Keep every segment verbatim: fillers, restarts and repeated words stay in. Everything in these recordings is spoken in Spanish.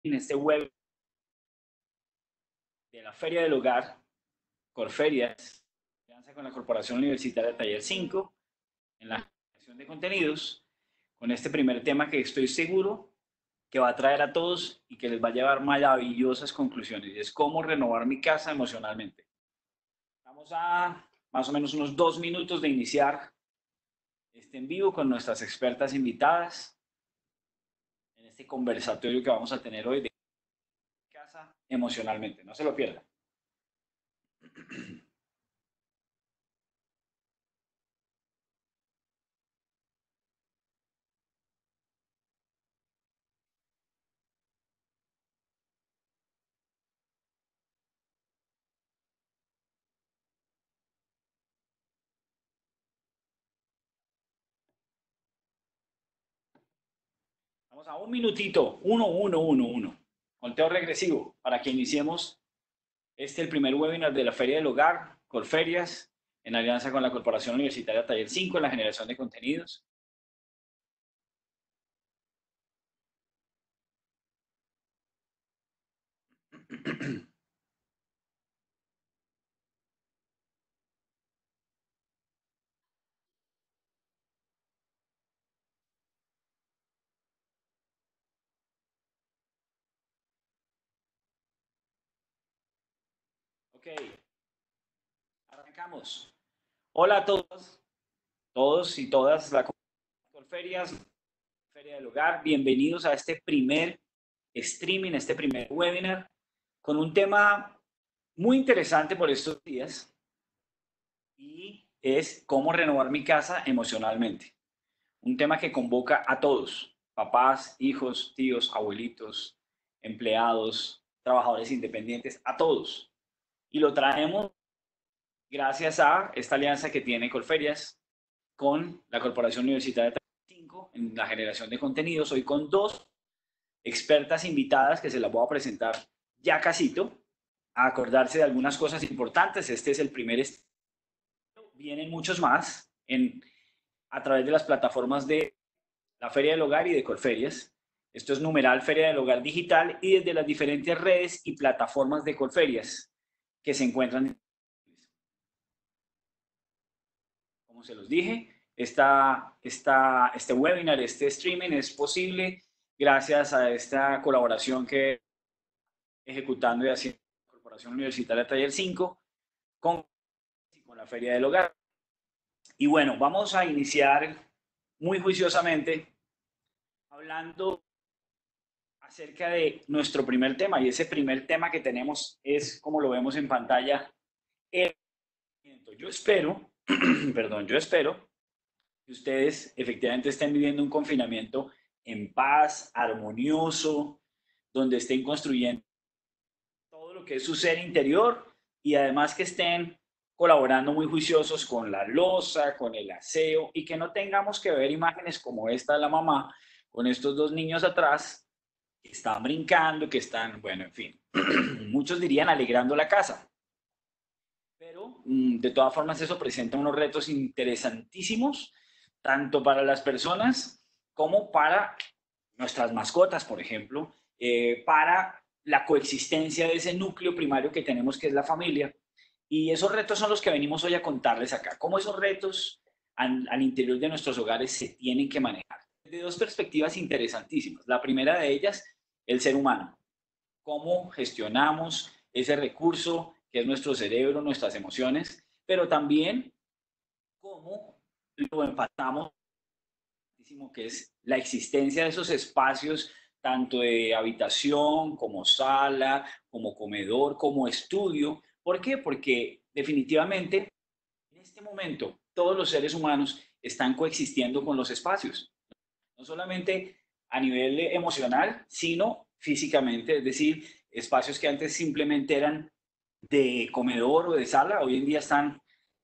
en este web de la Feria del Hogar, Corferias, alianza con la Corporación Universitaria Taller cinco, en la generación de contenidos, con este primer tema que estoy seguro que va a traer a todos y que les va a llevar maravillosas conclusiones, y es cómo renovar mi casa emocionalmente. Estamos a más o menos unos dos minutos de iniciar este en vivo con nuestras expertas invitadas en este conversatorio que vamos a tener hoy de casa emocionalmente. No se lo pierdan. Vamos a un minutito, uno, uno, uno, uno. Conteo regresivo para que iniciemos este el primer webinar de la Feria del Hogar, Corferias, en alianza con la Corporación Universitaria Taller cinco en la generación de contenidos. Ok, arrancamos. Hola a todos, todos y todas, la Corferias, Feria del Hogar, bienvenidos a este primer streaming, este primer webinar, con un tema muy interesante por estos días, y es cómo renovar mi casa emocionalmente. Un tema que convoca a todos, papás, hijos, tíos, abuelitos, empleados, trabajadores independientes, a todos. Y lo traemos gracias a esta alianza que tiene Colferias con la Corporación Universitaria cinco en la generación de contenidos, hoy con dos expertas invitadas que se las voy a presentar ya casito, a acordarse de algunas cosas importantes. Este es el primer estudio, vienen muchos más en, a través de las plataformas de la Feria del Hogar y de Colferias. Esto es numeral Feria del Hogar Digital, y desde las diferentes redes y plataformas de Colferias que se encuentran. Como se los dije, esta, esta, este webinar, este streaming es posible gracias a esta colaboración que ejecutando y haciendo la Corporación Universitaria Taller cinco con, con la Feria del Hogar. Y bueno, vamos a iniciar muy juiciosamente hablando acerca de nuestro primer tema, y ese primer tema que tenemos es, como lo vemos en pantalla, el confinamiento. Yo espero, perdón, yo espero que ustedes efectivamente estén viviendo un confinamiento en paz, armonioso, donde estén construyendo todo lo que es su ser interior, y además que estén colaborando muy juiciosos con la loza, con el aseo, y que no tengamos que ver imágenes como esta de la mamá con estos dos niños atrás que están brincando, que están, bueno, en fin, muchos dirían alegrando la casa. Pero mm, de todas formas eso presenta unos retos interesantísimos, tanto para las personas como para nuestras mascotas, por ejemplo, eh, para la coexistencia de ese núcleo primario que tenemos, que es la familia. Y esos retos son los que venimos hoy a contarles acá. Cómo esos retos al, al interior de nuestros hogares se tienen que manejar. De dos perspectivas interesantísimas. La primera de ellas, el ser humano. Cómo gestionamos ese recurso que es nuestro cerebro, nuestras emociones, pero también cómo lo empatamos, que es la existencia de esos espacios, tanto de habitación como sala, como comedor, como estudio. ¿Por qué? Porque definitivamente en este momento todos los seres humanos están coexistiendo con los espacios, no solamente a nivel emocional, sino físicamente, es decir, espacios que antes simplemente eran de comedor o de sala, hoy en día están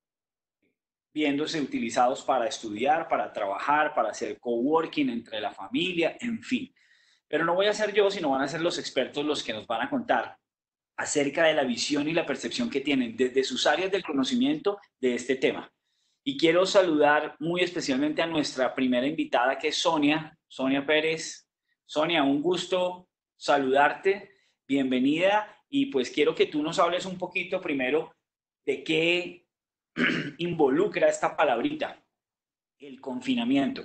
viéndose utilizados para estudiar, para trabajar, para hacer coworking entre la familia, en fin. Pero no voy a ser yo, sino van a ser los expertos los que nos van a contar acerca de la visión y la percepción que tienen desde sus áreas del conocimiento de este tema. Y quiero saludar muy especialmente a nuestra primera invitada, que es Sonia, Sonia Pérez. Sonia, un gusto saludarte, bienvenida, y pues quiero que tú nos hables un poquito primero de qué involucra esta palabrita, el confinamiento.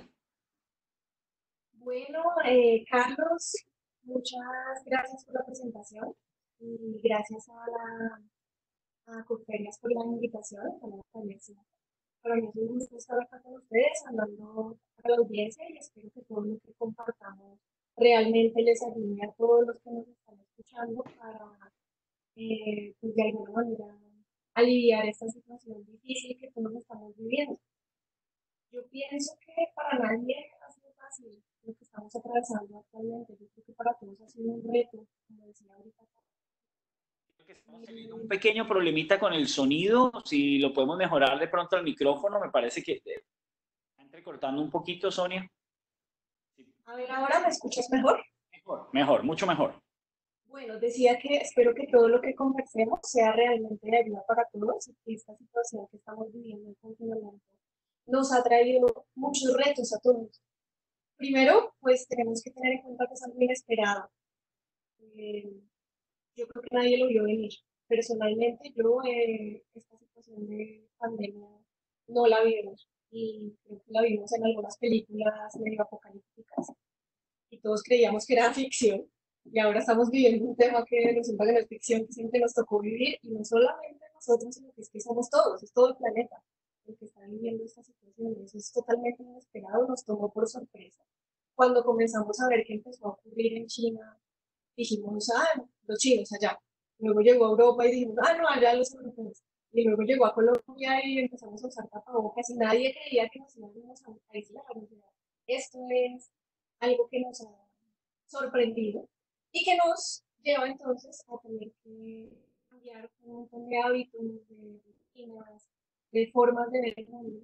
Bueno, eh, Carlos, muchas gracias por la presentación y gracias a la a Conferias por la invitación. Para, para mí es un gusto estar acá con ustedes, hablando a la audiencia y espero que todo lo que compartamos realmente les ayude a todos los que nos están escuchando para, eh, pues, de alguna manera, aliviar esta situación difícil que todos estamos viviendo. Yo pienso que para nadie ha sido fácil lo que estamos atravesando actualmente. Yo creo que para todos ha sido un reto, como decía ahorita. Creo que estamos teniendo un pequeño problemita con el sonido. Si lo podemos mejorar de pronto el micrófono, me parece que eh, está entrecortando un poquito, Sonia. Sí. A ver, ahora me escuchas mejor. Mejor, mejor, mucho mejor. Bueno, decía que espero que todo lo que conversemos sea realmente de ayuda para todos y que esta situación que estamos viviendo en confinamiento nos ha traído muchos retos a todos. Primero, pues tenemos que tener en cuenta que es algo inesperado. Eh, yo creo que nadie lo vio venir. Personalmente, yo eh, esta situación de pandemia no la vimos y creo que la vimos en algunas películas medio apocalípticas y todos creíamos que era ficción y ahora estamos viviendo un tema que resulta que no es ficción, que siempre nos tocó vivir y no solamente nosotros, sino que es que somos todos, es todo el planeta el que está viviendo esta situación. Eso es totalmente inesperado, nos tomó por sorpresa. Cuando comenzamos a ver que empezó a ocurrir en China, dijimos, ah, los chinos allá. Luego llegó a Europa y dijimos, ah, no, allá los europeos. Y luego llegó a Colombia y empezamos a usar tapabocas y nadie creía que nos íbamos a aislar. O sea, esto es algo que nos ha sorprendido y que nos lleva entonces a tener que cambiar un montón de hábitos, de rutinas, de formas de ver el mundo,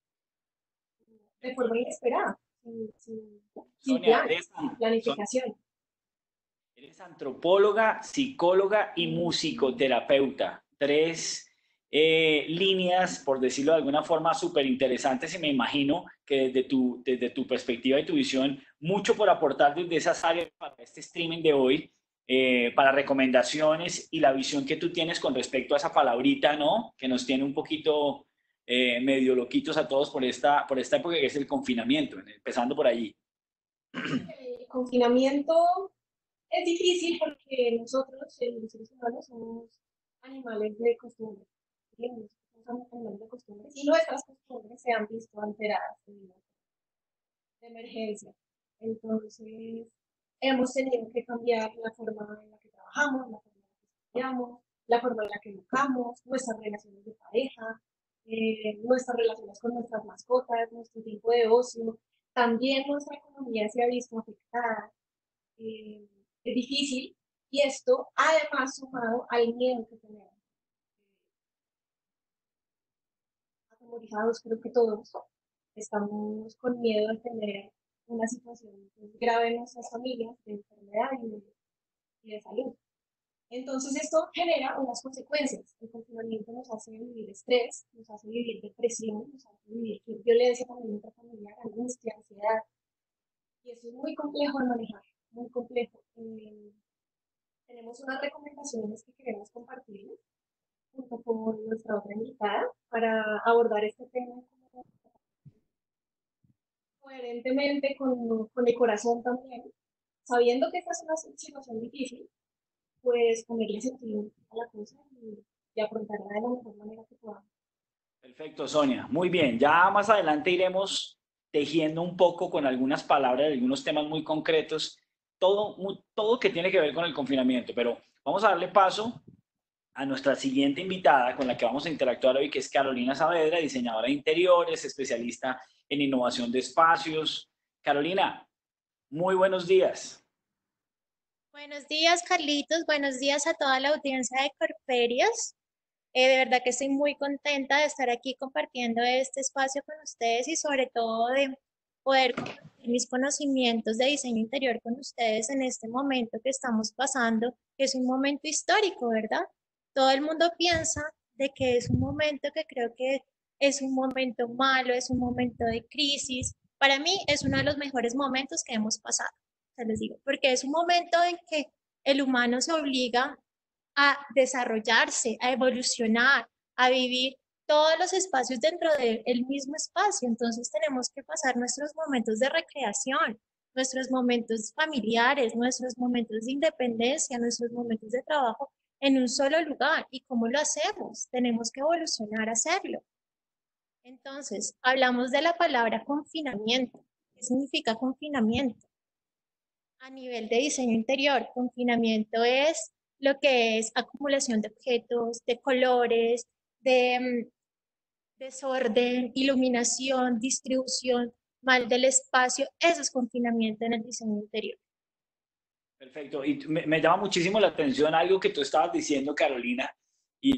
de forma inesperada, sin, sin, sin Sonia, plan, eres, sin Sonia, planificación. eres antropóloga, psicóloga y musicoterapeuta. Tres eh, líneas, por decirlo de alguna forma, súper interesantes y me imagino que desde tu, desde tu perspectiva y tu visión, mucho por aportar desde esas áreas para este streaming de hoy, eh, para recomendaciones y la visión que tú tienes con respecto a esa palabrita, ¿no? Que nos tiene un poquito eh, medio loquitos a todos por esta, por esta época que es el confinamiento, empezando por allí. El confinamiento es difícil porque nosotros, eh, los seres humanos, somos animales de costumbre. ¿Sí? Somos animales de costumbre y nuestras costumbres se han visto alteradas debido de emergencia. Entonces, hemos tenido que cambiar la forma en la que trabajamos, la forma en la que estudiamos, la forma en la que educamos, nuestras relaciones de pareja, eh, nuestras relaciones con nuestras mascotas, nuestro tiempo de ocio. También nuestra economía se ha visto afectada. Eh, es difícil y esto además sumado al miedo que tenemos. Atemorizados creo que todos estamos con miedo de tener una situación pues, grave en nuestras familias de enfermedad y de, y de salud. Entonces esto genera unas consecuencias. El confinamiento nos hace vivir estrés, nos hace vivir depresión, nos hace vivir violencia también intrafamiliar, angustia, ansiedad. Y eso es muy complejo de manejar, muy complejo. Eh, tenemos unas recomendaciones que queremos compartirles junto con nuestra otra invitada para abordar este tema como coherentemente con, con el corazón también, sabiendo que esta es una situación difícil, pues ponerle sentido a la cosa y, y afrontarla de la mejor manera que podamos. Perfecto, Sonia. Muy bien. Ya más adelante iremos tejiendo un poco con algunas palabras, algunos temas muy concretos, todo, muy- todo que tiene que ver con el confinamiento. Pero vamos a darle paso a nuestra siguiente invitada con la que vamos a interactuar hoy, que es Carolina Saavedra, diseñadora de interiores, especialista en innovación de espacios. Carolina, muy buenos días. Buenos días, Carlitos. Buenos días a toda la audiencia de Corferias. Eh, de verdad que estoy muy contenta de estar aquí compartiendo este espacio con ustedes y sobre todo de poder compartir mis conocimientos de diseño interior con ustedes en este momento que estamos pasando, que es un momento histórico, ¿verdad? Todo el mundo piensa de que es un momento que creo que es un momento malo, es un momento de crisis. Para mí es uno de los mejores momentos que hemos pasado. Se los digo, porque es un momento en que el humano se obliga a desarrollarse, a evolucionar, a vivir todos los espacios dentro del mismo espacio. Entonces tenemos que pasar nuestros momentos de recreación, nuestros momentos familiares, nuestros momentos de independencia, nuestros momentos de trabajo en un solo lugar. ¿Y cómo lo hacemos? Tenemos que evolucionar a hacerlo. Entonces, hablamos de la palabra confinamiento. ¿Qué significa confinamiento? A nivel de diseño interior, confinamiento es lo que es acumulación de objetos, de colores, de um, desorden, iluminación, distribución mal del espacio. Eso es confinamiento en el diseño interior. Perfecto. Y me, me llama muchísimo la atención algo que tú estabas diciendo, Carolina, y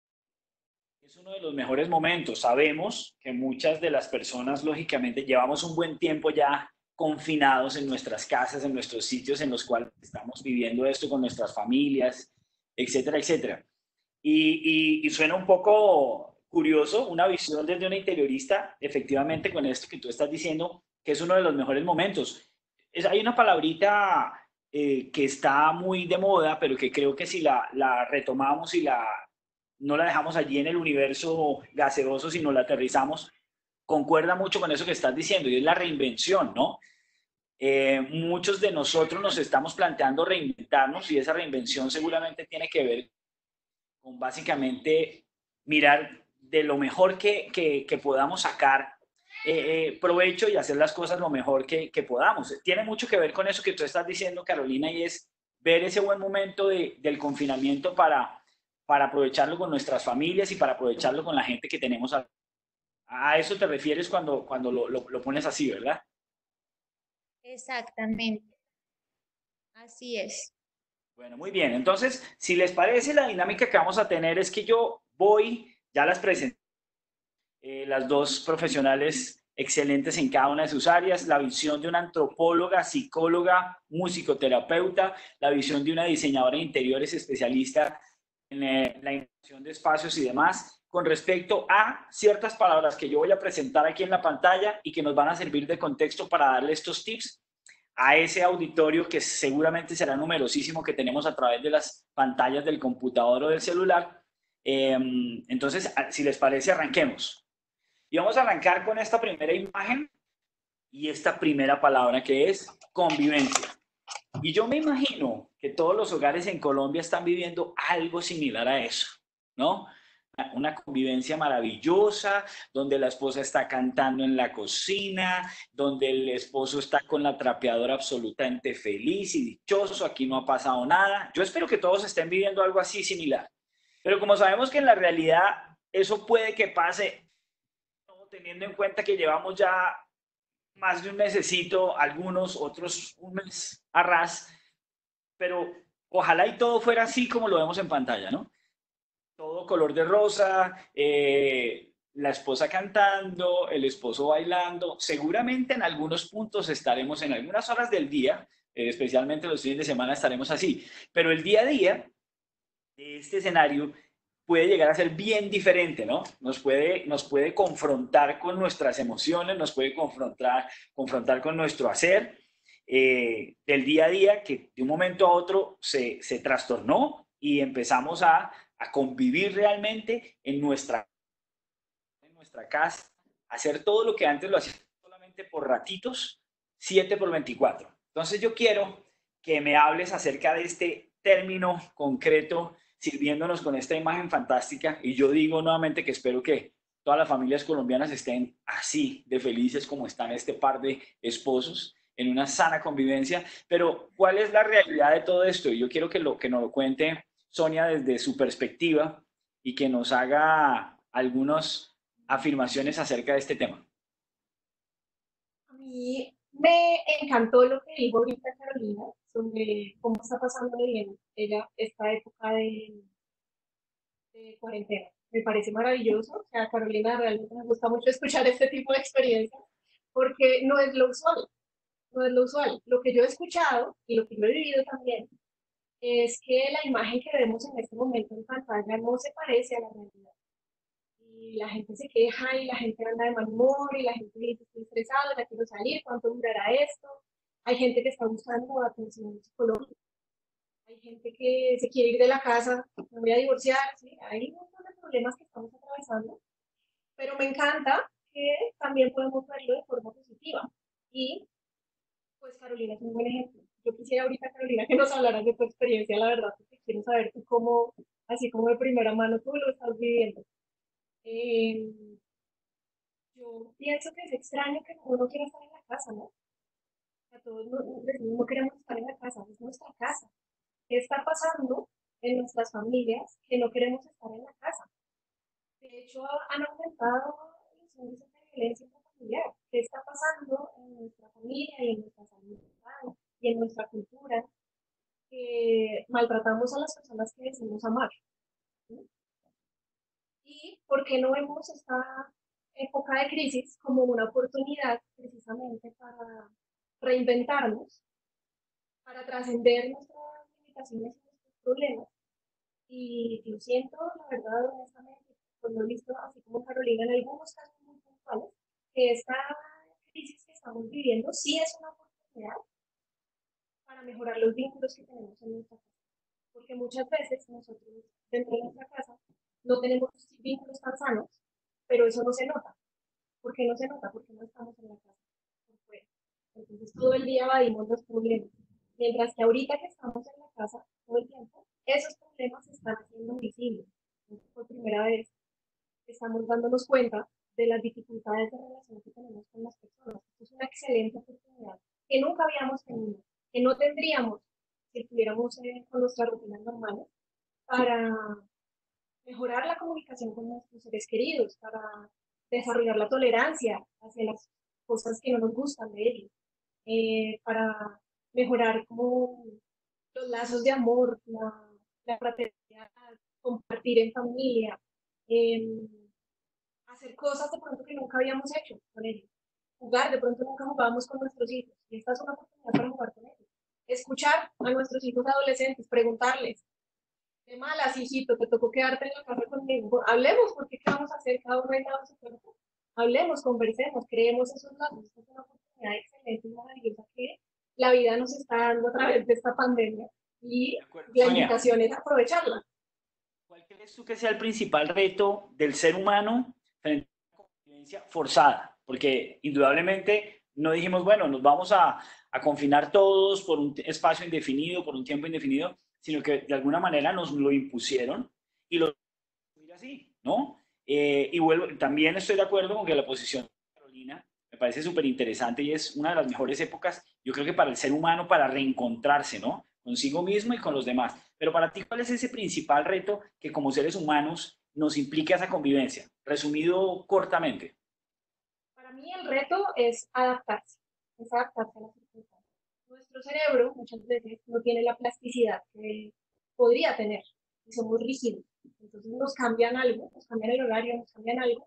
es uno de los mejores momentos. Sabemos que muchas de las personas, lógicamente, llevamos un buen tiempo ya confinados en nuestras casas, en nuestros sitios en los cuales estamos viviendo esto con nuestras familias, etcétera, etcétera. Y, y, y suena un poco curioso, una visión desde una interiorista, efectivamente, con esto que tú estás diciendo, que es uno de los mejores momentos. Es, hay una palabrita eh, que está muy de moda, pero que creo que si la, la retomamos y la, no la dejamos allí en el universo gaseoso, sino la aterrizamos, concuerda mucho con eso que estás diciendo, y es la reinvención, ¿no? Eh, muchos de nosotros nos estamos planteando reinventarnos y esa reinvención seguramente tiene que ver con básicamente mirar de lo mejor que, que, que podamos sacar eh, eh, provecho y hacer las cosas lo mejor que, que, podamos. Tiene mucho que ver con eso que tú estás diciendo, Carolina, y es ver ese buen momento de, del confinamiento para, para aprovecharlo con nuestras familias y para aprovecharlo con la gente que tenemos. A, a eso te refieres cuando, cuando lo, lo, lo pones así, ¿verdad? Exactamente. Así es. Bueno, muy bien. Entonces, si les parece, la dinámica que vamos a tener es que yo voy, ya las presenté, eh, las dos profesionales excelentes en cada una de sus áreas, la visión de una antropóloga, psicóloga, musicoterapeuta, la visión de una diseñadora de interiores especialista en eh, la innovación de espacios y demás, con respecto a ciertas palabras que yo voy a presentar aquí en la pantalla y que nos van a servir de contexto para darle estos tips a ese auditorio que seguramente será numerosísimo que tenemos a través de las pantallas del computador o del celular. Eh, entonces, si les parece, arranquemos. Y vamos a arrancar con esta primera imagen y esta primera palabra que es convivencia. Y yo me imagino que todos los hogares en Colombia están viviendo algo similar a eso, ¿no? Una convivencia maravillosa, donde la esposa está cantando en la cocina, donde el esposo está con la trapeadora absolutamente feliz y dichoso, aquí no ha pasado nada. Yo espero que todos estén viviendo algo así similar. Pero como sabemos que en la realidad eso puede que pase, teniendo en cuenta que llevamos ya más de un mesecito, algunos, otros un mes a ras, pero ojalá y todo fuera así como lo vemos en pantalla, ¿no? Todo color de rosa, eh, la esposa cantando, el esposo bailando. Seguramente en algunos puntos estaremos, en algunas horas del día, eh, especialmente los fines de semana, estaremos así. Pero el día a día de este escenario puede llegar a ser bien diferente, ¿no? Nos puede, nos puede confrontar con nuestras emociones, nos puede confrontar, confrontar con nuestro hacer eh, del día a día, que de un momento a otro se, se trastornó y empezamos a, a convivir realmente en nuestra, en nuestra casa, hacer todo lo que antes lo hacíamos solamente por ratitos, siete por veinticuatro. Entonces yo quiero que me hables acerca de este término concreto, sirviéndonos con esta imagen fantástica. Y yo digo nuevamente que espero que todas las familias colombianas estén así de felices como están este par de esposos, en una sana convivencia. Pero, ¿cuál es la realidad de todo esto? Y yo quiero que, lo, que nos lo cuente Sonia desde su perspectiva y que nos haga algunas afirmaciones acerca de este tema. A mí me encantó lo que dijo ahorita Carolina sobre cómo está pasando bien ella esta época de, de cuarentena. Me parece maravilloso. O sea, Carolina, realmente me gusta mucho escuchar este tipo de experiencias porque no es lo usual, no es lo usual. Lo que yo he escuchado y lo que yo he vivido también es que la imagen que vemos en este momento en pantalla no se parece a la realidad. Y la gente se queja y la gente anda de mal humor y la gente dice estoy estresado, ya quiero salir, ¿cuánto durará esto? hay gente que está buscando atención psicológica, hay gente que se quiere ir de la casa, me voy a divorciar, ¿sí? Hay un montón de problemas que estamos atravesando, pero me encanta que también podemos verlo de forma positiva. Y pues Carolina es un buen ejemplo. Yo quisiera ahorita, Carolina, que nos hablaras de tu experiencia, la verdad, porque quiero saber tú cómo, así como de primera mano, tú lo estás viviendo. Eh, yo pienso que es extraño que uno quiera estar en la casa, ¿no? A todos no, no queremos estar en la casa, es nuestra casa. ¿Qué está pasando en nuestras familias que no queremos estar en la casa? De hecho, han aumentado los índices de violencia intrafamiliar. ¿Qué está pasando en nuestra familia y en nuestra salud mental y en nuestra cultura? Que maltratamos a las personas que decimos amar. ¿Sí? ¿Y por qué no vemos esta época de crisis como una oportunidad precisamente para reinventarnos, para trascender nuestras limitaciones y nuestros problemas? Y yo siento, la verdad, honestamente, pues lo he visto así como Carolina en algunos casos muy puntuales, que esta crisis que estamos viviendo sí es una oportunidad para mejorar los vínculos que tenemos en nuestra casa. Porque muchas veces nosotros dentro de nuestra casa no tenemos vínculos tan sanos, pero eso no se nota. ¿Por qué no se nota? Porque no estamos en la casa, por fuera. Entonces todo el día evadimos los problemas. Mientras que ahorita que estamos en la casa todo el tiempo, esos problemas se están haciendo visibles. Entonces, por primera vez estamos dándonos cuenta de las dificultades de relación que tenemos con las personas. Esto es una excelente oportunidad que nunca habíamos tenido, que no tendríamos si estuviéramos eh, con nuestras rutinas normales, para mejorar la comunicación con nuestros seres queridos, para desarrollar la tolerancia hacia las cosas que no nos gustan de ellos, eh, para mejorar como los lazos de amor, la, la fraternidad, compartir en familia, eh, hacer cosas de pronto que nunca habíamos hecho con ellos, jugar, de pronto nunca jugábamos con nuestros hijos, y esta es una oportunidad para jugar con ellos. Escuchar a nuestros hijos adolescentes, preguntarles, de malas, hijito, te tocó quedarte en la casa conmigo. Hablemos, porque qué vamos a hacer, cada uno en lado de su cuerpo. Hablemos, conversemos, creemos esos lazos. Esta es una oportunidad excelente y maravillosa que la vida nos está dando a través de esta pandemia. Y la Sonia, invitación es aprovecharla. ¿cuál crees tú que sea el principal reto del ser humano frente a la convivencia forzada? Porque indudablemente no dijimos, bueno, nos vamos a, a confinar todos por un espacio indefinido, por un tiempo indefinido, sino que de alguna manera nos lo impusieron y lo ir así, ¿no? Eh, y vuelvo, también estoy de acuerdo con que la posición de Carolina me parece súper interesante y es una de las mejores épocas, yo creo que para el ser humano, para reencontrarse, ¿no? Consigo mismo y con los demás. Pero para ti, ¿cuál es ese principal reto que como seres humanos nos implica esa convivencia? Resumido cortamente. Para mí el reto es adaptarse, es adaptarse a las circunstancias. Nuestro cerebro muchas veces no tiene la plasticidad que podría tener y somos rígidos. Entonces nos cambian algo, nos cambian el horario, nos cambian algo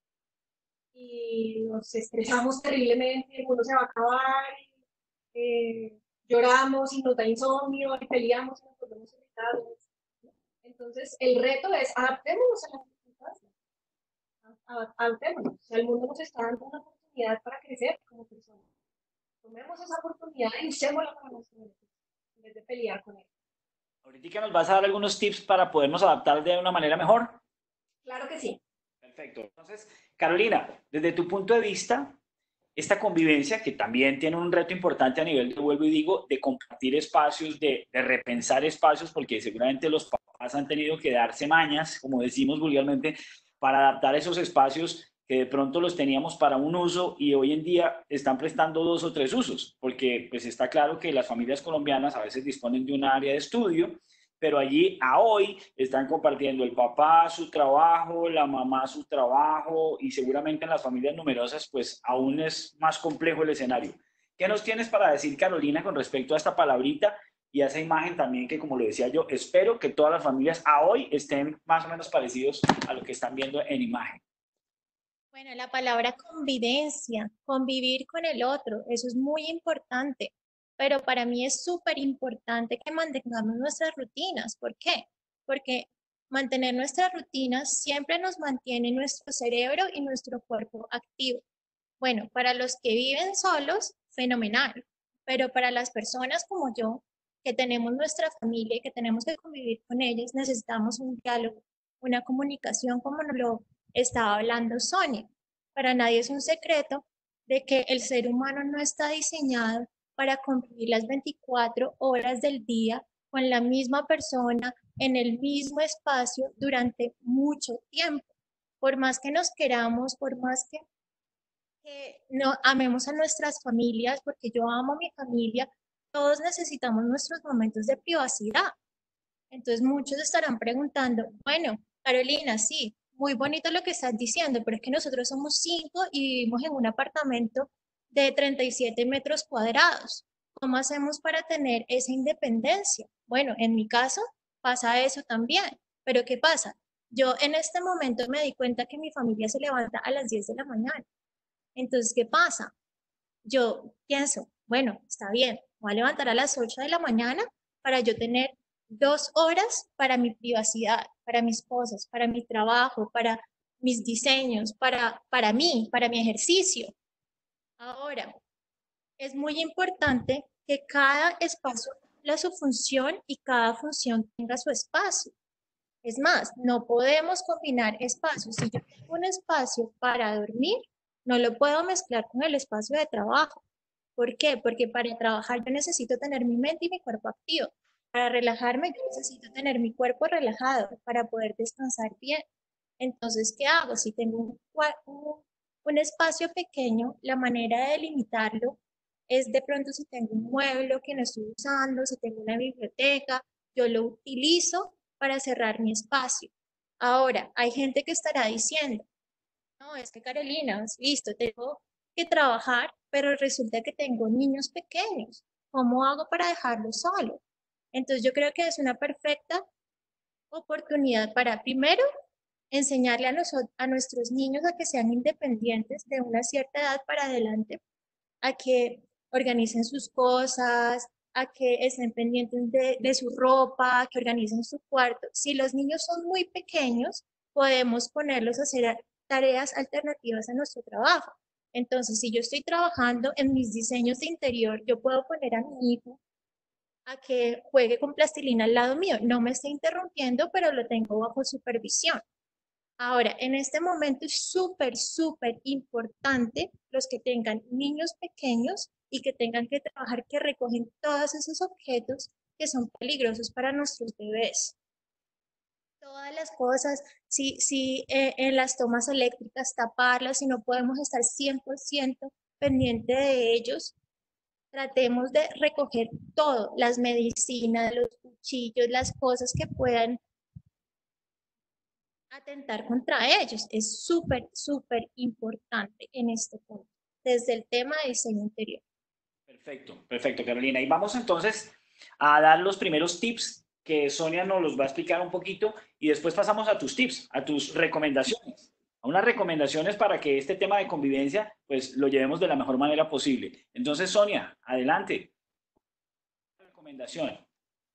y nos estresamos terriblemente, el mundo se va a acabar, eh, lloramos y nos da insomnio, y peleamos y nos volvemos irritables. Entonces el reto es adaptémonos a las circunstancias, adaptémonos. O sea, el mundo nos está dando una oportunidad para crecer como personas. Tomemos esa oportunidad y usémosla para nuestro beneficio, en vez de pelear con él. Ahorita nos vas a dar algunos tips para podernos adaptar de una manera mejor. Claro que sí. Perfecto. Entonces, Carolina, desde tu punto de vista, esta convivencia, que también tiene un reto importante a nivel, de, vuelvo y digo, de compartir espacios, de, de repensar espacios, porque seguramente los papás han tenido que darse mañas, como decimos vulgarmente, para adaptar esos espacios que de pronto los teníamos para un uso y hoy en día están prestando dos o tres usos, porque pues está claro que las familias colombianas a veces disponen de un área de estudio, pero allí a hoy están compartiendo el papá su trabajo, la mamá su trabajo y seguramente en las familias numerosas pues aún es más complejo el escenario. ¿Qué nos tienes para decir, Carolina, con respecto a esta palabrita y a esa imagen también que, como lo decía yo, espero que todas las familias a hoy estén más o menos parecidos a lo que están viendo en imagen? Bueno, la palabra convivencia, convivir con el otro, eso es muy importante, pero para mí es súper importante que mantengamos nuestras rutinas. ¿Por qué? Porque mantener nuestras rutinas siempre nos mantiene nuestro cerebro y nuestro cuerpo activo. Bueno, para los que viven solos, fenomenal. pero para las personas como yo, que tenemos nuestra familia y que tenemos que convivir con ellas, necesitamos un diálogo, una comunicación como nos lo estaba hablando Sonia. Para nadie es un secreto de que el ser humano no está diseñado para convivir las veinticuatro horas del día con la misma persona en el mismo espacio durante mucho tiempo. Por más que nos queramos, por más que, que no amemos a nuestras familias, porque yo amo a mi familia, todos necesitamos nuestros momentos de privacidad. Entonces muchos estarán preguntando, bueno, Carolina, sí, muy bonito lo que estás diciendo, pero es que nosotros somos cinco y vivimos en un apartamento de treinta y siete metros cuadrados. ¿Cómo hacemos para tener esa independencia? Bueno, en mi caso pasa eso también, pero ¿qué pasa? Yo en este momento me di cuenta que mi familia se levanta a las diez de la mañana. Entonces, ¿qué pasa? Yo pienso, bueno, está bien, voy a levantar a las ocho de la mañana para yo tener dos horas para mi privacidad, para mis cosas, para mi trabajo, para mis diseños, para, para mí, para mi ejercicio. Ahora, es muy importante que cada espacio cumpla su función y cada función tenga su espacio. Es más, no podemos combinar espacios. Si yo tengo un espacio para dormir, no lo puedo mezclar con el espacio de trabajo. ¿Por qué? Porque para trabajar yo necesito tener mi mente y mi cuerpo activo. Para relajarme yo necesito tener mi cuerpo relajado para poder descansar bien. Entonces, ¿qué hago? Si tengo un, un, un espacio pequeño, la manera de delimitarlo es de pronto si tengo un mueble que no estoy usando, si tengo una biblioteca, yo lo utilizo para cerrar mi espacio. Ahora, hay gente que estará diciendo, no, es que Carolina, listo, tengo que trabajar, pero resulta que tengo niños pequeños. ¿Cómo hago para dejarlos solos? Entonces yo creo que es una perfecta oportunidad para, primero, enseñarle a, nosotros, a nuestros niños a que sean independientes de una cierta edad para adelante, a que organicen sus cosas, a que estén pendientes de, de su ropa, que organicen su cuarto. Si los niños son muy pequeños, podemos ponerlos a hacer tareas alternativas a nuestro trabajo. Entonces, si yo estoy trabajando en mis diseños de interior, yo puedo poner a mi hijo a que juegue con plastilina al lado mío. No me está interrumpiendo, pero lo tengo bajo supervisión. Ahora, en este momento es súper, súper importante los que tengan niños pequeños y que tengan que trabajar, que recogen todos esos objetos que son peligrosos para nuestros bebés. Todas las cosas, si, si eh, en las tomas eléctricas taparlas, si no podemos estar cien por ciento pendiente de ellos, tratemos de recoger todo, las medicinas, los cuchillos, las cosas que puedan atentar contra ellos. Es súper, súper importante en este punto, desde el tema de diseño interior. Perfecto, perfecto, Carolina. Y vamos entonces a dar los primeros tips que Sonia nos los va a explicar un poquito y después pasamos a tus tips, a tus recomendaciones, a unas recomendaciones para que este tema de convivencia pues lo llevemos de la mejor manera posible. Entonces, Sonia, adelante. Recomendación.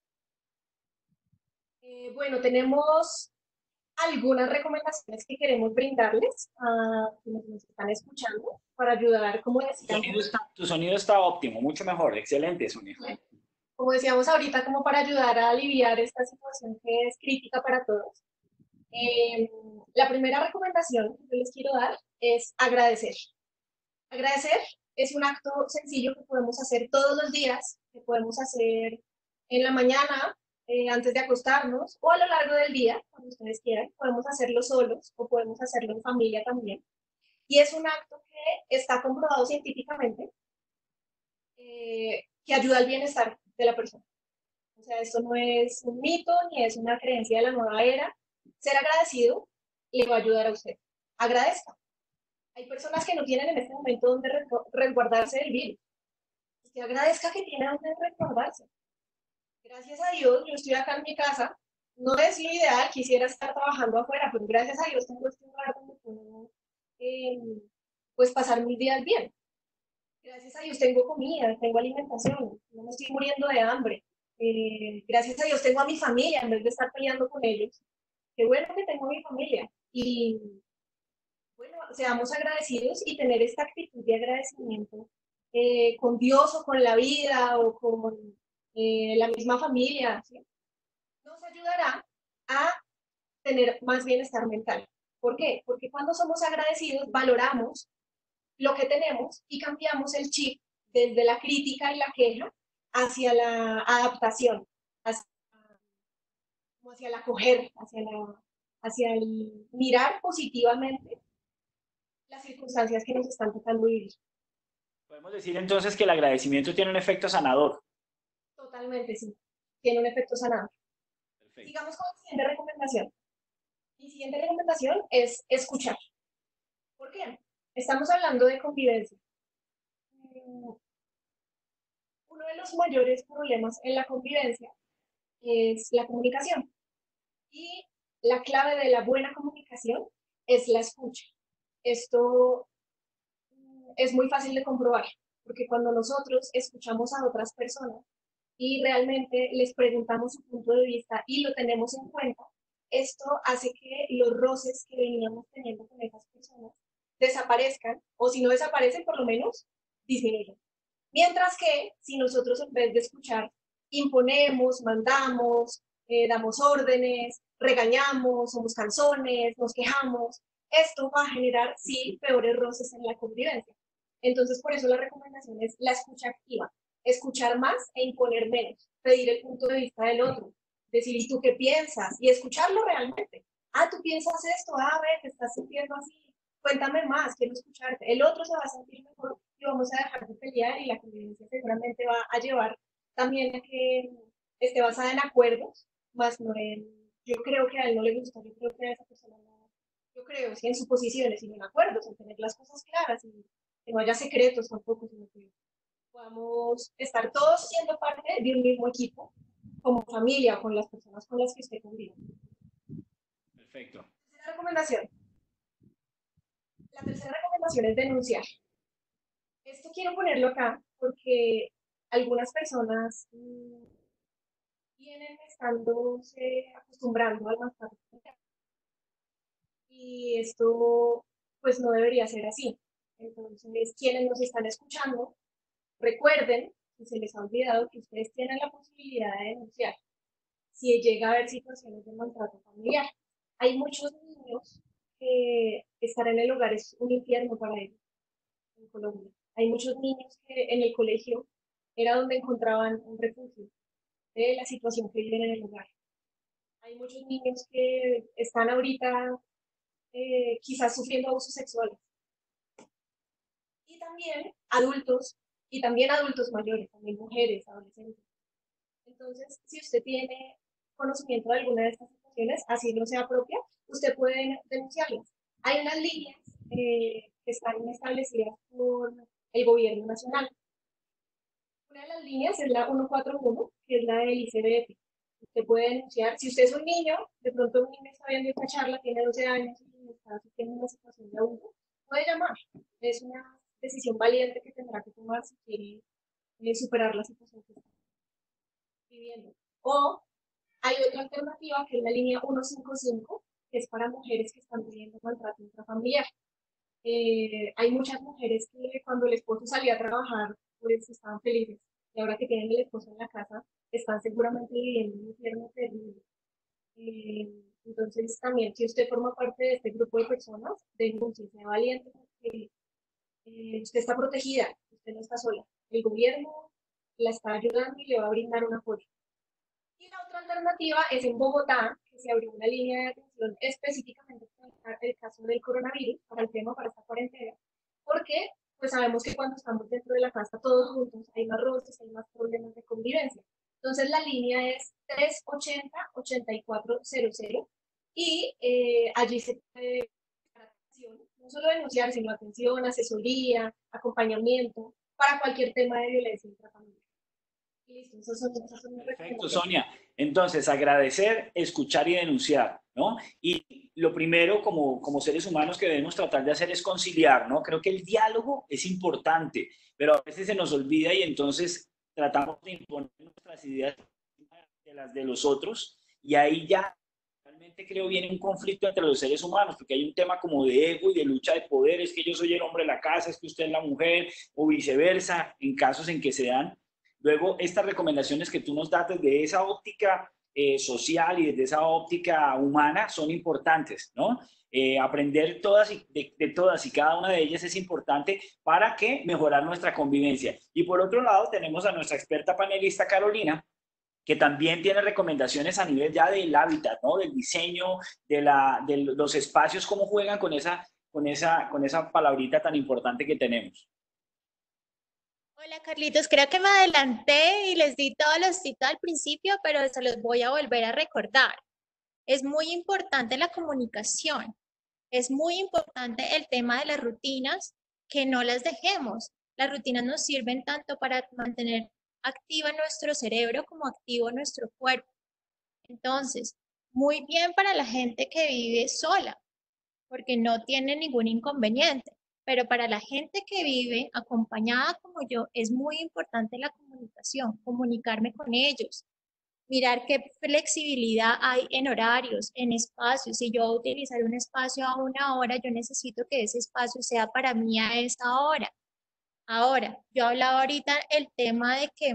Eh, bueno, tenemos algunas recomendaciones que queremos brindarles a quienes nos están escuchando para ayudar, como Tu decíamos, sonido está, tu sonido está óptimo, mucho mejor, excelente, Sonia. como decíamos ahorita, como para ayudar a aliviar esta situación que es crítica para todos. Eh, la primera recomendación que les quiero dar es agradecer. Agradecer es un acto sencillo que podemos hacer todos los días, que podemos hacer en la mañana, eh, antes de acostarnos, o a lo largo del día, cuando ustedes quieran. Podemos hacerlo solos o podemos hacerlo en familia también. Y es un acto que está comprobado científicamente, eh, que ayuda al bienestar de la persona. O sea, esto no es un mito ni es una creencia de la nueva era. Ser agradecido le va a ayudar a usted. Agradezca. Hay personas que no tienen en este momento donde resguardarse del virus. Usted agradezca que tiene donde resguardarse. Gracias a Dios, yo estoy acá en mi casa. No es lo ideal, quisiera estar trabajando afuera, pero gracias a Dios tengo este lugar donde puedo eh, pues pasar mis días bien. Gracias a Dios tengo comida, tengo alimentación, no me estoy muriendo de hambre. Eh, gracias a Dios tengo a mi familia en vez de estar peleando con ellos. Qué bueno que tengo a mi familia. Y bueno, seamos agradecidos y tener esta actitud de agradecimiento eh, con Dios o con la vida o con eh, la misma familia, ¿sí? Nos ayudará a tener más bienestar mental. ¿Por qué? Porque cuando somos agradecidos valoramos lo que tenemos y cambiamos el chip desde la crítica y la queja hacia la adaptación, hacia, hacia el acoger, hacia, la, hacia el mirar positivamente las circunstancias que nos están tocando vivir. Podemos decir entonces que el agradecimiento tiene un efecto sanador. Totalmente, sí. Tiene un efecto sanador. Perfecto. Sigamos con la siguiente recomendación. Mi siguiente recomendación es escuchar. ¿Por qué? Estamos hablando de convivencia. Uno de los mayores problemas en la convivencia es la comunicación. Y la clave de la buena comunicación es la escucha. Esto es muy fácil de comprobar, porque cuando nosotros escuchamos a otras personas y realmente les preguntamos su punto de vista y lo tenemos en cuenta, esto hace que los roces que veníamos teniendo con esas personas desaparezcan, o si no desaparecen, por lo menos disminuyen. Mientras que si nosotros en vez de escuchar, imponemos, mandamos, eh, damos órdenes, regañamos, somos canzones, nos quejamos, esto va a generar, sí, peores roces en la convivencia. Entonces, por eso la recomendación es la escucha activa, escuchar más e imponer menos, pedir el punto de vista del otro, decir, ¿y tú qué piensas? Y escucharlo realmente. Ah, tú piensas esto, ah, a ver, te estás sintiendo así, cuéntame más, quiero escucharte. El otro se va a sentir mejor y vamos a dejar de pelear y la convivencia seguramente va a llevar también a que esté basada en acuerdos, más no en, yo creo que a él no le gusta, yo creo que a esa persona no, yo creo, sí, en suposiciones, sino en acuerdos, en tener las cosas claras y que no haya secretos tampoco, sino que podamos estar todos siendo parte de un mismo equipo, como familia o con las personas con las que usted convive. Perfecto. Tercera recomendación. La tercera recomendación es denunciar. Esto quiero ponerlo acá porque algunas personas mmm, vienen estándose acostumbrando al maltrato y esto pues no debería ser así. Entonces, quienes nos están escuchando, recuerden, si se les ha olvidado, que ustedes tienen la posibilidad de denunciar si llega a haber situaciones de maltrato familiar. Hay muchos niños que estar en el hogar es un infierno para ellos en Colombia. Hay muchos niños que en el colegio era donde encontraban un refugio de la situación que viven en el hogar. Hay muchos niños que están ahorita eh, quizás sufriendo abusos sexuales. Y también adultos, y también adultos mayores, también mujeres, adolescentes. Entonces, si usted tiene conocimiento de alguna de estas situaciones, así no sea propia, usted puede denunciarlas. Hay unas líneas eh, que están establecidas por el gobierno nacional. Una de las líneas es la ciento cuarenta y uno, que es la del I C B F. Usted puede denunciar, si usted es un niño, de pronto un niño está viendo esta charla, tiene doce años y está sufriendo una situación de abuso, puede llamar. Es una decisión valiente que tendrá que tomar si quiere eh, superar la situación que está viviendo. O hay otra alternativa que es la línea ciento cincuenta y cinco, que es para mujeres que están viviendo maltrato intrafamiliar. Eh, hay muchas mujeres que cuando el esposo salía a trabajar, pues estaban felices. Y ahora que tienen el esposo en la casa, están seguramente viviendo un infierno terrible. Eh, entonces, también, si usted forma parte de este grupo de personas, denuncie, sea valiente, porque eh, usted está protegida, usted no está sola. El gobierno la está ayudando y le va a brindar un apoyo. Y la otra alternativa es en Bogotá, que se abrió una línea de atención específicamente para el caso del coronavirus, para el tema, para esta cuarentena, porque pues sabemos que cuando estamos dentro de la casa todos juntos hay más roces, hay más problemas de convivencia. Entonces la línea es tres ochenta, ochenta y cuatro cero cero y eh, allí se puede no solo denunciar, sino atención, asesoría, acompañamiento para cualquier tema de violencia intrafamiliar. Listo, esas son, esas son mis Perfecto, recomendaciones. Sonia. Entonces, agradecer, escuchar y denunciar, ¿no? Y lo primero, como, como seres humanos que debemos tratar de hacer es conciliar, ¿no? Creo que el diálogo es importante, pero a veces se nos olvida y entonces tratamos de imponer nuestras ideas de las de los otros y ahí ya realmente creo viene un conflicto entre los seres humanos, porque hay un tema como de ego y de lucha de poder, es que yo soy el hombre de la casa, es que usted es la mujer, o viceversa, en casos en que se dan. Luego, estas recomendaciones que tú nos das desde esa óptica eh, social y desde esa óptica humana son importantes, ¿no? Eh, aprender todas y, de, de todas y cada una de ellas es importante para que mejorar nuestra convivencia. Y por otro lado, tenemos a nuestra experta panelista Carolina, que también tiene recomendaciones a nivel ya del hábitat, ¿no? Del diseño, de, la, de los espacios, cómo juegan con esa, con, esa, con esa palabrita tan importante que tenemos. Hola Carlitos, creo que me adelanté y les di todos los tips al principio, pero se los voy a volver a recordar. Es muy importante la comunicación, es muy importante el tema de las rutinas, que no las dejemos. Las rutinas nos sirven tanto para mantener activa nuestro cerebro como activo nuestro cuerpo. Entonces, muy bien para la gente que vive sola, porque no tiene ningún inconveniente. Pero para la gente que vive acompañada como yo, es muy importante la comunicación, comunicarme con ellos, mirar qué flexibilidad hay en horarios, en espacios. Si yo voy a utilizar un espacio a una hora, yo necesito que ese espacio sea para mí a esa hora. Ahora, yo hablaba ahorita el tema de que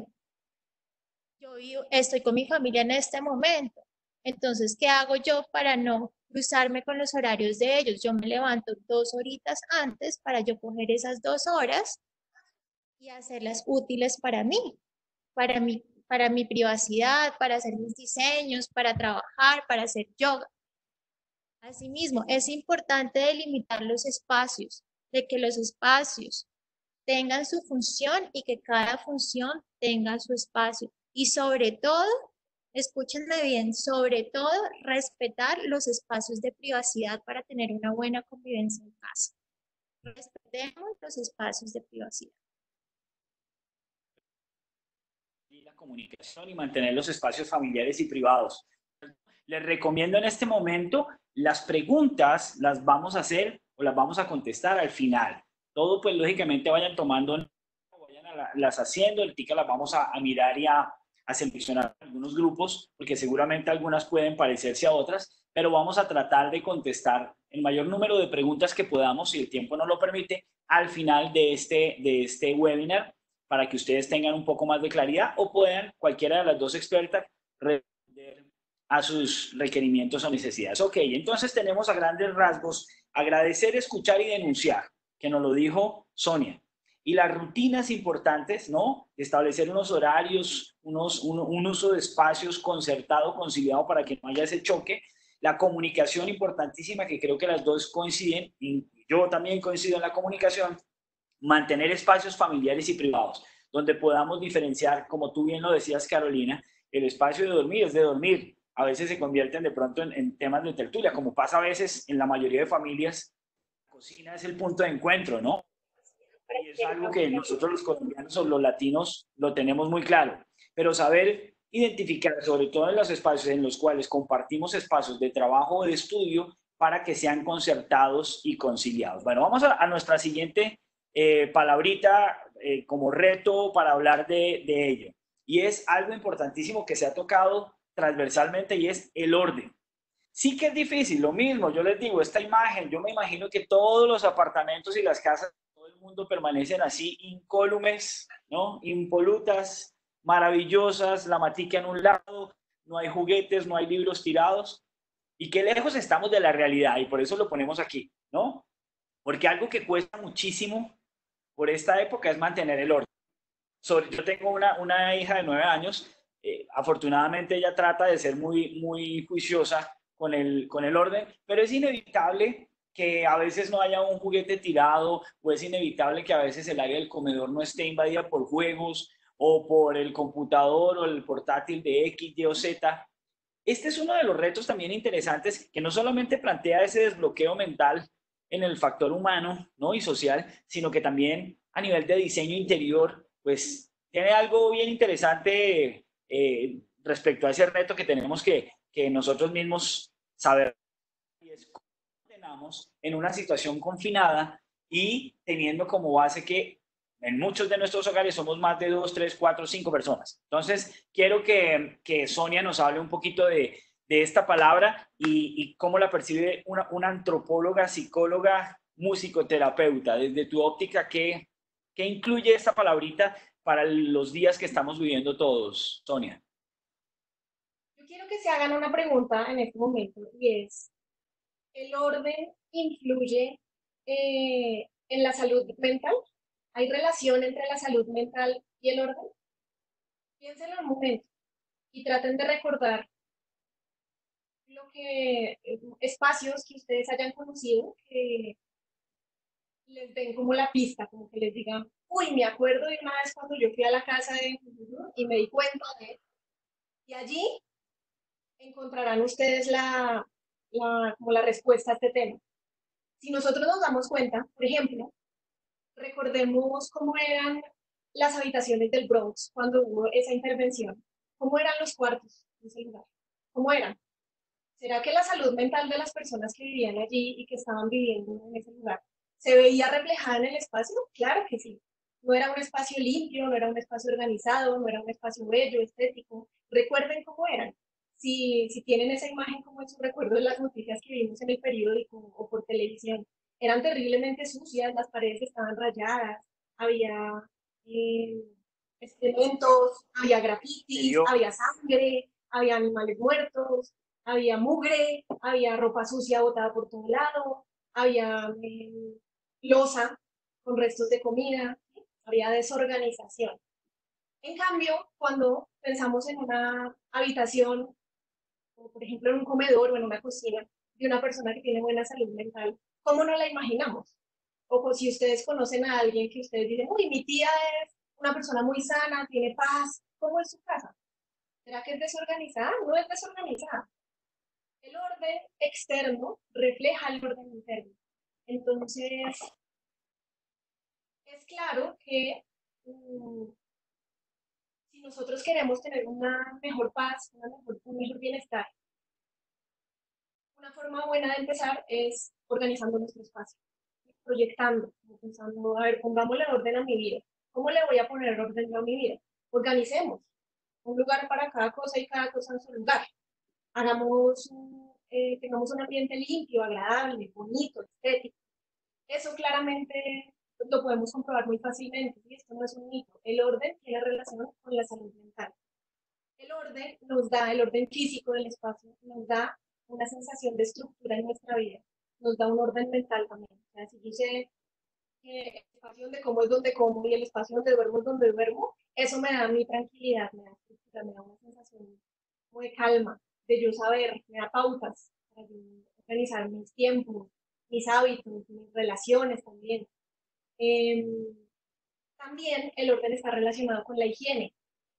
yo vivo, estoy con mi familia en este momento. Entonces, ¿qué hago yo para no cruzarme con los horarios de ellos? Yo me levanto dos horitas antes para yo coger esas dos horas y hacerlas útiles para mí, para mi, para mi privacidad, para hacer mis diseños, para trabajar, para hacer yoga. Asimismo, es importante delimitar los espacios, de que los espacios tengan su función y que cada función tenga su espacio. Y sobre todo, escúchenme bien, sobre todo respetar los espacios de privacidad para tener una buena convivencia en casa. Respetemos los espacios de privacidad. Y la comunicación y mantener los espacios familiares y privados. Les recomiendo en este momento, las preguntas las vamos a hacer o las vamos a contestar al final. Todo, pues, lógicamente vayan tomando, vayan a la, las haciendo, el tica las vamos a, a mirar y a, a seleccionar algunos grupos, porque seguramente algunas pueden parecerse a otras, pero vamos a tratar de contestar el mayor número de preguntas que podamos, si el tiempo nos lo permite, al final de este, de este webinar, para que ustedes tengan un poco más de claridad o puedan, cualquiera de las dos expertas, responder a sus requerimientos o necesidades. Ok, entonces tenemos a grandes rasgos, agradecer, escuchar y denunciar, que nos lo dijo Sonia. Y las rutinas importantes, ¿no? Establecer unos horarios, unos, un, un uso de espacios concertado, conciliado para que no haya ese choque. La comunicación importantísima, que creo que las dos coinciden, y yo también coincido en la comunicación. Mantener espacios familiares y privados, donde podamos diferenciar, como tú bien lo decías, Carolina, el espacio de dormir es de dormir. A veces se convierten de pronto en, en temas de tertulia, como pasa a veces en la mayoría de familias. La cocina es el punto de encuentro, ¿no? Y es algo que nosotros los colombianos o los latinos lo tenemos muy claro. Pero saber identificar, sobre todo en los espacios en los cuales compartimos espacios de trabajo o de estudio, para que sean concertados y conciliados. Bueno, vamos a, a nuestra siguiente Eh, palabrita eh, como reto para hablar de, de ello. Y es algo importantísimo que se ha tocado transversalmente y es el orden. Sí que es difícil, lo mismo, yo les digo, esta imagen, yo me imagino que todos los apartamentos y las casas, todo el mundo permanecen así incólumes, ¿no? Impolutas, maravillosas, la matica en un lado, no hay juguetes, no hay libros tirados. Y qué lejos estamos de la realidad, y por eso lo ponemos aquí, ¿no? Porque algo que cuesta muchísimo por esta época es mantener el orden. Sobre, yo tengo una, una hija de nueve años, eh, afortunadamente ella trata de ser muy, muy juiciosa con el, con el orden, pero es inevitable que a veces no haya un juguete tirado, o es inevitable que a veces el área del comedor no esté invadida por juegos, o por el computador o el portátil de X, Y o Z. Este es uno de los retos también interesantes, que no solamente plantea ese desbloqueo mental en el factor humano, ¿no? Y social, sino que también a nivel de diseño interior, pues tiene algo bien interesante eh, respecto a ese reto que tenemos que, que nosotros mismos saber, y es cómo ordenamos en una situación confinada y teniendo como base que en muchos de nuestros hogares somos más de dos, tres, cuatro, cinco personas. Entonces, quiero que, que Sonia nos hable un poquito de, de esta palabra y, y cómo la percibe una, una antropóloga, psicóloga, musicoterapeuta. Desde tu óptica, ¿qué, qué incluye esta palabrita para los días que estamos viviendo todos, Sonia? Yo quiero que se hagan una pregunta en este momento y es, ¿el orden influye eh, en la salud mental? ¿Hay relación entre la salud mental y el orden? Piénsenlo un momento y traten de recordar lo que, eh, espacios que ustedes hayan conocido que les den como la pista, como que les digan, uy, me acuerdo de una vez cuando yo fui a la casa de y me di cuenta de, y allí encontrarán ustedes la, la, como la respuesta a este tema. Si nosotros nos damos cuenta, por ejemplo, recordemos cómo eran las habitaciones del Bronx cuando hubo esa intervención, cómo eran los cuartos en ese lugar, cómo eran. ¿Será que la salud mental de las personas que vivían allí y que estaban viviendo en ese lugar se veía reflejada en el espacio? Claro que sí. No era un espacio limpio, no era un espacio organizado, no era un espacio bello, estético. Recuerden cómo eran. Si, si tienen esa imagen como en su recuerdo de las noticias que vimos en el periódico o por televisión, eran terriblemente sucias, las paredes estaban rayadas, había eh, excrementos, había grafitis, había sangre, había animales muertos, había mugre, había ropa sucia botada por todo lado, había eh, loza con restos de comida, ¿sí? Había desorganización. En cambio, cuando pensamos en una habitación, o por ejemplo en un comedor o en una cocina de una persona que tiene buena salud mental, ¿cómo no la imaginamos? O si ustedes conocen a alguien que ustedes dicen, uy, mi tía es una persona muy sana, tiene paz, ¿cómo es su casa? ¿Será que es desorganizada? No es desorganizada. El orden externo refleja el orden interno. Entonces, es claro que um, si nosotros queremos tener una mejor paz, una mejor, un mejor bienestar, una forma buena de empezar es organizando nuestro espacio, proyectando, pensando, a ver, pongámosle orden a mi vida. ¿Cómo le voy a poner orden a mi vida? Organicemos un lugar para cada cosa y cada cosa en su lugar. Hagamos, eh, tengamos un ambiente limpio, agradable, bonito, estético. Eso claramente lo podemos comprobar muy fácilmente, y esto no es un mito. El orden tiene relación con la salud mental. El orden nos da, el orden físico del espacio, nos da una sensación de estructura en nuestra vida, nos da un orden mental también. O sea, si yo sé que el espacio donde como es donde como y el espacio donde duermo es donde duermo, eso me da mi tranquilidad, me da estructura, me da una sensación de calma, de yo saber, me da pautas para yo organizar mis tiempos, mis hábitos, mis relaciones también. Eh, también el orden está relacionado con la higiene.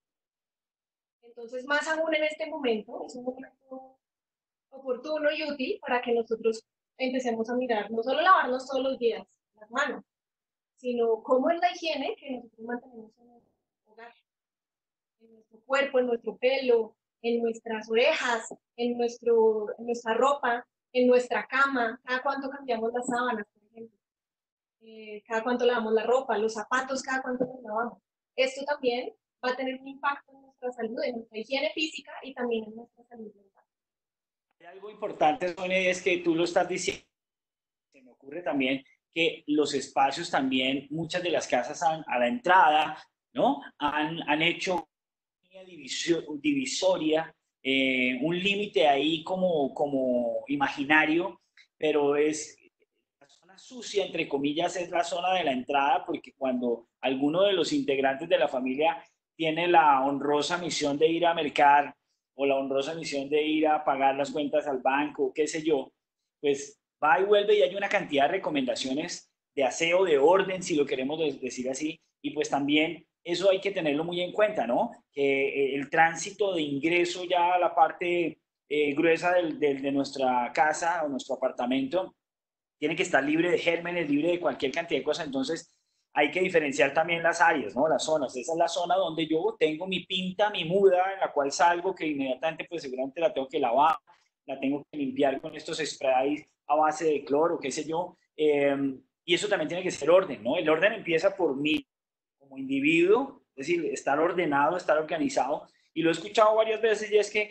Entonces, más aún en este momento, es un momento oportuno y útil para que nosotros empecemos a mirar, no solo lavarnos todos los días las manos, sino cómo es la higiene que nosotros mantenemos en nuestro hogar, en nuestro cuerpo, en nuestro pelo, en nuestras orejas, en, nuestro, en nuestra ropa, en nuestra cama, cada cuánto cambiamos las sábanas, por ejemplo, eh, cada cuánto lavamos la ropa, los zapatos, cada cuánto los lavamos. Esto también va a tener un impacto en nuestra salud, en nuestra higiene física y también en nuestra salud mental. Hay algo importante, Sonia, es que tú lo estás diciendo, se me ocurre también que los espacios también, muchas de las casas han, a la entrada, ¿no? Han, han hecho una divisoria, eh, un límite ahí como, como imaginario, pero es la zona sucia, entre comillas, es la zona de la entrada, porque cuando alguno de los integrantes de la familia tiene la honrosa misión de ir a mercar o la honrosa misión de ir a pagar las cuentas al banco, qué sé yo, pues va y vuelve y hay una cantidad de recomendaciones de aseo, de orden, si lo queremos decir así, y pues también eso hay que tenerlo muy en cuenta, ¿no? Que el tránsito de ingreso ya a la parte eh, gruesa del, del, de nuestra casa o nuestro apartamento tiene que estar libre de gérmenes, libre de cualquier cantidad de cosas, entonces hay que diferenciar también las áreas, ¿no? Las zonas. Esa es la zona donde yo tengo mi pinta, mi muda, en la cual salgo, que inmediatamente pues seguramente la tengo que lavar, la tengo que limpiar con estos sprays a base de cloro, qué sé yo, eh, y eso también tiene que ser orden, ¿no? El orden empieza por mí como individuo, es decir, estar ordenado, estar organizado, y lo he escuchado varias veces y es que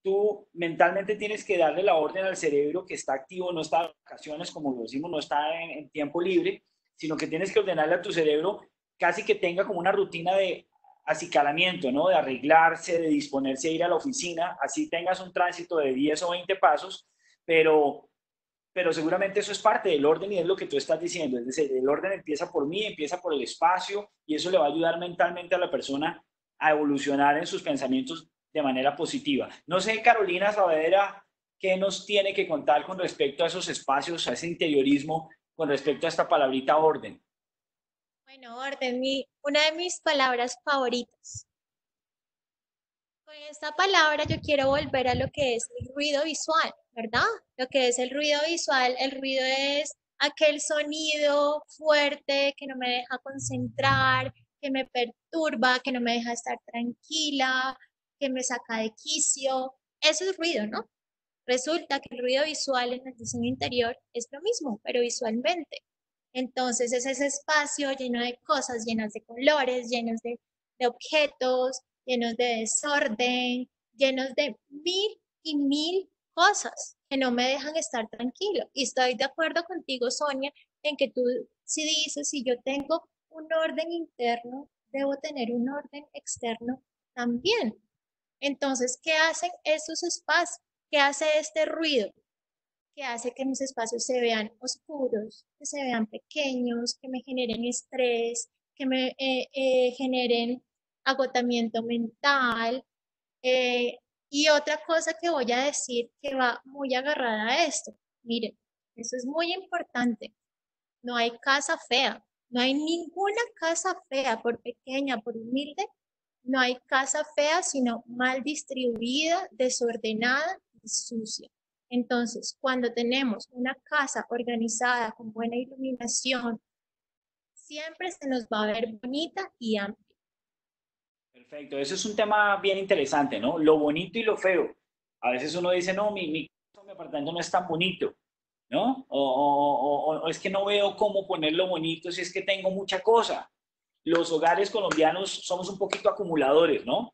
tú mentalmente tienes que darle la orden al cerebro que está activo, no está de vacaciones, como lo decimos, no está en, en tiempo libre, sino que tienes que ordenarle a tu cerebro casi que tenga como una rutina de acicalamiento, ¿no? De arreglarse, de disponerse a ir a la oficina, así tengas un tránsito de diez o veinte pasos, pero, pero seguramente eso es parte del orden y es lo que tú estás diciendo, es decir, el orden empieza por mí, empieza por el espacio y eso le va a ayudar mentalmente a la persona a evolucionar en sus pensamientos de manera positiva. No sé, Carolina Saavedra, ¿qué nos tiene que contar con respecto a esos espacios, a ese interiorismo, con respecto a esta palabrita orden? Bueno, orden, mi, una de mis palabras favoritas. Con esta palabra yo quiero volver a lo que es el ruido visual, ¿verdad? Lo que es el ruido visual, el ruido es aquel sonido fuerte que no me deja concentrar, que me perturba, que no me deja estar tranquila, que me saca de quicio. Eso es ruido, ¿no? Resulta que el ruido visual en el diseño interior es lo mismo, pero visualmente. Entonces es ese espacio lleno de cosas, llenas de colores, llenos de, de objetos, llenos de desorden, llenos de mil y mil cosas que no me dejan estar tranquilo. Y estoy de acuerdo contigo, Sonia, en que tú si dices, si yo tengo un orden interno, debo tener un orden externo también. Entonces, ¿qué hacen estos espacios? ¿Qué hace este ruido? Que hace que mis espacios se vean oscuros, que se vean pequeños, que me generen estrés, que me eh, eh, generen agotamiento mental. Eh, y otra cosa que voy a decir que va muy agarrada a esto, miren, eso es muy importante. No hay casa fea, no hay ninguna casa fea, por pequeña, por humilde, no hay casa fea, sino mal distribuida, desordenada y sucia. Entonces, cuando tenemos una casa organizada con buena iluminación, siempre se nos va a ver bonita y amplia. Perfecto, eso es un tema bien interesante, ¿no? Lo bonito y lo feo. A veces uno dice, no, mi, mi, mi apartamento no es tan bonito, ¿no? O, o, o, o es que no veo cómo ponerlo bonito si es que tengo mucha cosa. Los hogares colombianos somos un poquito acumuladores, ¿no?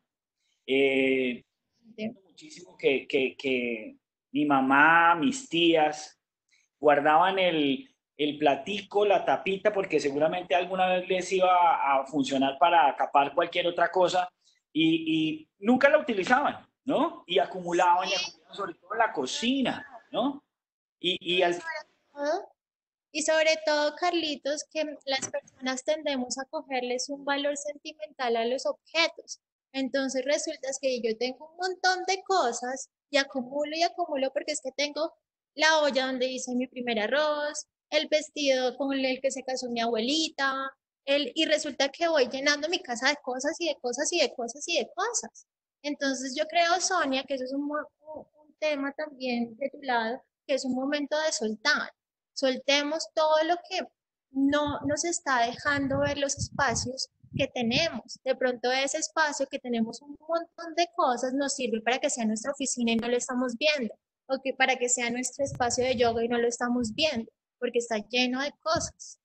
Eh, muchísimo que, que, que mi mamá, mis tías guardaban el, el platico, la tapita, porque seguramente alguna vez les iba a, a funcionar para tapar cualquier otra cosa y, y, nunca la utilizaban, ¿no? Y acumulaban y acumulaban, sobre todo en la cocina, ¿no? Y, No, y y al sobre todo, y sobre todo, Carlitos, que las personas tendemos a cogerles un valor sentimental a los objetos. Entonces resulta que yo tengo un montón de cosas y acumulo y acumulo porque es que tengo la olla donde hice mi primer arroz, el vestido con el que se casó mi abuelita, el, y resulta que voy llenando mi casa de cosas y de cosas y de cosas y de cosas. Entonces yo creo, Sonia, que eso es un, un, un tema también de tu lado, que es un momento de soltar. Soltemos todo lo que no nos está dejando ver los espacios que tenemos. De pronto ese espacio que tenemos un montón de cosas nos sirve para que sea nuestra oficina y no lo estamos viendo, o que para que sea nuestro espacio de yoga y no lo estamos viendo, porque está lleno de cosas.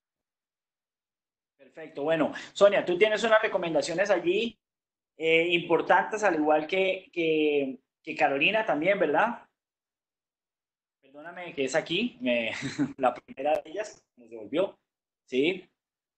Perfecto, bueno, Sonia, tú tienes unas recomendaciones allí eh, importantes, al igual que, que, que Carolina también, ¿verdad? Perdóname que es aquí, me, la primera de ellas nos devolvió, ¿sí?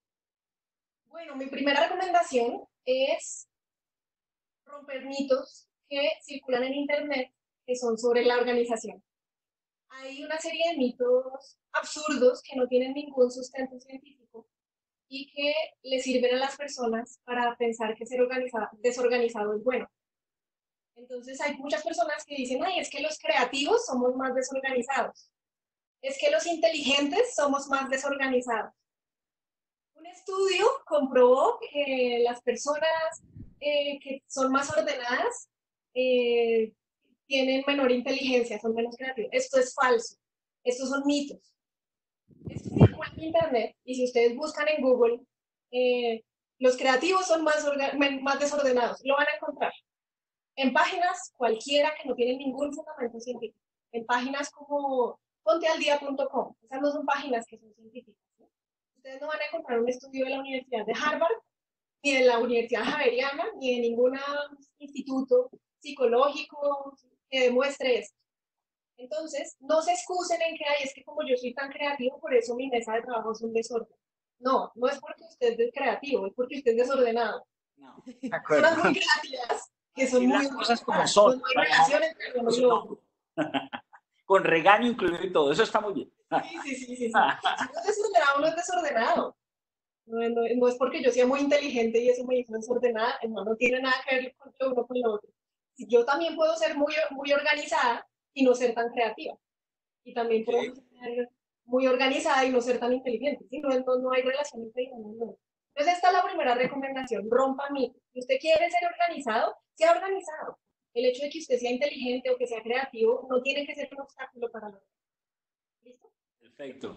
Bueno, mi primera recomendación es romper mitos que circulan en Internet que son sobre la organización. Hay una serie de mitos absurdos que no tienen ningún sustento científico y que le sirven a las personas para pensar que ser organizado, desorganizado es bueno. Entonces hay muchas personas que dicen, ay, es que los creativos somos más desorganizados, es que los inteligentes somos más desorganizados. Un estudio comprobó que las personas eh, que son más ordenadas eh, tienen menor inteligencia, son menos creativos. Esto es falso, estos son mitos. Esto circula en Internet y si ustedes buscan en Google, eh, los creativos son más, más desordenados, lo van a encontrar. En páginas cualquiera que no tienen ningún fundamento científico. En páginas como pontealdía punto com. Esas no son páginas que son científicas. ¿No? Ustedes no van a encontrar un estudio de la Universidad de Harvard, ni de la Universidad Javeriana, ni de ningún instituto psicológico que demuestre esto. Entonces, no se excusen en que, ay, es que como yo soy tan creativo, por eso mi mesa de trabajo es un desorden. No, no es porque usted es creativo, es porque usted es desordenado. No, de Hay acuerdo. personas muy creativas que son Decir muy las cosas como organizadas, son. no hay relación entre uno y lo otro. Con regaño incluido y todo, eso está muy bien. Sí, sí, sí, sí, sí. Si uno es desordenado, uno es desordenado. No, no, no es porque yo sea muy inteligente y eso me hizo desordenada, no, no tiene nada que ver con lo uno con lo otro. Yo también puedo ser muy, muy organizada y no ser tan creativa. Y también puedo Okay. ser muy organizada y no ser tan inteligente. ¿Sí? No, no, no hay relación entre uno y otro. Entonces, esta es la primera recomendación, rompa mitos. Si usted quiere ser organizado, sea organizado. El hecho de que usted sea inteligente o que sea creativo no tiene que ser un obstáculo para lo. ¿Listo? Perfecto.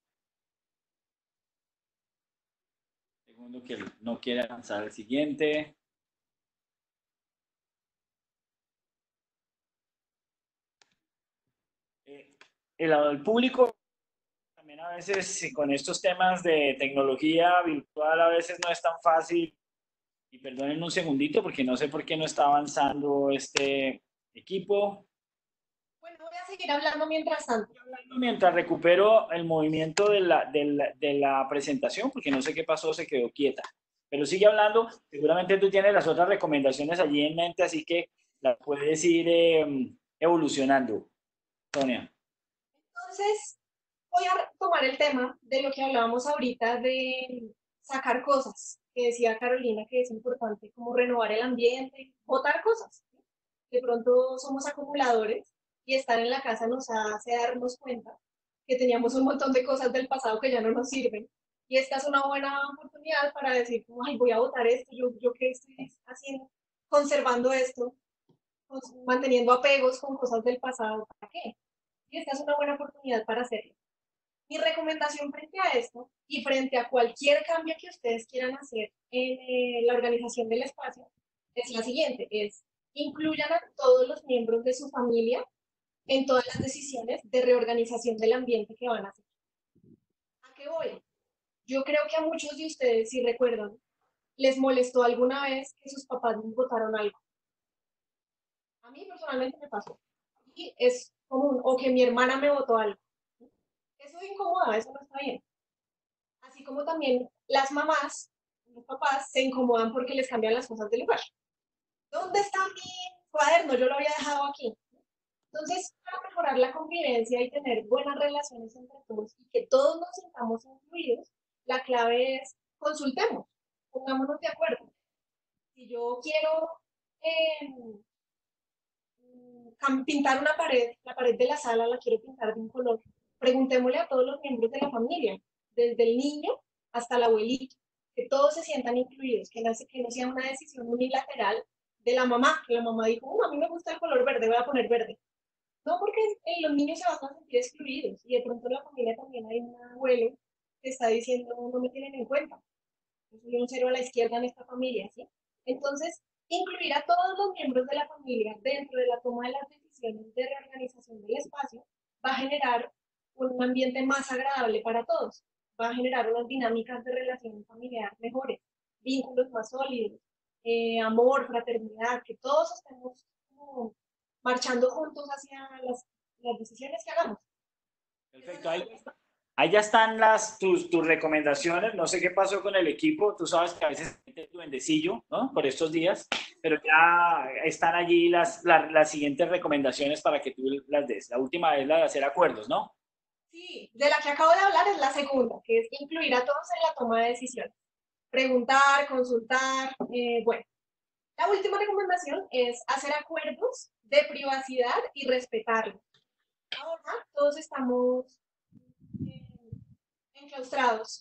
Segundo que no quiere avanzar al siguiente. Eh, el, el público también a veces con estos temas de tecnología virtual a veces no es tan fácil. Y perdonen un segundito porque no sé por qué no está avanzando este equipo. Bueno, voy a seguir hablando mientras tanto. Mientras recupero el movimiento de la, de la, de la presentación, porque no sé qué pasó, se quedó quieta. Pero sigue hablando, seguramente tú tienes las otras recomendaciones allí en mente, así que las puedes ir eh, evolucionando, Sonia. Entonces, voy a tomar el tema de lo que hablábamos ahorita de sacar cosas, que decía Carolina que es importante como renovar el ambiente, botar cosas. ¿Sí? De pronto somos acumuladores y estar en la casa nos hace darnos cuenta que teníamos un montón de cosas del pasado que ya no nos sirven. Y esta es una buena oportunidad para decir, ay, voy a botar esto, yo, yo qué estoy haciendo, conservando esto, manteniendo apegos con cosas del pasado, ¿para qué? Y esta es una buena oportunidad para hacerlo. Mi recomendación frente a esto y frente a cualquier cambio que ustedes quieran hacer en eh, la organización del espacio es la siguiente, es incluyan a todos los miembros de su familia en todas las decisiones de reorganización del ambiente que van a hacer. ¿A qué voy? Yo creo que a muchos de ustedes, si recuerdan, les molestó alguna vez que sus papás les votaron algo. A mí personalmente me pasó. Y es común, o que mi hermana me votó algo. Eso incomoda, eso no está bien. Así como también las mamás, los papás, se incomodan porque les cambian las cosas del lugar. ¿Dónde está mi cuaderno? Yo lo había dejado aquí. Entonces, para mejorar la convivencia y tener buenas relaciones entre todos y que todos nos sintamos incluidos, la clave es consultemos, pongámonos de acuerdo. Si yo quiero eh, pintar una pared, la pared de la sala la quiero pintar de un color, preguntémosle a todos los miembros de la familia, desde el niño hasta el abuelito, que todos se sientan incluidos, que no, que no sea una decisión unilateral de la mamá, que la mamá dijo, uh, a mí me gusta el color verde, voy a poner verde. No, porque eh, los niños se van a sentir excluidos y de pronto en la familia también hay un abuelo que está diciendo, no me tienen en cuenta, yo soy un cero a la izquierda en esta familia, ¿sí? Entonces, incluir a todos los miembros de la familia dentro de la toma de las decisiones de reorganización del espacio va a generar un ambiente más agradable para todos, va a generar unas dinámicas de relación familiar mejores, vínculos más sólidos, eh, amor, fraternidad, que todos estemos como marchando juntos hacia las, las decisiones que hagamos. Perfecto, ahí, ahí ya están las, tus, tus recomendaciones. No sé qué pasó con el equipo. Tú sabes que a veces es duendecillo, ¿no? Por estos días, pero ya están allí las, las, las siguientes recomendaciones para que tú las des. La última es la de hacer acuerdos, ¿no? Sí, de la que acabo de hablar es la segunda, que es incluir a todos en la toma de decisiones. Preguntar, consultar, eh, bueno. La última recomendación es hacer acuerdos de privacidad y respetarlos. Ahora todos estamos eh, enclaustrados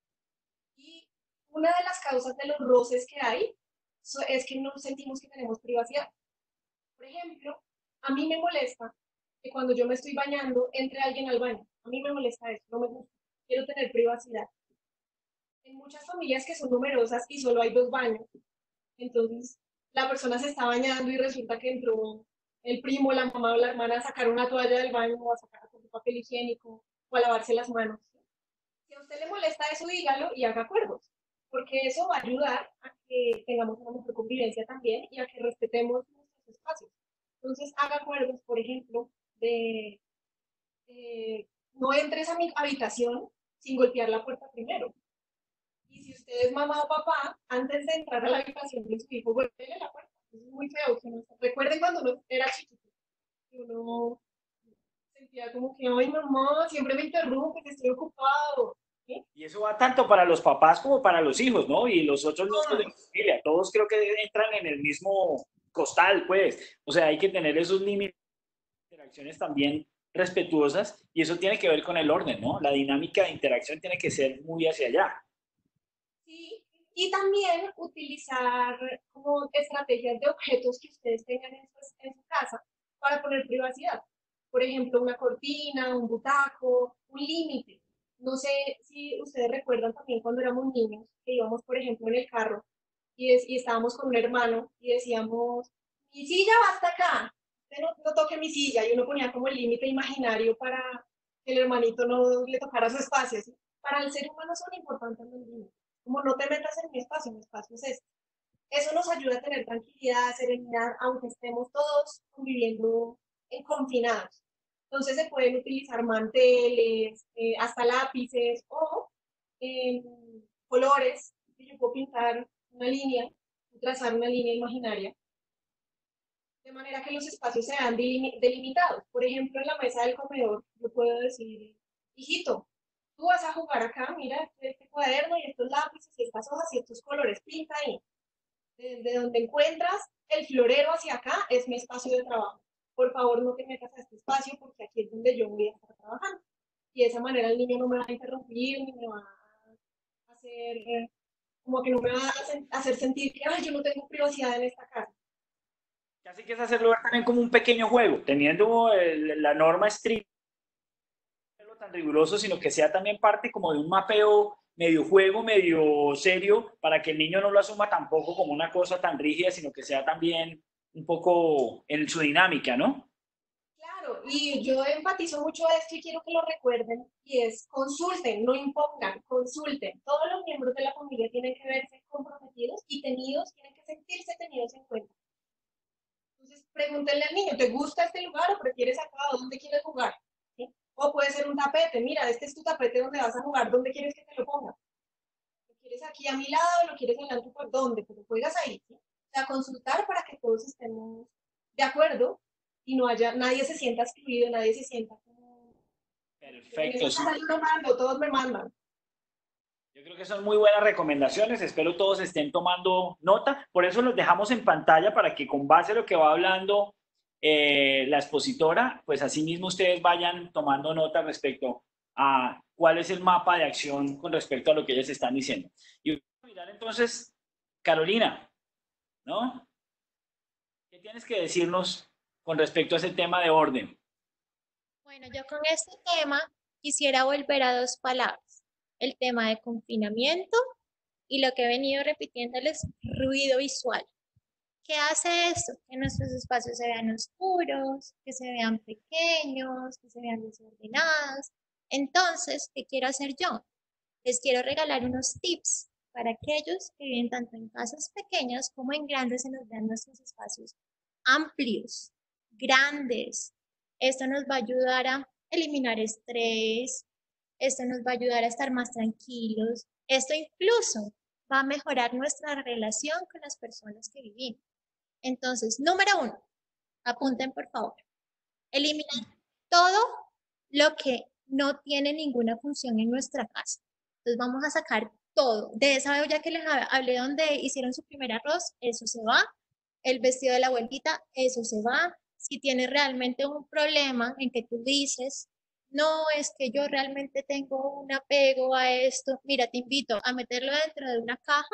y una de las causas de los roces que hay es que no sentimos que tenemos privacidad. Por ejemplo, a mí me molesta que cuando yo me estoy bañando entre alguien al baño. A mí me molesta eso, no me gusta. Quiero tener privacidad. En muchas familias que son numerosas y solo hay dos baños, entonces la persona se está bañando y resulta que entró el primo, la mamá o la hermana a sacar una toalla del baño o a sacar un papel higiénico o a lavarse las manos. Si a usted le molesta eso, dígalo y haga acuerdos, porque eso va a ayudar a que tengamos una mejor convivencia también y a que respetemos nuestros espacios. Entonces haga acuerdos, por ejemplo, de eh, no entres a mi habitación sin golpear la puerta primero. Y si usted es mamá o papá, antes de entrar a la habitación de su hijo, golpee la puerta. Eso es muy feo. Que no, recuerden cuando uno era chiquito, que uno sentía como que, ay, mamá, siempre me interrumpe, que estoy ocupado. ¿Sí? Y eso va tanto para los papás como para los hijos, ¿no? Y los otros miembros de la Todos. familia. Todos creo que entran en el mismo costal, pues. O sea, hay que tener esos límites, interacciones también respetuosas, y eso tiene que ver con el orden, ¿no? La dinámica de interacción tiene que ser muy hacia allá. Sí, y también utilizar como estrategias de objetos que ustedes tengan en su, en su casa para poner privacidad. Por ejemplo, una cortina, un butaco, un límite. No sé si ustedes recuerdan también cuando éramos niños, que íbamos, por ejemplo, en el carro y, es, y estábamos con un hermano y decíamos, mi silla va hasta acá, usted no, no toque mi silla, y uno ponía como el límite imaginario para que el hermanito no le tocara su espacio. ¿Sí? Para el ser humano son importantes los límites, como no te metas en mi espacio, mi espacio es este. Eso nos ayuda a tener tranquilidad, serenidad, aunque estemos todos conviviendo en confinados. Entonces se pueden utilizar manteles, eh, hasta lápices o eh, colores. Yo puedo pintar una línea, trazar una línea imaginaria, de manera que los espacios sean delimitados. Por ejemplo, en la mesa del comedor, yo puedo decir, hijito, tú vas a jugar acá, mira este cuaderno y estos lápices y estas hojas y estos colores, pinta ahí. Desde donde encuentras el florero hacia acá es mi espacio de trabajo. Por favor, no te metas a este espacio porque aquí es donde yo voy a estar trabajando. Y de esa manera el niño no me va a interrumpir ni me va a hacer, como que no me va a hacer sentir que, ay, yo no tengo privacidad en esta casa. Casi que es hacerlo ver también como un pequeño juego, teniendo el, la norma estricta, no tan riguroso, sino que sea también parte como de un mapeo medio juego, medio serio, para que el niño no lo asuma tampoco como una cosa tan rígida, sino que sea también un poco en su dinámica, ¿no? Claro, y yo enfatizo mucho esto y quiero que lo recuerden, y es consulten, no impongan, consulten. Todos los miembros de la familia tienen que verse comprometidos y tenidos, tienen que sentirse tenidos en cuenta. Entonces, pregúntenle al niño, ¿te gusta este lugar o prefieres acá? ¿O dónde quieres jugar? ¿Sí? O puede ser un tapete, mira, este es tu tapete donde vas a jugar, ¿dónde quieres que te lo ponga? ¿Lo quieres aquí a mi lado? ¿Lo quieres en la tu por dónde? Pero juegas ahí, ¿sí? O sea, consultar para que todos estemos de acuerdo y no haya, nadie se sienta excluido, nadie se sienta como, en Perfecto, esta sí. casa yo no mando, todos me mandan. Yo creo que son muy buenas recomendaciones, espero todos estén tomando nota, por eso los dejamos en pantalla para que con base a lo que va hablando eh, la expositora, pues así mismo ustedes vayan tomando nota respecto a cuál es el mapa de acción con respecto a lo que ellos están diciendo. Y vamos a mirar entonces, Carolina, ¿no? ¿Qué tienes que decirnos con respecto a ese tema de orden? Bueno, yo con este tema quisiera volver a dos palabras, el tema de confinamiento y lo que he venido repitiéndoles, ruido visual. ¿Qué hace esto? Que nuestros espacios se vean oscuros, que se vean pequeños, que se vean desordenados. Entonces, ¿qué quiero hacer yo? Les quiero regalar unos tips para aquellos que viven tanto en casas pequeñas como en grandes se nos vean nuestros espacios amplios, grandes. Esto nos va a ayudar a eliminar estrés, esto nos va a ayudar a estar más tranquilos, esto incluso va a mejorar nuestra relación con las personas que vivimos. Entonces, número uno, apunten por favor, eliminar todo lo que no tiene ninguna función en nuestra casa. Entonces vamos a sacar todo. De esa olla que les hablé donde hicieron su primer arroz, eso se va. El vestido de la abuelita, eso se va. Si tienes realmente un problema en que tú dices, no, es que yo realmente tengo un apego a esto, mira, te invito a meterlo dentro de una caja,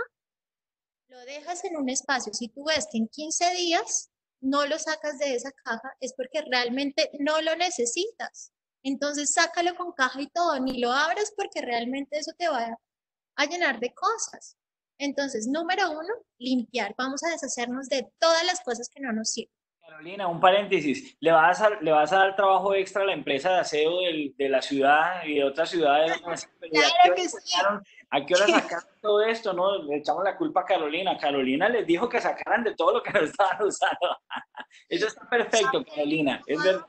lo dejas en un espacio. Si tú ves que en quince días no lo sacas de esa caja, es porque realmente no lo necesitas. Entonces sácalo con caja y todo, ni lo abras porque realmente eso te va a llenar de cosas. Entonces, número uno, limpiar. Vamos a deshacernos de todas las cosas que no nos sirven. Carolina, un paréntesis, ¿le vas a, le vas a dar trabajo extra a la empresa de aseo del, de la ciudad y de otras ciudades? Claro que sí. ¿A qué hora sacaron todo esto? No, le echamos la culpa a Carolina. Carolina les dijo que sacaran de todo lo que no estaban usando. Eso está perfecto, Carolina. Es verdad.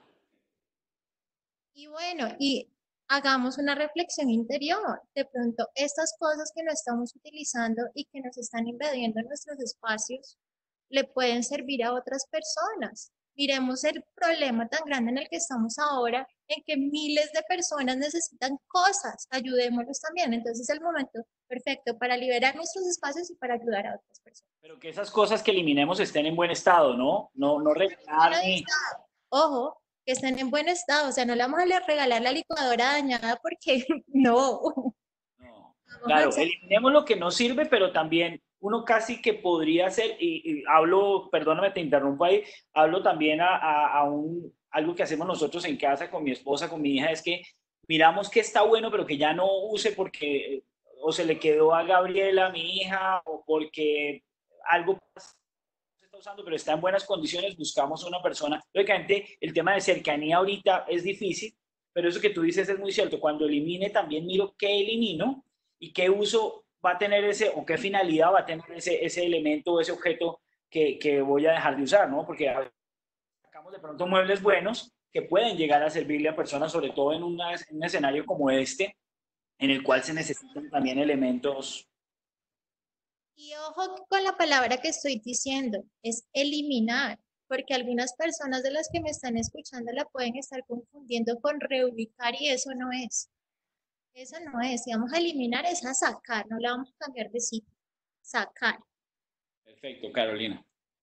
Y bueno, y hagamos una reflexión interior. De pronto, estas cosas que no estamos utilizando y que nos están invadiendo nuestros espacios, le pueden servir a otras personas. Miremos el problema tan grande en el que estamos ahora, en que miles de personas necesitan cosas. Ayudémoslos también. Entonces es el momento perfecto para liberar nuestros espacios y para ayudar a otras personas. Pero que esas cosas que eliminemos estén en buen estado, ¿no? No, no regalar ni... Ojo, que estén en buen estado, o sea, no le vamos a regalar la licuadora dañada porque no. No. Claro, eliminemos lo que no sirve, pero también uno casi que podría hacer, y, y hablo, perdóname, te interrumpo ahí, hablo también a, a, a un, algo que hacemos nosotros en casa con mi esposa, con mi hija, es que miramos que está bueno, pero que ya no use porque o se le quedó a Gabriela, mi hija, o porque algo se está usando, pero está en buenas condiciones, buscamos una persona. Lógicamente, el tema de cercanía ahorita es difícil, pero eso que tú dices es muy cierto. Cuando elimine, también miro qué elimino y qué uso va a tener ese, o qué finalidad va a tener ese, ese elemento o ese objeto que, que voy a dejar de usar, ¿no? Porque sacamos de pronto muebles buenos que pueden llegar a servirle a personas, sobre todo en, una, en un escenario como este, en el cual se necesitan también elementos. Y ojo con la palabra que estoy diciendo, es eliminar, porque algunas personas de las que me están escuchando la pueden estar confundiendo con reubicar y eso no es. Eso no es. Si vamos a eliminar es a sacar, no la vamos a cambiar de sitio. Sacar. Perfecto, Carolina.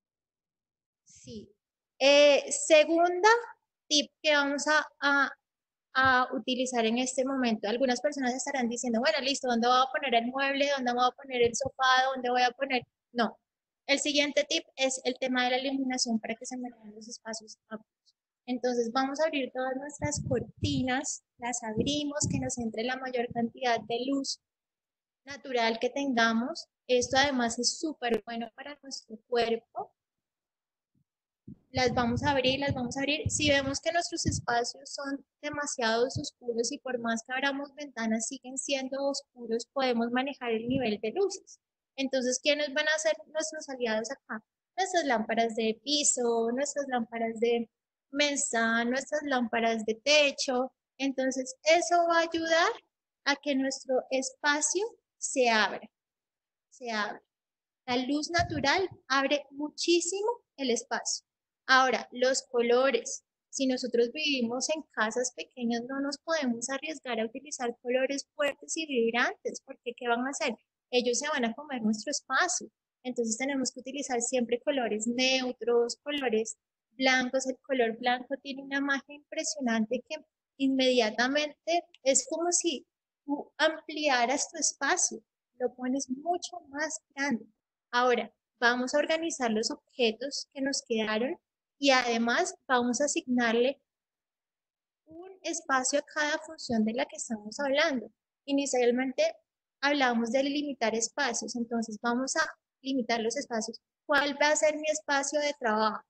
Sí. Eh, segunda tip que vamos a, a, a utilizar en este momento. Algunas personas estarán diciendo, bueno, listo, ¿dónde voy a poner el mueble? ¿Dónde voy a poner el sofá? ¿Dónde voy a poner? No. El siguiente tip es el tema de la iluminación para que se mantengan los espacios amplios. Entonces vamos a abrir todas nuestras cortinas, las abrimos, que nos entre la mayor cantidad de luz natural que tengamos. Esto además es súper bueno para nuestro cuerpo. Las vamos a abrir, las vamos a abrir. Si vemos que nuestros espacios son demasiado oscuros y por más que abramos ventanas siguen siendo oscuros, podemos manejar el nivel de luces. Entonces, ¿quiénes van a ser nuestros aliados acá? Nuestras lámparas de piso, nuestras lámparas de mesa, nuestras lámparas de techo. Entonces, eso va a ayudar a que nuestro espacio se abra, se abra. La luz natural abre muchísimo el espacio. Ahora, los colores. Si nosotros vivimos en casas pequeñas, no nos podemos arriesgar a utilizar colores fuertes y vibrantes, porque ¿qué van a hacer? Ellos se van a comer nuestro espacio. Entonces tenemos que utilizar siempre colores neutros, colores blancos. El color blanco tiene una magia impresionante que inmediatamente es como si tú ampliaras tu espacio, lo pones mucho más grande. Ahora, vamos a organizar los objetos que nos quedaron y además vamos a asignarle un espacio a cada función de la que estamos hablando. Inicialmente hablamos de limitar espacios, entonces vamos a limitar los espacios. ¿Cuál va a ser mi espacio de trabajo?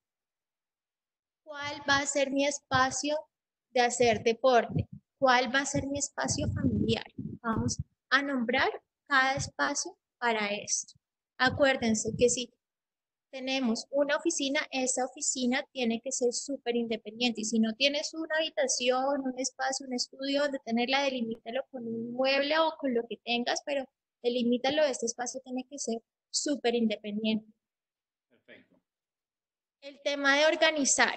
¿Cuál va a ser mi espacio de hacer deporte? ¿Cuál va a ser mi espacio familiar? Vamos a nombrar cada espacio para esto. Acuérdense que si tenemos una oficina, esa oficina tiene que ser súper independiente. Y si no tienes una habitación, un espacio, un estudio donde tenerla, delimítalo con un mueble o con lo que tengas, pero delimítalo, este espacio tiene que ser súper independiente. Perfecto. El tema de organizar.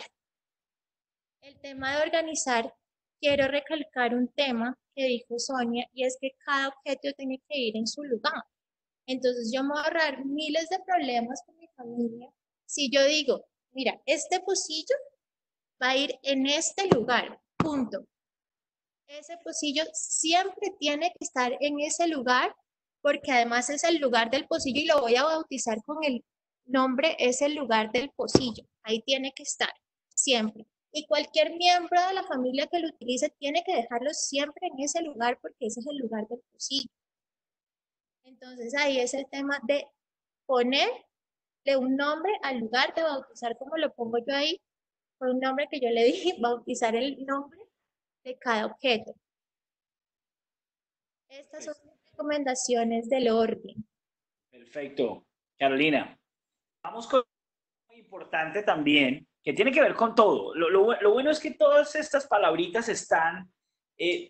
El tema de organizar, quiero recalcar un tema que dijo Sonia, y es que cada objeto tiene que ir en su lugar. Entonces yo me voy a ahorrar miles de problemas con mi familia si yo digo, mira, este pocillo va a ir en este lugar, punto. Ese pocillo siempre tiene que estar en ese lugar porque además es el lugar del pocillo y lo voy a bautizar con el nombre, es el lugar del pocillo. Ahí tiene que estar, siempre. Y cualquier miembro de la familia que lo utilice tiene que dejarlo siempre en ese lugar porque ese es el lugar del pocillo. Entonces ahí es el tema de ponerle un nombre al lugar, de bautizar como lo pongo yo ahí, con un nombre que yo le dije, bautizar el nombre de cada objeto. Estas son recomendaciones del orden. Perfecto. Carolina, vamos con algo muy importante también, que tiene que ver con todo. Lo, lo, lo bueno es que todas estas palabritas están eh,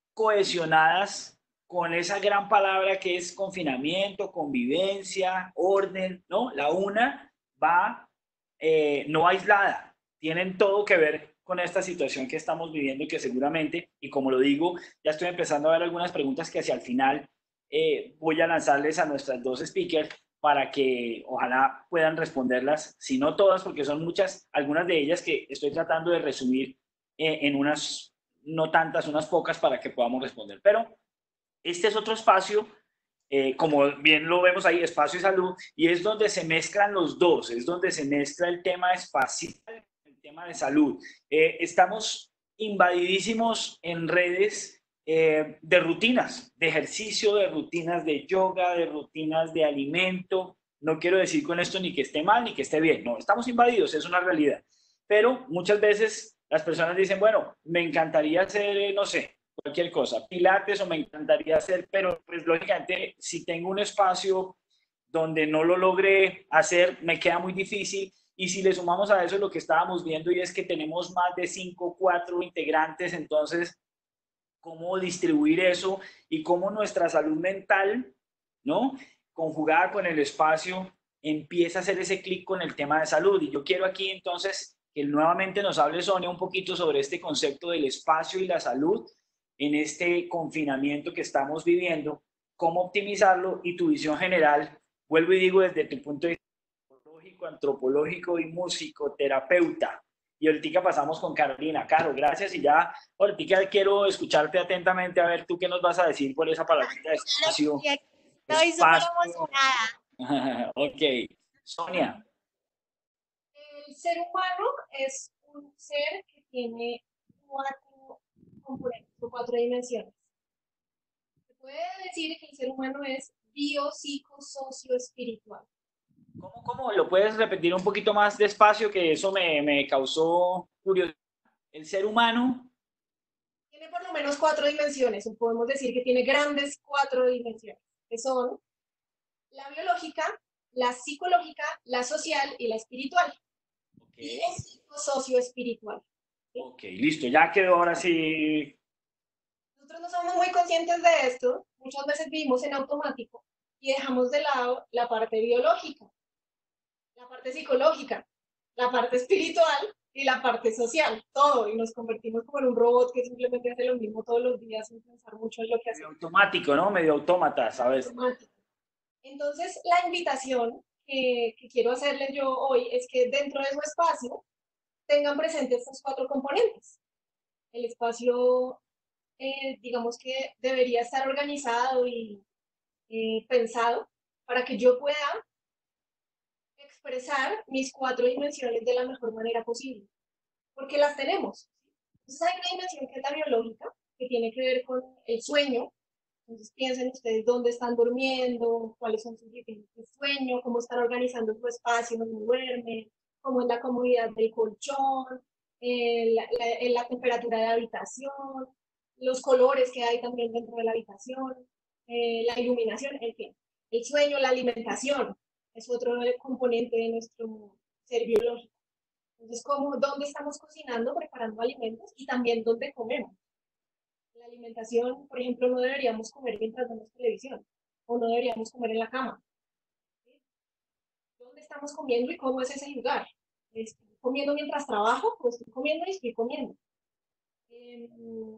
cohesionadas con esa gran palabra que es confinamiento, convivencia, orden, ¿no? La una va eh, no aislada, tienen todo que ver con esta situación que estamos viviendo y que seguramente, y como lo digo, ya estoy empezando a ver algunas preguntas que hacia el final eh, voy a lanzarles a nuestras dos speakers para que ojalá puedan responderlas, si no todas, porque son muchas, algunas de ellas que estoy tratando de resumir eh, en unas, no tantas, unas pocas para que podamos responder. Pero este es otro espacio, eh, como bien lo vemos ahí, espacio y salud, y es donde se mezclan los dos, es donde se mezcla el tema espacial, el tema de salud. Eh, estamos invadidísimos en redes eh, de rutinas, de ejercicio, de rutinas de yoga, de rutinas de alimento. No quiero decir con esto ni que esté mal ni que esté bien, no, estamos invadidos, es una realidad. Pero muchas veces las personas dicen, bueno, me encantaría hacer, eh, no sé, cualquier cosa, pilates o me encantaría hacer, pero pues lógicamente si tengo un espacio donde no lo logré hacer, me queda muy difícil. Y si le sumamos a eso lo que estábamos viendo y es que tenemos más de cinco, cuatro integrantes, entonces, ¿cómo distribuir eso y cómo nuestra salud mental, ¿no? Conjugada con el espacio, empieza a hacer ese clic con el tema de salud? Y yo quiero aquí entonces que nuevamente nos hable Sonia un poquito sobre este concepto del espacio y la salud en este confinamiento que estamos viviendo, cómo optimizarlo y tu visión general, vuelvo y digo desde tu punto de vista psicológico, antropológico y musicoterapeuta. Y ahorita pasamos con Carolina. Caro, gracias. Y ya ahorita quiero escucharte atentamente a ver tú qué nos vas a decir por esa palabrita de espacio. Estoy súper emocionada. Ok. Sonia. El ser humano es un ser que tiene cuatro componentes o cuatro dimensiones. Se puede decir que el ser humano es bio, psico, socio, espiritual. ¿Cómo, cómo? ¿Lo puedes repetir un poquito más despacio? Que eso me, me causó curiosidad. El ser humano tiene por lo menos cuatro dimensiones, o podemos decir que tiene grandes cuatro dimensiones, que son la biológica, la psicológica, la social y la espiritual. Okay. Y el psicosocio-espiritual. ¿Sí? Ok, listo, ya quedó ahora sí. Nosotros no somos muy conscientes de esto, muchas veces vivimos en automático y dejamos de lado la parte biológica, la parte psicológica, la parte espiritual y la parte social, todo, y nos convertimos como en un robot que simplemente hace lo mismo todos los días sin pensar mucho en lo que hace. Medio automático, ¿no? Medio autómata, ¿sabes? Automático. Entonces, la invitación que, que quiero hacerles yo hoy es que dentro de su espacio tengan presentes estos cuatro componentes. El espacio, eh, digamos que debería estar organizado y eh, pensado para que yo pueda expresar mis cuatro dimensiones de la mejor manera posible, porque las tenemos. Entonces hay una dimensión que es la biológica, que tiene que ver con el sueño. Entonces piensen ustedes dónde están durmiendo, cuáles son sus ritmos de sueño, cómo están organizando su espacio donde duermen, cómo es la comodidad del colchón, eh, la, la, la temperatura de la habitación, los colores que hay también dentro de la habitación, eh, la iluminación, en fin. El sueño, la alimentación, es otro componente de nuestro ser biológico. Entonces, ¿cómo, dónde estamos cocinando, preparando alimentos y también dónde comemos? La alimentación, por ejemplo, no deberíamos comer mientras vemos televisión o no deberíamos comer en la cama. ¿Sí? ¿Dónde estamos comiendo y cómo es ese lugar? ¿Estoy comiendo mientras trabajo o estoy comiendo y estoy comiendo? Eh,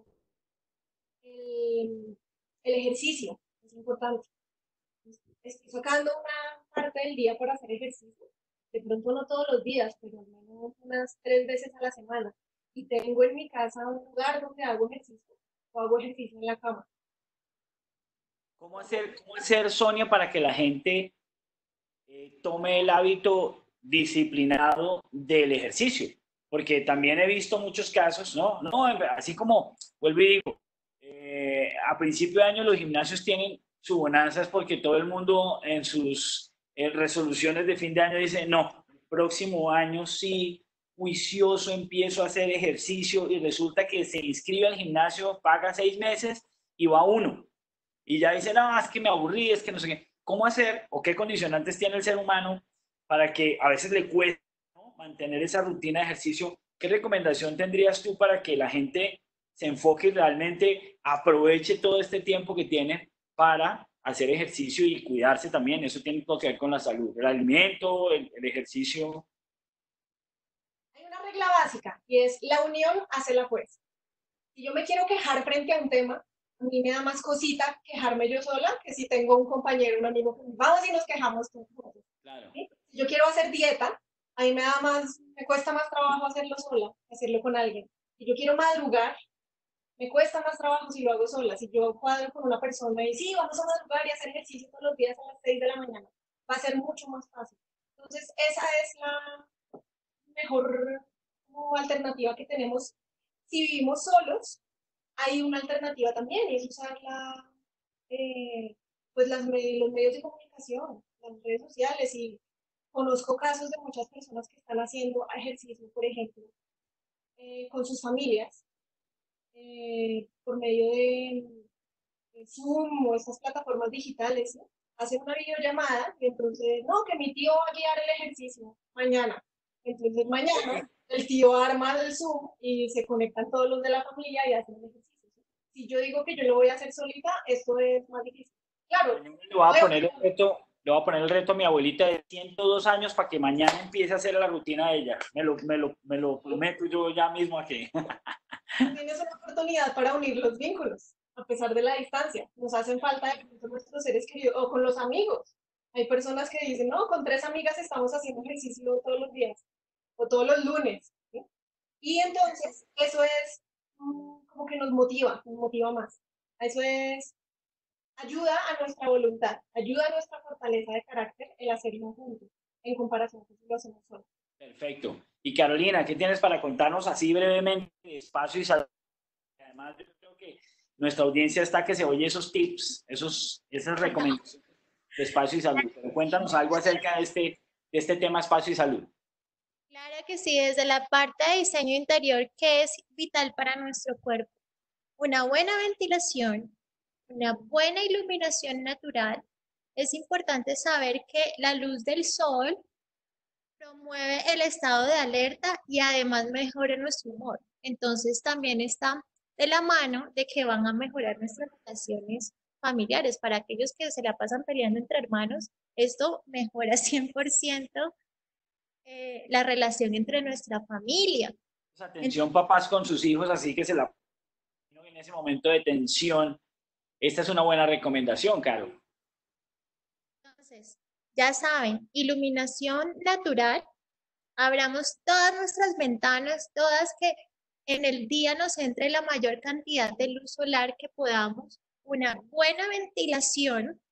el, el ejercicio es importante. Estoy sacando una parte del día para hacer ejercicio. De pronto no todos los días, pero al menos unas tres veces a la semana. Y tengo en mi casa un lugar donde hago ejercicio o hago ejercicio en la cama. ¿Cómo hacer, cómo hacer Sonia, para que la gente eh, tome el hábito disciplinado del ejercicio? Porque también he visto muchos casos, ¿no? No, así como, vuelvo y digo, eh, a principio de año los gimnasios tienen su bonanzas porque todo el mundo en sus eh, resoluciones de fin de año dice, no, próximo año sí, juicioso, empiezo a hacer ejercicio, y resulta que se inscribe al gimnasio, paga seis meses y va uno. y ya dice, no, es que me aburrí, es que no sé qué. ¿Cómo hacer o qué condicionantes tiene el ser humano para que a veces le cueste, ¿no?, mantener esa rutina de ejercicio? ¿Qué recomendación tendrías tú para que la gente se enfoque y realmente aproveche todo este tiempo que tiene para hacer ejercicio y cuidarse también? Eso tiene todo que ver con la salud, el alimento, el, el ejercicio. Hay una regla básica y es la unión hace la fuerza. Si yo me quiero quejar frente a un tema, a mí me da más cosita quejarme yo sola que si tengo un compañero, un amigo que me vamos y nos quejamos todos juntos. Claro. ¿Sí? Si yo quiero hacer dieta, a mí me da más, me cuesta más trabajo hacerlo sola que hacerlo con alguien. Si yo quiero madrugar, me cuesta más trabajo si lo hago sola. Si yo cuadro con una persona y sí, vamos a madrugar y hacer ejercicio todos los días a las seis de la mañana, va a ser mucho más fácil. Entonces, esa es la mejor como alternativa que tenemos. Si vivimos solos, hay una alternativa también, y es usar la, eh, pues las, los medios de comunicación, las redes sociales, y conozco casos de muchas personas que están haciendo ejercicio, por ejemplo, eh, con sus familias, eh, por medio de, de Zoom o estas plataformas digitales, ¿no? Hacen una videollamada y entonces, no, que mi tío va a guiar el ejercicio mañana. Entonces mañana el tío arma el Zoom y se conectan todos los de la familia y hacen el ejercicio. ¿Sí? Si yo digo que yo lo voy a hacer solita, esto es más difícil. Claro, Le voy a poner el reto, le voy a poner el reto a mi abuelita de ciento dos años para que mañana empiece a hacer la rutina de ella. Me lo, me lo, me lo prometo yo ya mismo aquí. también es una oportunidad para unir los vínculos, a pesar de la distancia. Nos hacen falta de pronto nuestros seres queridos o con los amigos. Hay personas que dicen, no, con tres amigas estamos haciendo ejercicio todos los días o todos los lunes. ¿Sí? Y entonces eso es mm, como que nos motiva, nos motiva más. Eso es, ayuda a nuestra voluntad, ayuda a nuestra fortaleza de carácter el hacerlo juntos, en comparación con si lo hacemos solos. Perfecto. Y Carolina, ¿qué tienes para contarnos así brevemente de espacio y salud? Además, yo creo que nuestra audiencia está que se oye esos tips, esos, esas recomendaciones de espacio y salud. Pero cuéntanos algo acerca de este, de este tema espacio y salud. Claro que sí, desde la parte de diseño interior, que es vital para nuestro cuerpo. Una buena ventilación, una buena iluminación natural. Es importante saber que la luz del sol promueve el estado de alerta y además mejora nuestro humor. Entonces también está de la mano de que van a mejorar nuestras relaciones familiares. Para aquellos que se la pasan peleando entre hermanos, esto mejora cien por ciento eh, la relación entre nuestra familia. Atención papás con sus hijos, así que se la en ese momento de tensión. Esta es una buena recomendación, Caro. Entonces, ya saben, iluminación natural. Abramos todas nuestras ventanas, todas, que en el día nos entre la mayor cantidad de luz solar que podamos. Una buena ventilación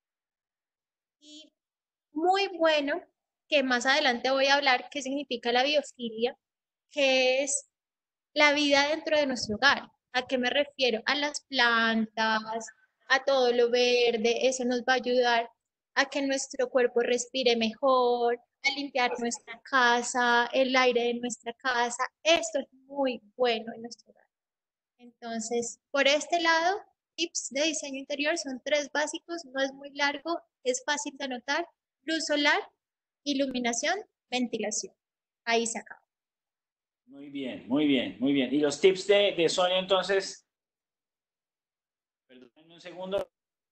y muy bueno, que más adelante voy a hablar qué significa la biofilia, que es la vida dentro de nuestro hogar. ¿A qué me refiero? A las plantas, a todo lo verde. Eso nos va a ayudar a que nuestro cuerpo respire mejor, a limpiar nuestra casa, el aire de nuestra casa. Esto es muy bueno en nuestro hogar. Entonces, por este lado, tips de diseño interior son tres básicos, no es muy largo, es fácil de anotar: luz solar, iluminación, ventilación. Ahí se acaba. Muy bien, muy bien, muy bien. Y los tips de, de Sonia, entonces, perdónenme un segundo.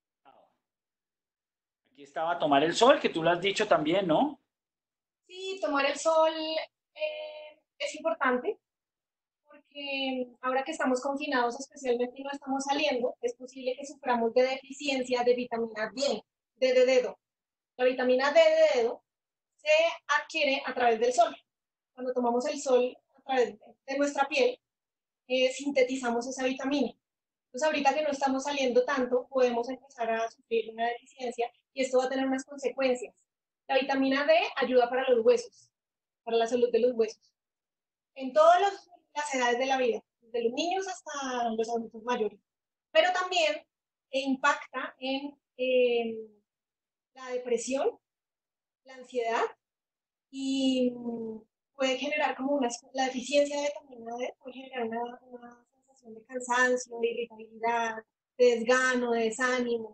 Aquí estaba tomar el sol, que tú lo has dicho también, ¿no? Sí, tomar el sol eh, es importante porque ahora que estamos confinados especialmente y no estamos saliendo, es posible que suframos de deficiencia de vitamina D, D de dedo. La vitamina D de dedo se adquiere a través del sol. Cuando tomamos el sol a través de nuestra piel, eh, sintetizamos esa vitamina. Entonces, ahorita que no estamos saliendo tanto, podemos empezar a sufrir una deficiencia y esto va a tener unas consecuencias. La vitamina D ayuda para los huesos, para la salud de los huesos, en todas los, las edades de la vida, desde los niños hasta los adultos mayores. Pero también impacta en eh, la depresión, la ansiedad y puede generar como una, la deficiencia de vitamina D puede generar una, una sensación de cansancio, de irritabilidad, de desgano, de desánimo.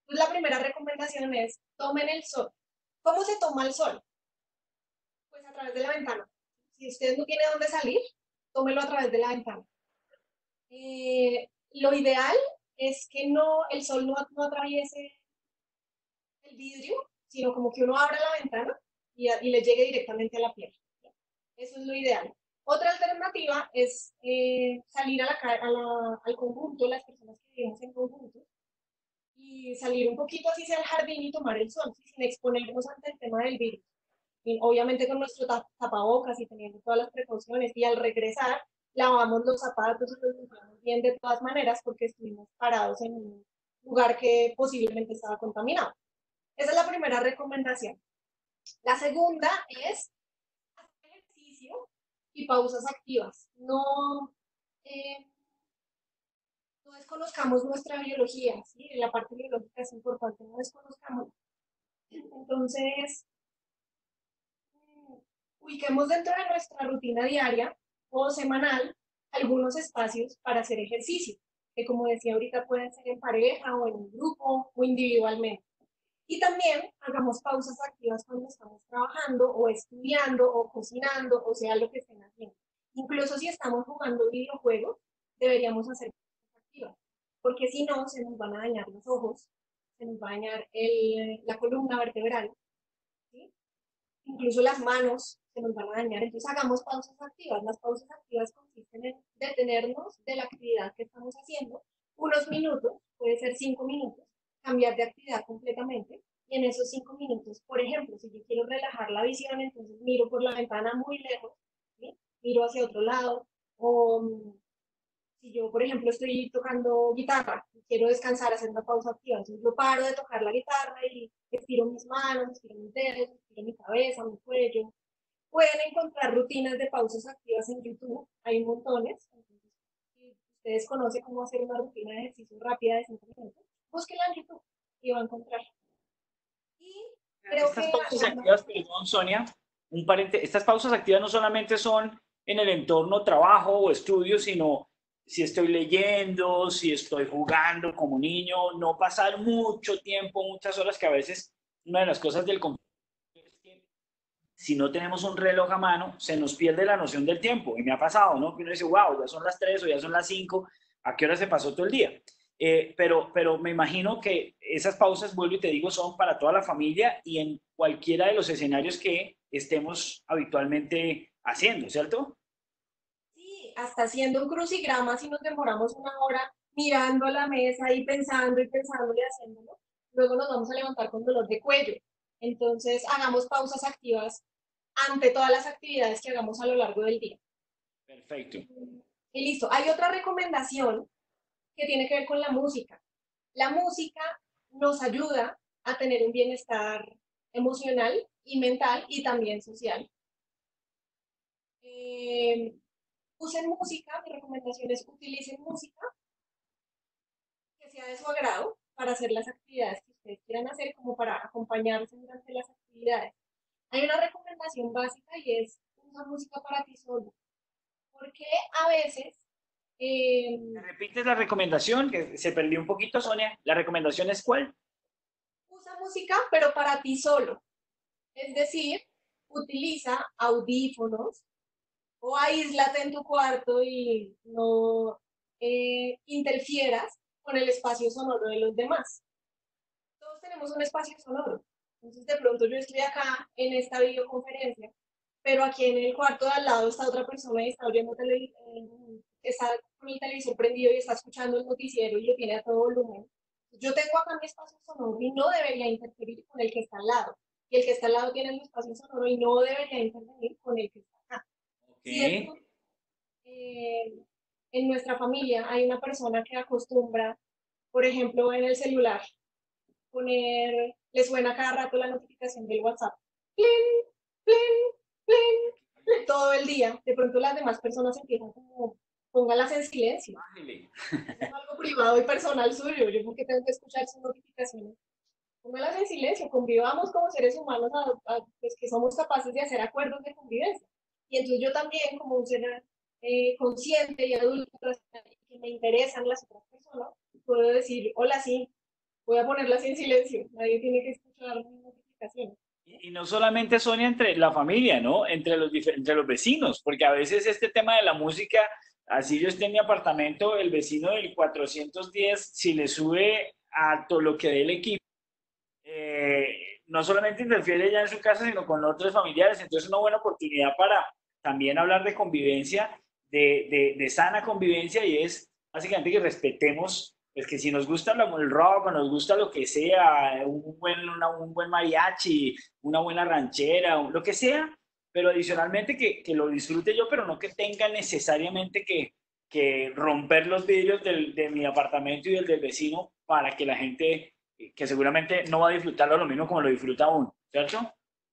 Entonces, la primera recomendación es, tomen el sol. ¿Cómo se toma el sol? Pues a través de la ventana. Si usted no tiene dónde salir, tómelo a través de la ventana. Eh, lo ideal es que no, el sol no, no atraviese el vidrio, sino como que uno abra la ventana y, a, y le llegue directamente a la piel. Eso es lo ideal. Otra alternativa es eh, salir a la, a la, al conjunto, las personas que vivimos en conjunto, y salir un poquito así sea al jardín y tomar el sol, sin exponernos ante el tema del virus. Y obviamente con nuestro tapabocas y teniendo todas las precauciones, y al regresar lavamos los zapatos y los limpiamos bien de todas maneras porque estuvimos parados en un lugar que posiblemente estaba contaminado. Esa es la primera recomendación. La segunda es hacer ejercicio y pausas activas. No, eh, no desconozcamos nuestra biología, ¿sí? La parte biológica es importante, no desconozcamos. Entonces, ubiquemos dentro de nuestra rutina diaria o semanal algunos espacios para hacer ejercicio, que como decía ahorita pueden ser en pareja o en un grupo o individualmente. Y también hagamos pausas activas cuando estamos trabajando o estudiando o cocinando, o sea, lo que estén haciendo. Incluso si estamos jugando videojuegos, deberíamos hacer pausas activas, porque si no, se nos van a dañar los ojos, se nos va a dañar el, la columna vertebral, ¿sí? Incluso las manos se nos van a dañar. Entonces hagamos pausas activas. Las pausas activas consisten en detenernos de la actividad que estamos haciendo unos minutos, puede ser cinco minutos, cambiar de actividad completamente, y en esos cinco minutos, por ejemplo, si yo quiero relajar la visión, entonces miro por la ventana muy lejos, ¿sí? Miro hacia otro lado, o si yo, por ejemplo, estoy tocando guitarra y quiero descansar, hacer una pausa activa, entonces yo paro de tocar la guitarra y estiro mis manos, estiro mis dedos, estiro mi cabeza, mi cuello. Pueden encontrar rutinas de pausas activas en YouTube, hay montones. Entonces, si ustedes conocen cómo hacer una rutina de ejercicio rápida de cinco minutos, búsquenla en YouTube y va a encontrar. Y creo Estas que pausas activas, perdón, Sonia, un parente, estas pausas activas no solamente son en el entorno trabajo o estudio, sino si estoy leyendo, si estoy jugando como niño, no pasar mucho tiempo, muchas horas, que a veces una de las cosas del conflicto es que si no tenemos un reloj a mano, se nos pierde la noción del tiempo. Y me ha pasado, ¿no? Que uno dice, wow, ya son las tres o ya son las cinco, ¿a qué hora se pasó todo el día? Eh, pero, pero me imagino que esas pausas, vuelvo y te digo, son para toda la familia y en cualquiera de los escenarios que estemos habitualmente haciendo, ¿cierto? sí, hasta haciendo un crucigrama, si nos demoramos una hora mirando la mesa y pensando y pensando y haciéndolo, luego nos vamos a levantar con dolor de cuello. Entonces, hagamos pausas activas ante todas las actividades que hagamos a lo largo del día. Perfecto. Y listo. Hay otra recomendación que tiene que ver con la música. La música nos ayuda a tener un bienestar emocional y mental y también social. Eh, usen música, mi recomendación es utilicen música que sea de su agrado para hacer las actividades que ustedes quieran hacer, como para acompañarse durante las actividades. Hay una recomendación básica y es usa música para ti solo, porque a veces eh, ¿Me repites la recomendación? Que se perdió un poquito, Sonia. ¿La recomendación es cuál? usa música pero para ti solo, es decir, utiliza audífonos o aíslate en tu cuarto y no eh, interfieras con el espacio sonoro de los demás. Todos tenemos un espacio sonoro. Entonces, de pronto yo estoy acá en esta videoconferencia, pero aquí en el cuarto de al lado está otra persona y está oyendo televisión, está con el televisor prendido y está escuchando el noticiero y lo tiene a todo volumen. Yo tengo acá mi espacio sonoro y no debería interferir con el que está al lado. Y el que está al lado tiene el espacio sonoro y no debería intervenir con el que está acá. Ok. Si de pronto, eh, en nuestra familia hay una persona que acostumbra, por ejemplo, en el celular, poner, le suena cada rato la notificación del WhatsApp. ¡Plin, plin, plin, plin! Todo el día. De pronto las demás personas empiezan como, póngalas en silencio. Bájale. Eso es algo privado y personal suyo. Yo porque tengo que escuchar sus notificaciones. Póngalas en silencio. Convivamos como seres humanos a, a, pues, que somos capaces de hacer acuerdos de convivencia. Y entonces yo también, como un ser eh, consciente y adulto, que me interesan las otras personas, puedo decir, hola, sí, Voy a ponerlas en silencio, nadie tiene que escuchar mis notificaciones. Y, y no solamente, Sonia, entre la familia, ¿no? Entre los, entre los vecinos, porque a veces este tema de la música, así yo esté en mi apartamento, el vecino del cuatrocientos diez, si le sube a todo lo que dé el equipo, eh, no solamente interfiere ya en su casa, sino con otros familiares. Entonces es una buena oportunidad para también hablar de convivencia, de, de, de sana convivencia, y es básicamente que respetemos, pues que si nos gusta el rock o nos gusta lo que sea, un buen, una, un buen mariachi, una buena ranchera, lo que sea, pero adicionalmente que, que lo disfrute yo, pero no que tenga necesariamente que, que romper los vidrios del, de mi apartamento y del del vecino para que la gente que seguramente no va a disfrutarlo lo mismo como lo disfruta uno, ¿cierto?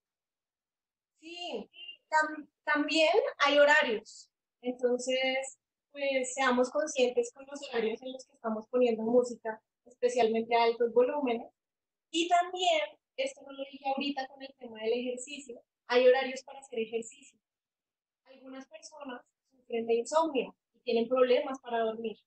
Sí, tam también hay horarios, entonces, pues seamos conscientes con los horarios en los que estamos poniendo música, especialmente a altos volúmenes. Y también, esto no lo dije ahorita con el tema del ejercicio, hay horarios para hacer ejercicio. Algunas personas sufren de insomnio y tienen problemas para dormir.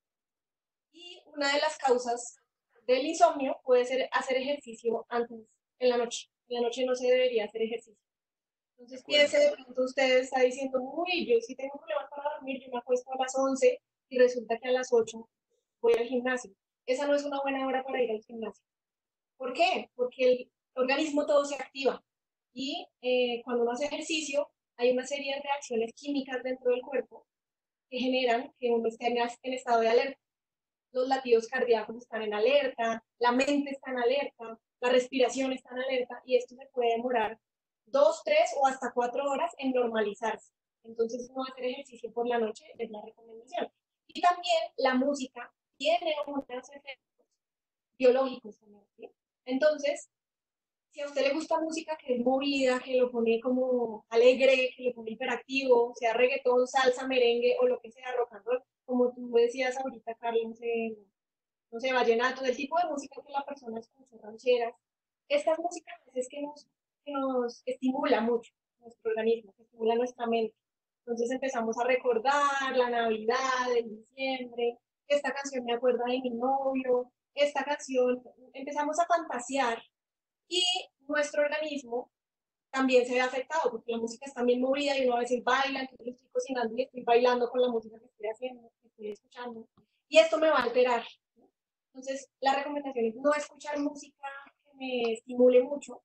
Y una de las causas del insomnio puede ser hacer ejercicio antes, en la noche. En la noche no se debería hacer ejercicio. Entonces piense, de pronto usted está diciendo, uy, yo sí tengo problemas para dormir, yo me acuesto a las once y resulta que a las ocho voy al gimnasio. Esa no es una buena hora para ir al gimnasio. ¿Por qué? Porque el organismo todo se activa y eh, cuando uno hace ejercicio hay una serie de reacciones químicas dentro del cuerpo que generan que uno esté en estado de alerta. Los latidos cardíacos están en alerta, la mente está en alerta, la respiración está en alerta y esto se puede demorar dos, tres o hasta cuatro horas en normalizarse. Entonces, no hacer ejercicio por la noche es la recomendación. Y también la música tiene unos efectos biológicos también, ¿sí? Entonces, si a usted le gusta música que es movida, que lo pone como alegre, que lo pone hiperactivo, sea reggaetón, salsa, merengue o lo que sea, rock and roll, como tú decías ahorita, Carlos, eh, no sé, vallenato, del tipo de música que la persona escucha, rancheras, estas músicas es que nos, que nos estimula mucho nuestro organismo, que estimula nuestra mente. Entonces empezamos a recordar la Navidad, el diciembre, esta canción me acuerda de mi novio, esta canción, empezamos a fantasear y nuestro organismo también se ve afectado porque la música es también movida y uno a veces baila, entonces yo estoy cocinando y estoy bailando con la música que estoy haciendo, que estoy escuchando, y esto me va a alterar. Entonces, la recomendación es no escuchar música que me estimule mucho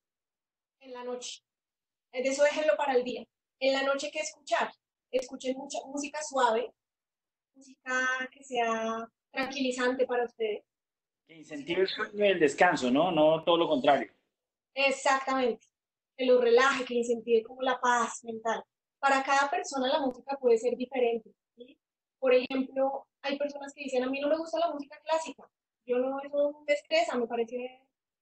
en la noche. De eso déjenlo para el día. En la noche, ¿qué escuchar? Escuchen mucha música suave, música que sea tranquilizante para ustedes. Que incentive el sueño y el descanso, ¿no? No todo lo contrario. Exactamente. Que lo relaje, que incentive como la paz mental. Para cada persona la música puede ser diferente, ¿sí? Por ejemplo, hay personas que dicen, a mí no me gusta la música clásica. Yo no, eso me estresa, me parece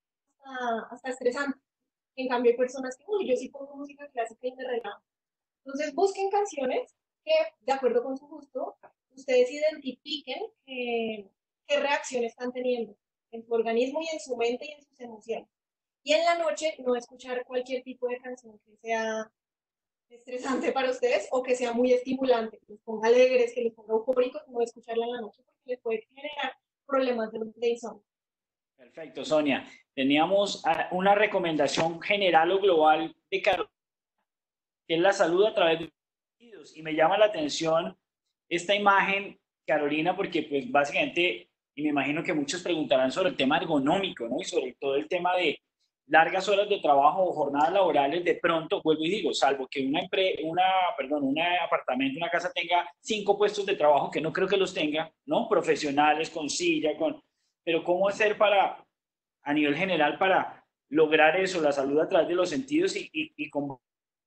hasta, hasta estresante. En cambio, hay personas que, uy, yo sí pongo música clásica y me relajo. Entonces, busquen canciones que, de acuerdo con su gusto, ustedes identifiquen eh, qué reacción están teniendo en su organismo y en su mente y en sus emociones. Y en la noche, no escuchar cualquier tipo de canción que sea estresante para ustedes o que sea muy estimulante, que les ponga alegres, que les ponga eufóricos, no escucharla en la noche porque les puede generar problemas de, de insomnio. Perfecto, Sonia. Teníamos ah, una recomendación general o global de Carolina, que es la salud a través de los sentidos. Y me llama la atención esta imagen, Carolina, porque pues básicamente, y me imagino que muchos preguntarán sobre el tema ergonómico, ¿no? Y sobre todo el tema de largas horas de trabajo o jornadas laborales, de pronto, vuelvo y digo, salvo que una, una, perdón, un apartamento, una casa tenga cinco puestos de trabajo, que no creo que los tenga, ¿no? Profesionales, con silla, con... Pero ¿cómo hacer para, a nivel general, para lograr eso, la salud a través de los sentidos y, y, y cómo,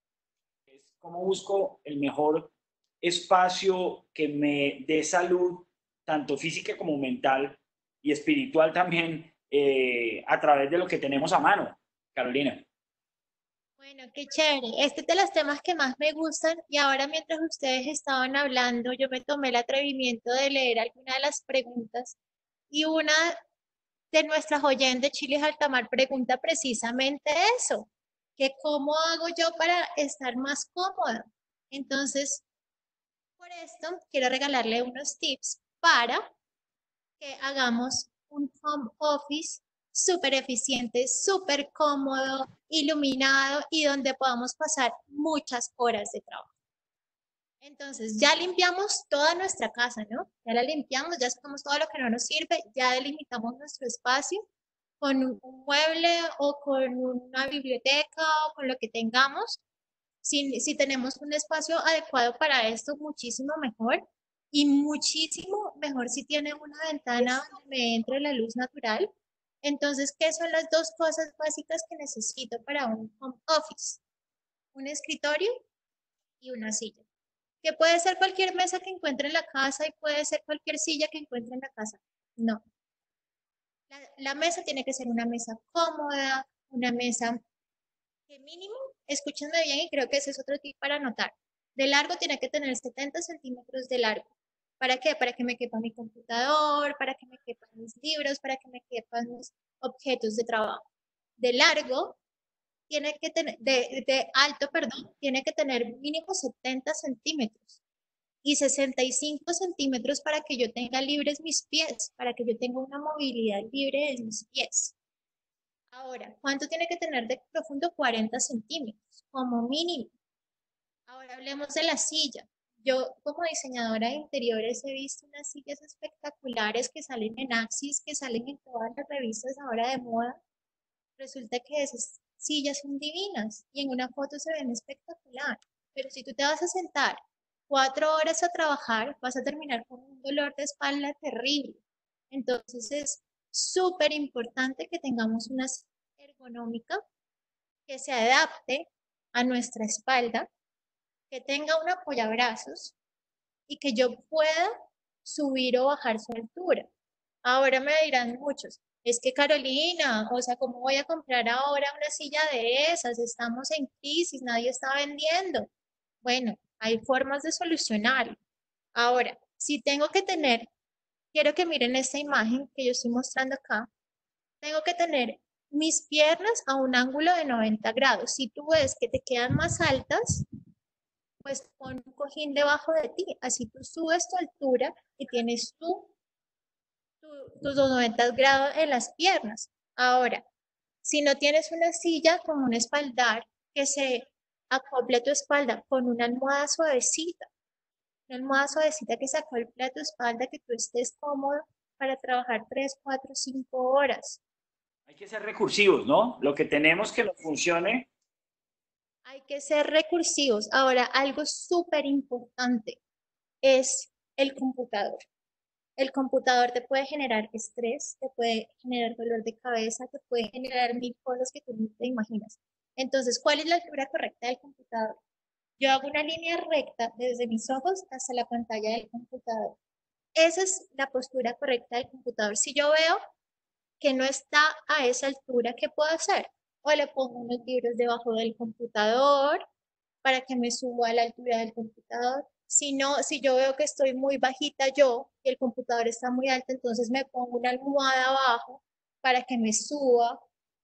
cómo busco el mejor espacio que me dé salud, tanto física como mental y espiritual también, eh, a través de lo que tenemos a mano, Carolina? Bueno, qué chévere. Este es de los temas que más me gustan y ahora mientras ustedes estaban hablando, yo me tomé el atrevimiento de leer algunas de las preguntas y una de nuestras oyentes, Chiles Altamar, pregunta precisamente eso, que cómo hago yo para estar más cómoda. Entonces, por esto, quiero regalarle unos tips para que hagamos un home office súper eficiente, súper cómodo, iluminado y donde podamos pasar muchas horas de trabajo. Entonces, ya limpiamos toda nuestra casa, ¿no? Ya la limpiamos, ya sacamos todo lo que no nos sirve, ya delimitamos nuestro espacio con un mueble o con una biblioteca o con lo que tengamos. Si, si tenemos un espacio adecuado para esto, muchísimo mejor. Y muchísimo mejor si tiene una ventana donde me entre la luz natural. Entonces, ¿qué son las dos cosas básicas que necesito para un home office? Un escritorio y una silla. Que puede ser cualquier mesa que encuentre en la casa y puede ser cualquier silla que encuentre en la casa. No. La, la mesa tiene que ser una mesa cómoda, una mesa que mínimo, escúchenme bien y creo que ese es otro tip para anotar. De largo tiene que tener setenta centímetros de largo. ¿Para qué? Para que me quepa mi computador, para que me quepan mis libros, para que me quepan mis objetos de trabajo. De largo tiene que tener, de, de alto, perdón, tiene que tener mínimo setenta centímetros y sesenta y cinco centímetros para que yo tenga libres mis pies, para que yo tenga una movilidad libre en mis pies. Ahora, ¿cuánto tiene que tener de profundo? cuarenta centímetros, como mínimo. Ahora hablemos de la silla. Yo, como diseñadora de interiores, he visto unas sillas espectaculares que salen en Axis, que salen en todas las revistas ahora de moda. Resulta que esas sillas son divinas y en una foto se ven espectacular. Pero si tú te vas a sentar cuatro horas a trabajar, vas a terminar con un dolor de espalda terrible. Entonces es súper importante que tengamos una silla ergonómica que se adapte a nuestra espalda, que tenga un apoyabrazos y que yo pueda subir o bajar su altura. Ahora me dirán muchos, es que Carolina, o sea, ¿cómo voy a comprar ahora una silla de esas? Estamos en crisis, nadie está vendiendo. Bueno, hay formas de solucionarlo. Ahora, si tengo que tener, quiero que miren esta imagen que yo estoy mostrando acá, tengo que tener mis piernas a un ángulo de noventa grados. Si tú ves que te quedan más altas, pues pon un cojín debajo de ti, así tú subes tu altura y tienes tú tu, tus noventa grados en las piernas. Ahora, si no tienes una silla con un espaldar que se acople tu espalda con una almohada suavecita, una almohada suavecita que se acople a tu espalda, que tú estés cómodo para trabajar tres, cuatro, cinco horas. Hay que ser recursivos, ¿no? Lo que tenemos que nos funcione. Hay que ser recursivos. Ahora, algo súper importante es el computador. El computador te puede generar estrés, te puede generar dolor de cabeza, te puede generar mil cosas que tú no te imaginas. Entonces, ¿cuál es la altura correcta del computador? Yo hago una línea recta desde mis ojos hasta la pantalla del computador. Esa es la postura correcta del computador. Si yo veo que no está a esa altura, ¿qué puedo hacer? O le pongo unos libros debajo del computador para que me suba a la altura del computador. Si no, si yo veo que estoy muy bajita yo y el computador está muy alto, entonces me pongo una almohada abajo para que me suba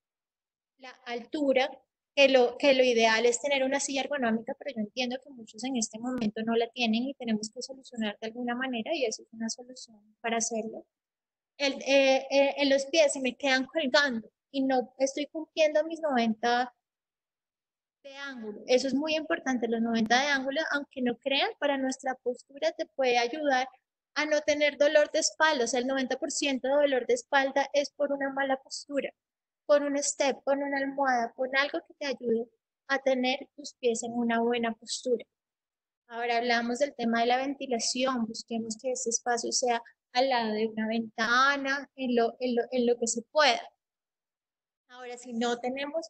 la altura, que lo, que lo ideal es tener una silla ergonómica, pero yo entiendo que muchos en este momento no la tienen y tenemos que solucionar de alguna manera y eso es una solución para hacerlo. El, eh, eh, en los pies se me quedan colgando y no estoy cumpliendo mis noventa de ángulo. Eso es muy importante, los noventa de ángulo, aunque no crean, para nuestra postura te puede ayudar a no tener dolor de espalda. O sea, el noventa por ciento de dolor de espalda es por una mala postura, por un step, por una almohada, por algo que te ayude a tener tus pies en una buena postura. Ahora hablamos del tema de la ventilación. Busquemos que este espacio sea al lado de una ventana, en lo, en lo, en lo que se pueda. Ahora, si no tenemos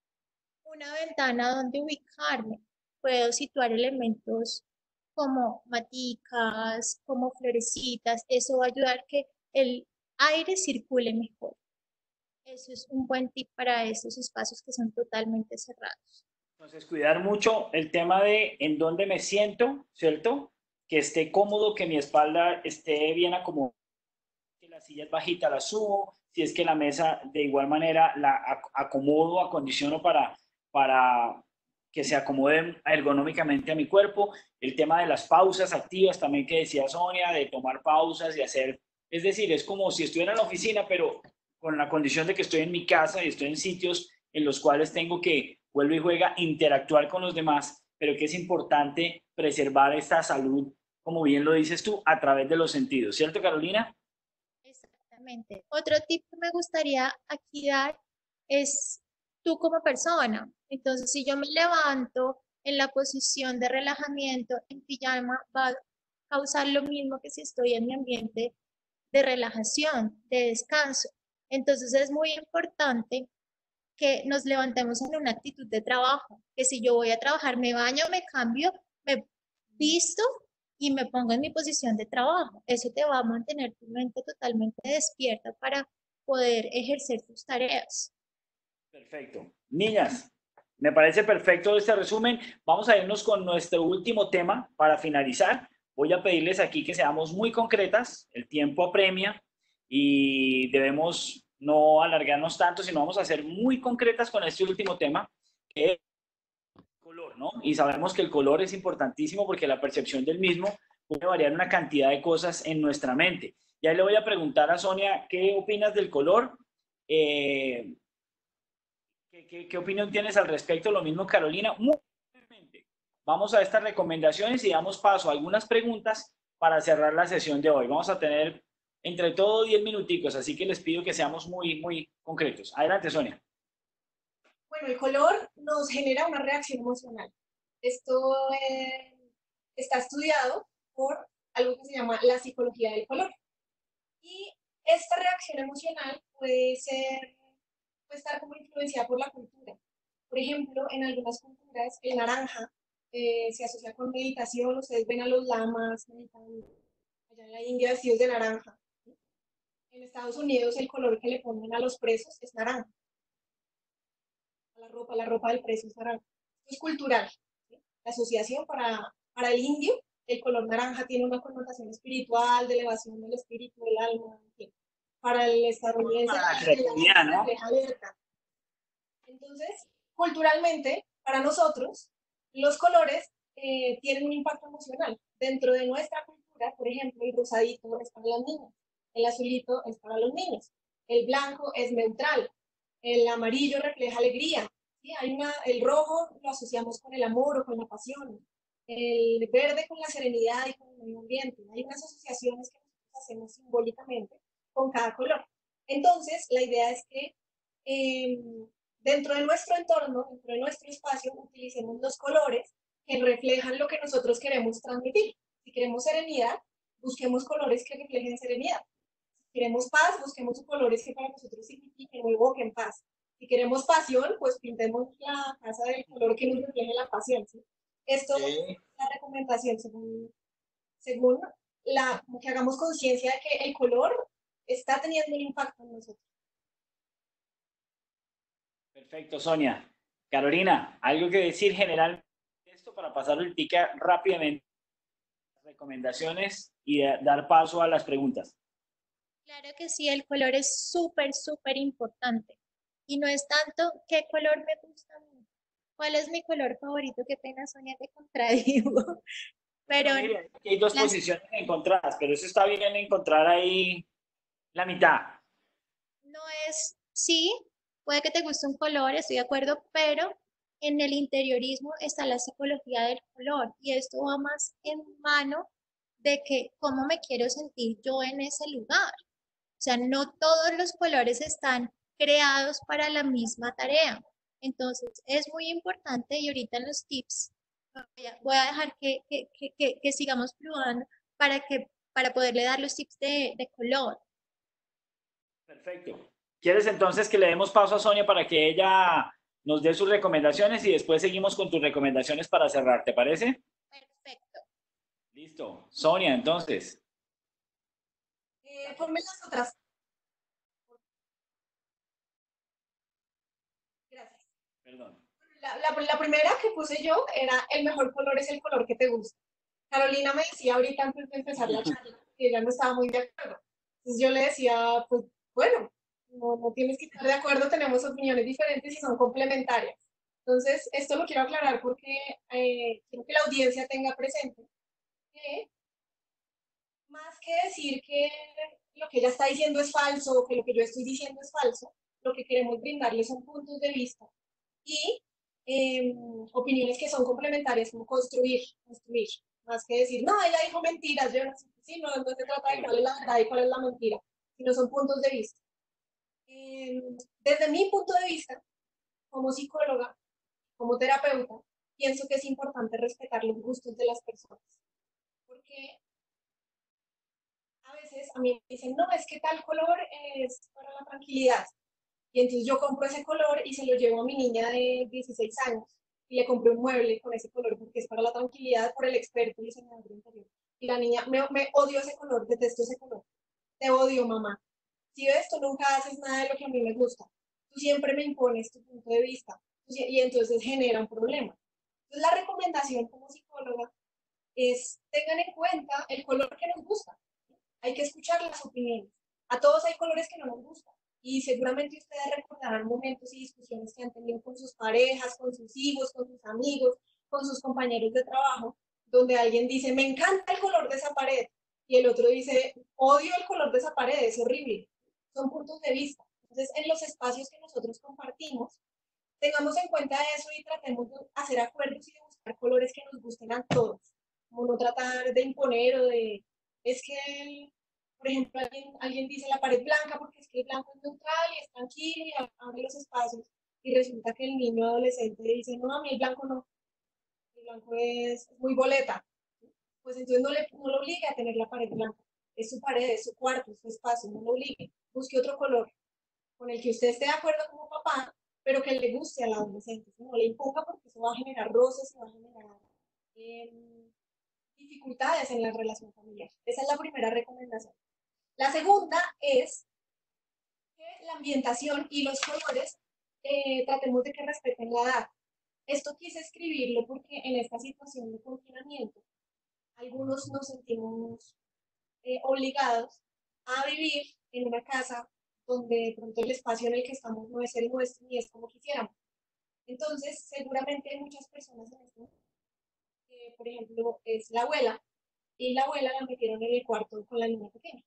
una ventana donde ubicarme, puedo situar elementos como maticas, como florecitas. Eso va a ayudar a que el aire circule mejor. Eso es un buen tip para estos espacios que son totalmente cerrados. Entonces, cuidar mucho el tema de en dónde me siento, ¿cierto? Que esté cómodo, que mi espalda esté bien acomodada, que la silla es bajita, la subo, si es que la mesa de igual manera la acomodo, acondiciono para, para que se acomode ergonómicamente a mi cuerpo. El tema de las pausas activas también que decía Sonia, de tomar pausas y hacer, es decir, es como si estuviera en la oficina, pero con la condición de que estoy en mi casa y estoy en sitios en los cuales tengo que, vuelve y juega, interactuar con los demás, pero que es importante preservar esta salud, como bien lo dices tú, a través de los sentidos, ¿cierto, Carolina? Exactamente. Otro tip que me gustaría aquí dar es tú como persona. Entonces, si yo me levanto en la posición de relajamiento en pijama, va a causar lo mismo que si estoy en mi ambiente de relajación, de descanso. Entonces, es muy importante que nos levantemos en una actitud de trabajo, que si yo voy a trabajar, me baño, me cambio, me visto y me pongo en mi posición de trabajo. Eso te va a mantener tu mente totalmente despierta para poder ejercer tus tareas. Perfecto. Niñas, me parece perfecto este resumen. Vamos a irnos con nuestro último tema para finalizar. Voy a pedirles aquí que seamos muy concretas. El tiempo apremia y debemos no alargarnos tanto, sino vamos a ser muy concretas con este último tema, que es el color, ¿no? Y sabemos que el color es importantísimo porque la percepción del mismo puede variar una cantidad de cosas en nuestra mente. Y ahí le voy a preguntar a Sonia, ¿qué opinas del color? Eh, ¿Qué, qué, qué opinión tienes al respecto? Lo mismo, Carolina. Muy brevemente, vamos a estas recomendaciones y damos paso a algunas preguntas para cerrar la sesión de hoy. Vamos a tener entre todo diez minuticos, así que les pido que seamos muy, muy concretos. Adelante, Sonia. Bueno, el color nos genera una reacción emocional. Esto eh, está estudiado por algo que se llama la psicología del color. Y esta reacción emocional puede ser, puede estar como influenciada por la cultura. Por ejemplo, en algunas culturas el naranja eh, se asocia con meditación. Ustedes ven a los lamas meditando allá en la India vestidos de naranja. ¿Sí? En Estados Unidos el color que le ponen a los presos es naranja. A la ropa, la ropa del preso es naranja. Esto es cultural. ¿Sí? La asociación para, para el indio, el color naranja tiene una connotación espiritual, de elevación del espíritu, del alma, en fin. Para el estadounidense, Para la el creatividad, naranja ¿no? refleja alerta. Entonces, culturalmente, para nosotros, los colores eh, tienen un impacto emocional. Dentro de nuestra cultura, por ejemplo, el rosadito es para las niñas, el azulito es para los niños, el blanco es neutral, el amarillo refleja alegría, ¿sí? Hay una, el rojo lo asociamos con el amor o con la pasión, el verde con la serenidad y con el medio ambiente. Hay unas asociaciones que nosotros hacemos simbólicamente con cada color. Entonces, la idea es que eh, dentro de nuestro entorno, dentro de nuestro espacio, utilicemos los colores que reflejan lo que nosotros queremos transmitir. Si queremos serenidad, busquemos colores que reflejen serenidad. Si queremos paz, busquemos colores que para nosotros signifiquen o evoquen paz. Si queremos pasión, pues pintemos la casa del color que nos refleje la pasión. ¿Sí? Esto Sí. es la recomendación según, según la, que hagamos conciencia de que el color está teniendo un impacto en nosotros. Perfecto, Sonia. Carolina, ¿algo que decir general esto para pasar el ticket rápidamente? Recomendaciones y dar paso a las preguntas. Claro que sí, el color es súper, súper importante. Y no es tanto qué color me gusta a mí. ¿Cuál es mi color favorito? Qué pena, Sonia, te contradigo. Pero Pero mire, aquí hay dos las, posiciones encontradas, pero eso está bien encontrar ahí la mitad. no es, sí, puede que te guste un color, estoy de acuerdo, pero en el interiorismo está la psicología del color y esto va más en mano de que cómo me quiero sentir yo en ese lugar. O sea, no todos los colores están creados para la misma tarea. Entonces, es muy importante y ahorita en los tips voy a, voy a dejar que, que, que, que, que sigamos probando para, que, para poderle dar los tips de, de color. Perfecto. ¿Quieres entonces que le demos paso a Sonia para que ella nos dé sus recomendaciones y después seguimos con tus recomendaciones para cerrar? ¿Te parece? Perfecto. Listo. Sonia, entonces. Eh, ponme las otras. Gracias. Perdón. La, la, la, primera que puse yo era el mejor color es el color que te gusta. Carolina me decía ahorita antes de empezar la charla que ella no estaba muy de acuerdo. Entonces yo le decía, pues bueno, no, no tienes que estar de acuerdo, tenemos opiniones diferentes y son complementarias. Entonces, esto lo quiero aclarar porque eh, quiero que la audiencia tenga presente que más que decir que lo que ella está diciendo es falso, que lo que yo estoy diciendo es falso. Lo que queremos brindarles son puntos de vista y eh, opiniones que son complementarias, como construir, construir, más que decir, no, ella dijo mentiras, yo no sé, sí, no, no se trata de cuál es la verdad y cuál es la mentira, sino son puntos de vista. Eh, desde mi punto de vista, como psicóloga, como terapeuta, pienso que es importante respetar los gustos de las personas, porque a veces a mí me dicen, no, es que tal color es para la tranquilidad, y entonces yo compro ese color y se lo llevo a mi niña de dieciséis años y le compré un mueble con ese color porque es para la tranquilidad por el experto diseñador de interior. Y la niña, me, me odio ese color, detesto ese color. Te odio, mamá. Si ves, tú nunca haces nada de lo que a mí me gusta. Tú siempre me impones tu punto de vista y entonces genera un problema. Entonces la recomendación como psicóloga es tengan en cuenta el color que nos gusta. Hay que escuchar las opiniones. A todos hay colores que no nos gustan. Y seguramente ustedes recordarán momentos y discusiones que han tenido con sus parejas, con sus hijos, con sus amigos, con sus compañeros de trabajo, donde alguien dice, me encanta el color de esa pared, y el otro dice, odio el color de esa pared, es horrible. Son puntos de vista. Entonces, en los espacios que nosotros compartimos, tengamos en cuenta eso y tratemos de hacer acuerdos y de buscar colores que nos gusten a todos. Como no tratar de imponer o de, es que, por ejemplo, alguien, alguien dice la pared blanca porque es que el blanco es neutral y es tranquilo y abre los espacios. Y resulta que el niño adolescente dice, no, a mí el blanco no, el blanco es muy boleta. Pues entonces no, le, no lo obligue a tener la pared blanca. Es su pared, es su cuarto, es su espacio, no lo obligue. Busque otro color con el que usted esté de acuerdo como papá, pero que le guste al adolescente. No le imponga porque eso va a generar roces y va a generar eh, dificultades en la relación familiar. Esa es la primera recomendación. La segunda es que la ambientación y los colores eh, tratemos de que respeten la edad. Esto quise escribirlo porque en esta situación de confinamiento, algunos nos sentimos eh, obligados a vivir en una casa donde de pronto el espacio en el que estamos no es el nuestro ni es como quisiéramos. Entonces, seguramente hay muchas personas en esto, que por ejemplo es la abuela, y la abuela la metieron en el cuarto con la niña pequeña.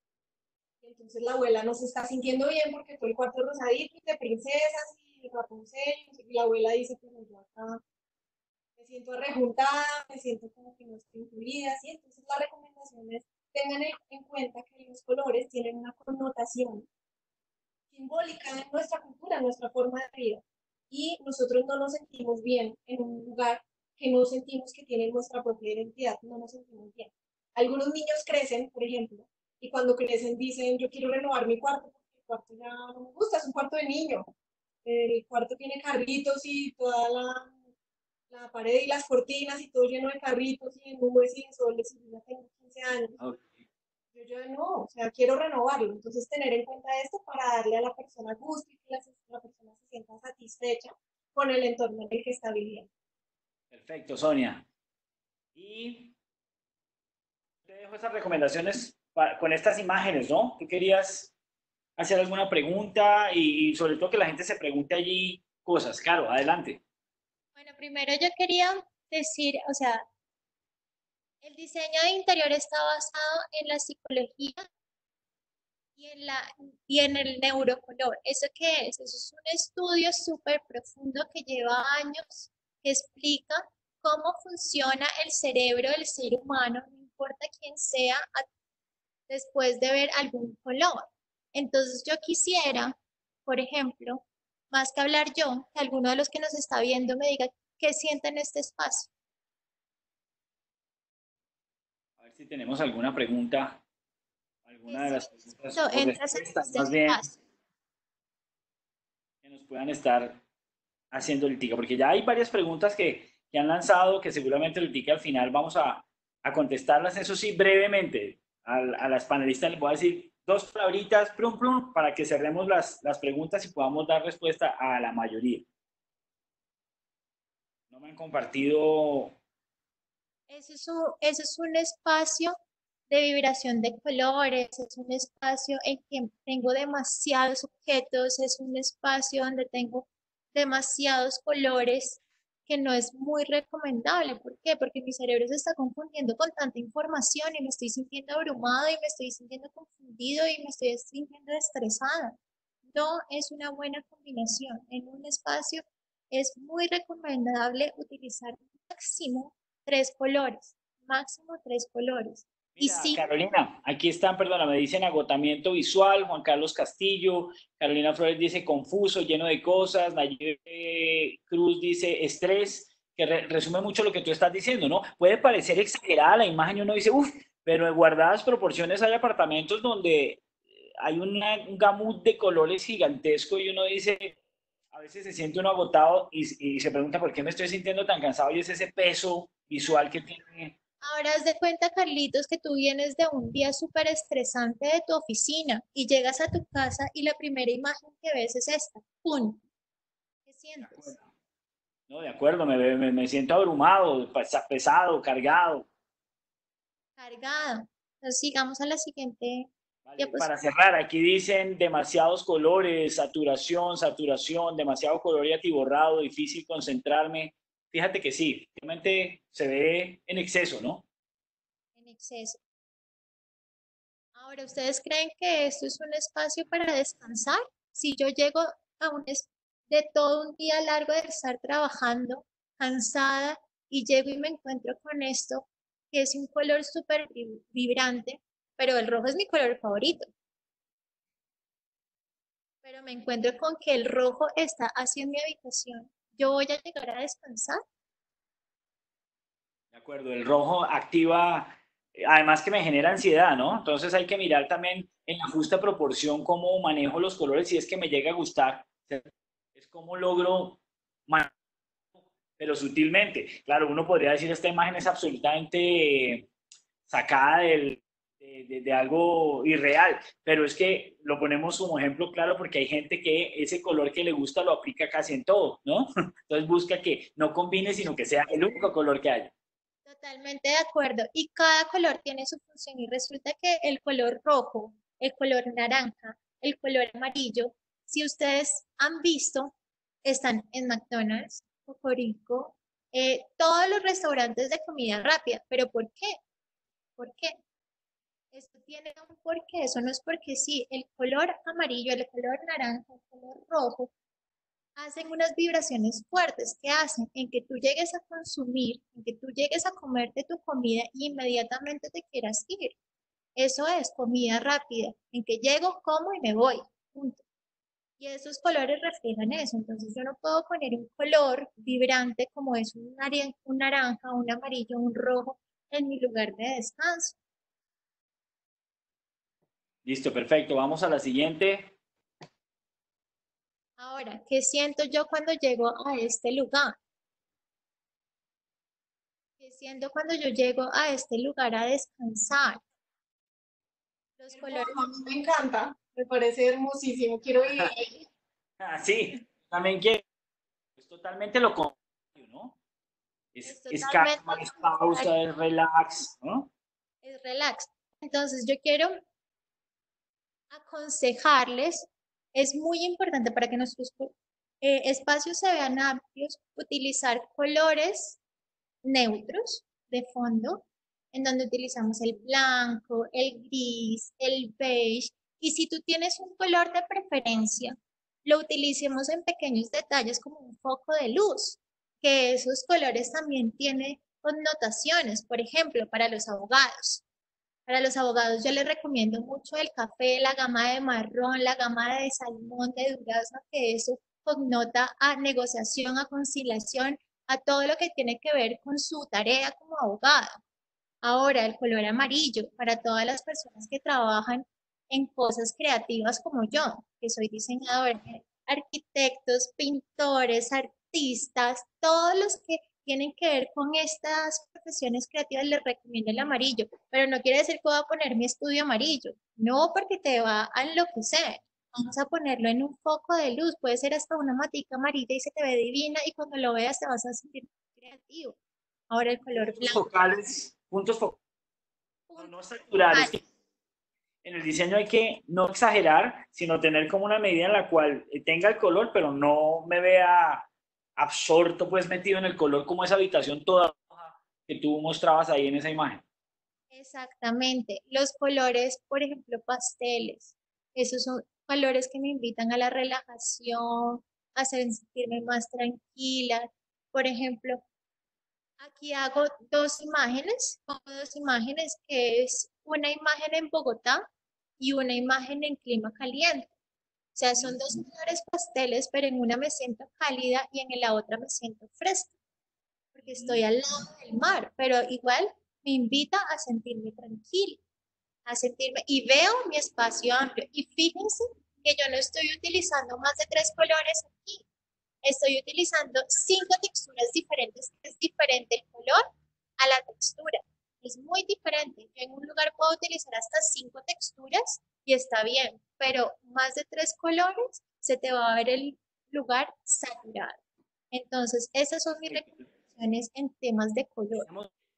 Y entonces la abuela no se está sintiendo bien porque todo el cuarto es rosadito y de princesas y Rapunzel, y la abuela dice, pues yo acá me siento rejuntada, me siento como que no estoy incluida, ¿sí? Entonces la recomendación es tengan en cuenta que los colores tienen una connotación simbólica en nuestra cultura, en nuestra forma de vida. Y nosotros no nos sentimos bien en un lugar que no sentimos que tiene nuestra propia identidad, no nos sentimos bien. Algunos niños crecen, por ejemplo, y cuando crecen dicen, yo quiero renovar mi cuarto, porque el cuarto ya no me gusta, es un cuarto de niño. El cuarto tiene carritos y toda la, la pared y las cortinas y todo lleno de carritos y de nubes y de soles, y yo ya tengo quince años. Okay. Yo ya no, o sea, quiero renovarlo. Entonces, tener en cuenta esto para darle a la persona gusto y que la, la persona se sienta satisfecha con el entorno en el que está viviendo. Perfecto, Sonia. Y te dejo estas recomendaciones para, con estas imágenes, ¿no? ¿Tú querías hacer alguna pregunta y, y sobre todo que la gente se pregunte allí cosas? Claro, adelante. Bueno, primero yo quería decir, o sea, el diseño de interior está basado en la psicología y en, la, y en el neurocolor. ¿Eso qué es? Eso es un estudio súper profundo que lleva años, que explica cómo funciona el cerebro del ser humano, no importa quién sea, a, después de ver algún color. Entonces yo quisiera, por ejemplo, más que hablar yo, que alguno de los que nos está viendo me diga qué siente en este espacio. A ver si tenemos alguna pregunta, alguna de las preguntas o respuestas este más bien que nos puedan estar haciendo el tica, porque ya hay varias preguntas que, que han lanzado que seguramente el tica al final vamos a, a contestarlas, eso sí, brevemente. A, a las panelistas les voy a decir dos palabritas, plum, plum, para que cerremos las, las preguntas y podamos dar respuesta a la mayoría. No me han compartido. Eso es un, eso es un espacio de vibración de colores, es un espacio en que tengo demasiados objetos, es un espacio donde tengo demasiados colores que no es muy recomendable. ¿Por qué? Porque mi cerebro se está confundiendo con tanta información y me estoy sintiendo abrumado y me estoy sintiendo confundido y me estoy sintiendo estresada. No es una buena combinación. En un espacio es muy recomendable utilizar máximo tres colores, máximo tres colores. Y Mira, sí, Carolina, aquí están, perdona, me dicen agotamiento visual, Juan Carlos Castillo, Carolina Flores dice confuso, lleno de cosas, Nayib eh, Cruz dice estrés, que re- resume mucho lo que tú estás diciendo, ¿no? Puede parecer exagerada la imagen y uno dice, uff, pero en guardadas proporciones hay apartamentos donde hay una- un gamut de colores gigantesco y uno dice, a veces se siente uno agotado y, y se pregunta por qué me estoy sintiendo tan cansado y es ese peso visual que tiene. ahora haz de cuenta, Carlitos, que tú vienes de un día súper estresante de tu oficina y llegas a tu casa y la primera imagen que ves es esta. ¡Pum! ¿Qué De sientes? acuerdo. No, de acuerdo, me, me, me siento abrumado, pesado, cargado. Cargada. Entonces, sigamos a la siguiente Vale, para diapositiva. cerrar, aquí dicen demasiados colores, saturación, saturación, demasiado color y atiborrado, difícil concentrarme. Fíjate que sí, realmente se ve en exceso, ¿no? En exceso. Ahora, ¿ustedes creen que esto es un espacio para descansar? Si yo llego a un es- de todo un día largo de estar trabajando, cansada, y llego y me encuentro con esto, que es un color súper vi- vibrante, pero el rojo es mi color favorito, pero me encuentro con que el rojo está así en mi habitación, ¿yo voy a llegar a descansar? De acuerdo, el rojo activa, eh, además que me genera ansiedad, ¿no? Entonces hay que mirar también en la justa proporción cómo manejo los colores si es que me llega a gustar. Es cómo logro manejarlo, pero sutilmente. Claro, uno podría decir esta imagen es absolutamente eh, sacada del, de, de, de, algo irreal, pero es que lo ponemos como ejemplo claro porque hay gente que ese color que le gusta lo aplica casi en todo, ¿no? Entonces busca que no combine, sino que sea el único color que haya. Totalmente de acuerdo. Y cada color tiene su función y resulta que el color rojo, el color naranja, el color amarillo, si ustedes han visto, están en McDonald's, Cocorico, eh, todos los restaurantes de comida rápida. ¿Pero por qué? ¿Por qué? Esto tiene un porqué, eso no es porque sí. El color amarillo, el color naranja, el color rojo hacen unas vibraciones fuertes que hacen en que tú llegues a consumir, en que tú llegues a comerte tu comida y inmediatamente te quieras ir. Eso es comida rápida, en que llego, como y me voy. Punto. Y esos colores reflejan eso. Entonces yo no puedo poner un color vibrante como es un, un naranja, un amarillo, un rojo en mi lugar de descanso. Listo, perfecto. Vamos a la siguiente. Ahora, ¿qué siento yo cuando llego a este lugar? ¿Qué siento cuando yo llego a este lugar a descansar? Los Hermoso, colores, a mí me encanta, me parece hermosísimo, quiero vivir ahí. Ah, sí, también quiero. Es totalmente lo contrario, ¿no? es Es, es totalmente calma, es pausa, es relax, ¿no? es relax. Entonces yo quiero aconsejarles, es muy importante para que nuestros eh, espacios se vean amplios, utilizar colores neutros de fondo, en donde utilizamos el blanco, el gris, el beige, y si tú tienes un color de preferencia, lo utilicemos en pequeños detalles como un foco de luz, que esos colores también tienen connotaciones, por ejemplo, para los abogados. Para los abogados yo les recomiendo mucho el café, la gama de marrón, la gama de salmón, de durazno, que eso connota a negociación, a conciliación, a todo lo que tiene que ver con su tarea como abogado. Ahora, el color amarillo, para todas las personas que trabajan en cosas creativas como yo, que soy diseñadora, arquitectos, pintores, artistas, todos los que tienen que ver con estas profesiones creativas, les recomiendo el amarillo, pero no quiere decir que voy a poner mi estudio amarillo, no, porque te va a enloquecer. Vamos a ponerlo en un foco de luz, puede ser hasta una matica amarilla y se te ve divina y cuando lo veas te vas a sentir creativo. Ahora el color Puntos blanco, focales, puntos focales, no, no puntos saturar, es focales. que en el diseño hay que no exagerar, sino tener como una medida en la cual tenga el color, pero no me vea absorto, pues metido en el color, como esa habitación toda roja que tú mostrabas ahí en esa imagen. Exactamente. Los colores, por ejemplo, pasteles, esos son colores que me invitan a la relajación, a sentirme más tranquila. Por ejemplo, aquí hago dos imágenes, pongo dos imágenes, que es una imagen en Bogotá y una imagen en clima caliente. O sea, son dos colores pasteles, pero en una me siento cálida y en la otra me siento fresca, porque estoy al lado del mar, pero igual me invita a sentirme tranquila, a sentirme, y veo mi espacio amplio. Y fíjense que yo no estoy utilizando más de tres colores aquí, estoy utilizando cinco texturas diferentes. Es diferente el color a la textura, es muy diferente. Yo en un lugar puedo utilizar hasta cinco texturas y está bien, pero más de tres colores se te va a ver el lugar saturado. Entonces, esas son mis recomendaciones en temas de color.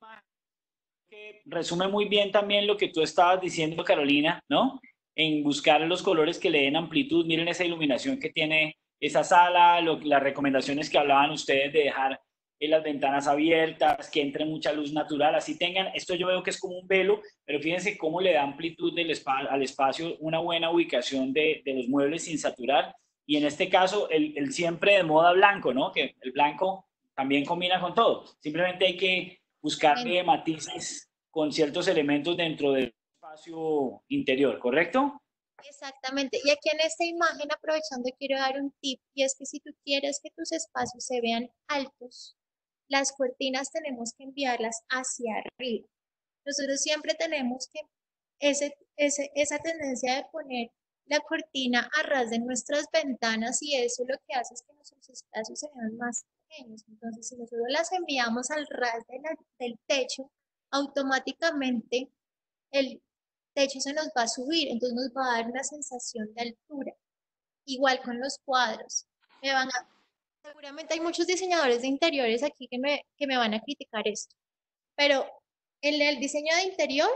Que resume muy bien también lo que tú estabas diciendo, Carolina, ¿no? En buscar los colores que le den amplitud. Miren esa iluminación que tiene esa sala, lo, las recomendaciones que hablaban ustedes de dejar en las ventanas abiertas, que entre mucha luz natural, así tengan, esto yo veo que es como un velo, pero fíjense cómo le da amplitud del spa, al espacio, una buena ubicación de, de los muebles sin saturar, y en este caso el, el siempre de moda blanco, ¿no? Que el blanco también combina con todo, simplemente hay que buscarle matices con ciertos elementos dentro del espacio interior, ¿correcto? Exactamente. Y aquí en esta imagen, aprovechando, quiero dar un tip, y es que si tú quieres que tus espacios se vean altos, las cortinas tenemos que enviarlas hacia arriba. Nosotros siempre tenemos que, ese, ese, esa tendencia de poner la cortina a ras de nuestras ventanas, y eso lo que hace es que nuestros espacios se vean más pequeños. Entonces, si nosotros las enviamos al ras de la, del techo, automáticamente el techo se nos va a subir, entonces nos va a dar una sensación de altura. Igual con los cuadros. Me van a, seguramente hay muchos diseñadores de interiores aquí que me, que me van a criticar esto, pero en el diseño de interior,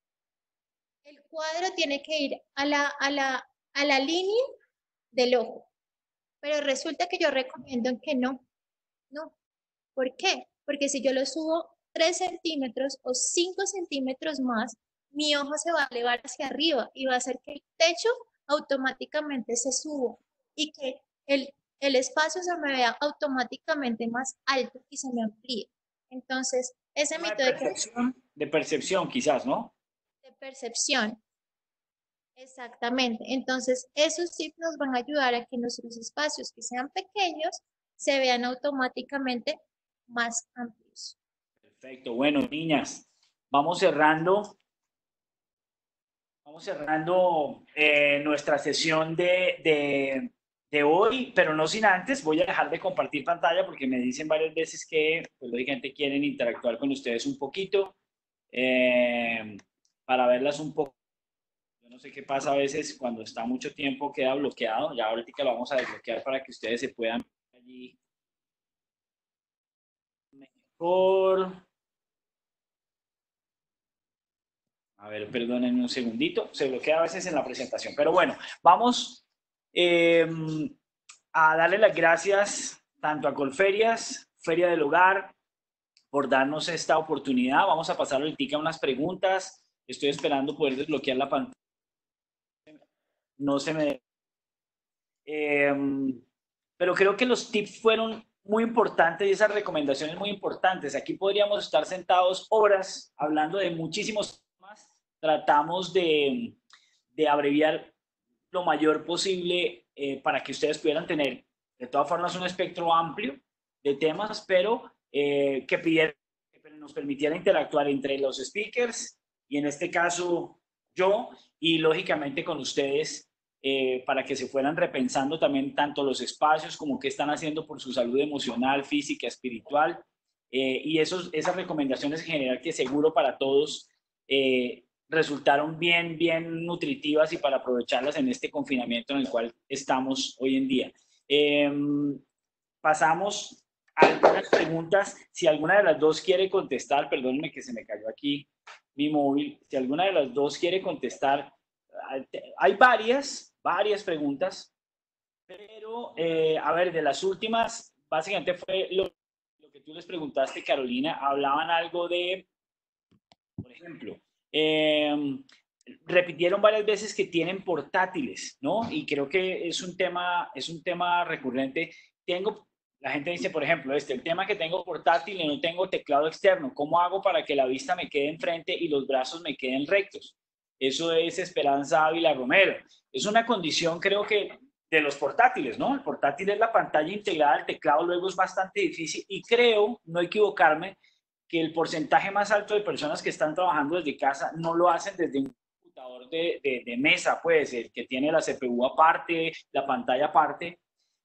el cuadro tiene que ir a la, a la, a la línea del ojo, pero resulta que yo recomiendo que no, no. ¿Por qué? Porque si yo lo subo tres centímetros o cinco centímetros más, mi ojo se va a elevar hacia arriba y va a hacer que el techo automáticamente se suba y que el, el espacio se me vea automáticamente más alto y se me amplíe. Entonces, ese mito de de que percepción, de percepción quizás, ¿no? de percepción, exactamente. Entonces, esos tips nos van a ayudar a que nuestros espacios que sean pequeños se vean automáticamente más amplios. Perfecto. Bueno, niñas, vamos cerrando, vamos cerrando eh, nuestra sesión de, de, de hoy, pero no sin antes, voy a dejar de compartir pantalla porque me dicen varias veces que, pues, lógicamente quieren interactuar con ustedes un poquito, eh, para verlas un poco. Yo no sé qué pasa a veces cuando está mucho tiempo, queda bloqueado. Ya ahorita lo vamos a desbloquear para que ustedes se puedan ver allí mejor. A ver, perdónenme un segundito. Se bloquea a veces en la presentación. Pero bueno, vamos eh, a darle las gracias tanto a Colferias, Feria del Hogar, por darnos esta oportunidad. Vamos a pasar ahorita a unas preguntas. Estoy esperando poder desbloquear la pantalla. No se me... Eh, pero creo que los tips fueron muy importantes y esas recomendaciones muy importantes. Aquí podríamos estar sentados horas hablando de muchísimos temas. Tratamos de, de abreviar lo mayor posible eh, para que ustedes pudieran tener, de todas formas, un espectro amplio de temas, pero eh, que, pidiera, que nos permitiera interactuar entre los speakers y en este caso yo y lógicamente con ustedes, eh, para que se fueran repensando también tanto los espacios como qué están haciendo por su salud emocional, física, espiritual, eh, y esos, esas recomendaciones en general que seguro para todos eh, resultaron bien, bien nutritivas y para aprovecharlas en este confinamiento en el cual estamos hoy en día. Eh, pasamos a algunas preguntas. Si alguna de las dos quiere contestar, perdónenme que se me cayó aquí mi móvil, si alguna de las dos quiere contestar, hay varias, varias preguntas, pero eh, a ver, de las últimas, básicamente fue lo, lo que tú les preguntaste, Carolina. Hablaban algo de, por ejemplo, eh, repitieron varias veces que tienen portátiles, ¿no? Y creo que es un tema, es un tema recurrente. Tengo, la gente dice, por ejemplo, este, el tema que tengo portátil y no tengo teclado externo. ¿Cómo hago para que la vista me quede enfrente y los brazos me queden rectos? Eso es Esperanza Ávila Romero. Es una condición, creo que, de los portátiles, ¿no? El portátil es la pantalla integrada al teclado, luego es bastante difícil y creo, no equivocarme, que el porcentaje más alto de personas que están trabajando desde casa no lo hacen desde un computador de, de, de mesa, pues, el que tiene la C P U aparte, la pantalla aparte.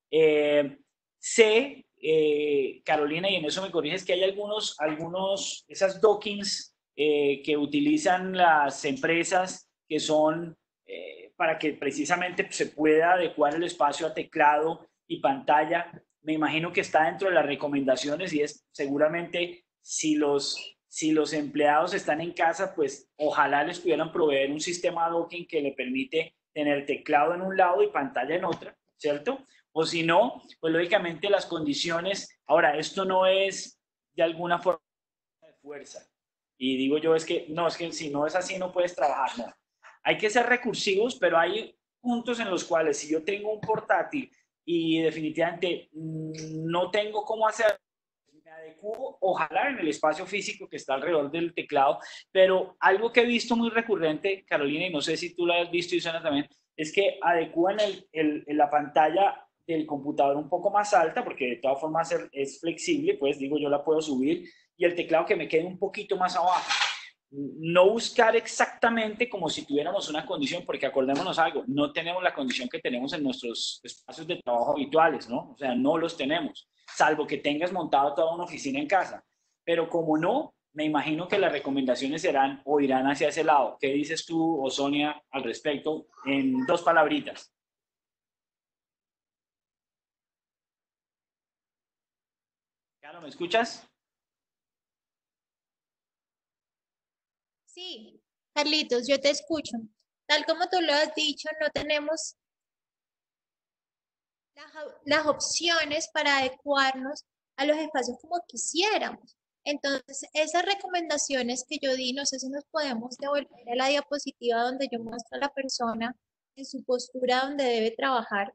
Eh, sé, eh, Carolina, y en eso me corriges, que hay algunos, algunos esas dockings eh, que utilizan las empresas que son eh, para que precisamente se pueda adecuar el espacio a teclado y pantalla. Me imagino que está dentro de las recomendaciones y es seguramente si los, si los empleados están en casa, pues ojalá les pudieran proveer un sistema docking que le permite tener teclado en un lado y pantalla en otra, ¿cierto? O si no, pues lógicamente las condiciones, ahora, esto no es de alguna forma de fuerza. Y digo yo, es que no, es que si no es así no puedes trabajar, no. Hay que ser recursivos, pero hay puntos en los cuales si yo tengo un portátil y definitivamente no tengo cómo hacer, me adecuo, ojalá en el espacio físico que está alrededor del teclado, pero algo que he visto muy recurrente, Carolina, y no sé si tú lo has visto y suena también, es que adecúan el, el, la pantalla del computador un poco más alta, porque de todas formas es flexible, pues digo, yo la puedo subir, y el teclado que me quede un poquito más abajo. No buscar exactamente como si tuviéramos una condición, porque acordémonos algo, no tenemos la condición que tenemos en nuestros espacios de trabajo habituales, ¿no? O sea, no los tenemos, salvo que tengas montado toda una oficina en casa. Pero como no, me imagino que las recomendaciones serán o irán hacia ese lado. ¿Qué dices tú o Sonia al respecto en dos palabritas? Caro, ¿me escuchas? Sí, Carlitos, yo te escucho. Tal como tú lo has dicho, no tenemos las, las opciones para adecuarnos a los espacios como quisiéramos. Entonces, esas recomendaciones que yo di, no sé si nos podemos devolver a la diapositiva donde yo muestro a la persona en su postura donde debe trabajar.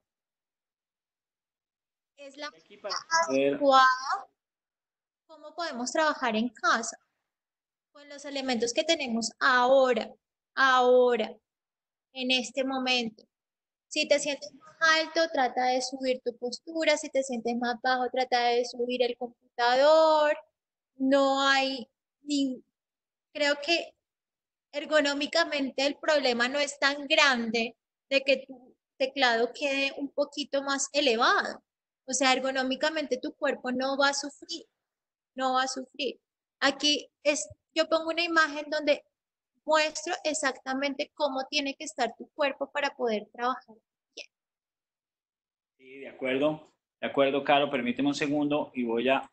Es la adecuada cómo podemos trabajar en casa con los elementos que tenemos ahora, ahora, en este momento. Si te sientes más alto, trata de subir tu postura. Si te sientes más bajo, trata de subir el computador. No hay ni... Creo que ergonómicamente el problema no es tan grande de que tu teclado quede un poquito más elevado. O sea, ergonómicamente tu cuerpo no va a sufrir, no va a sufrir. Aquí es, yo pongo una imagen donde muestro exactamente cómo tiene que estar tu cuerpo para poder trabajar bien. Sí, de acuerdo, de acuerdo, Caro, permíteme un segundo y voy a,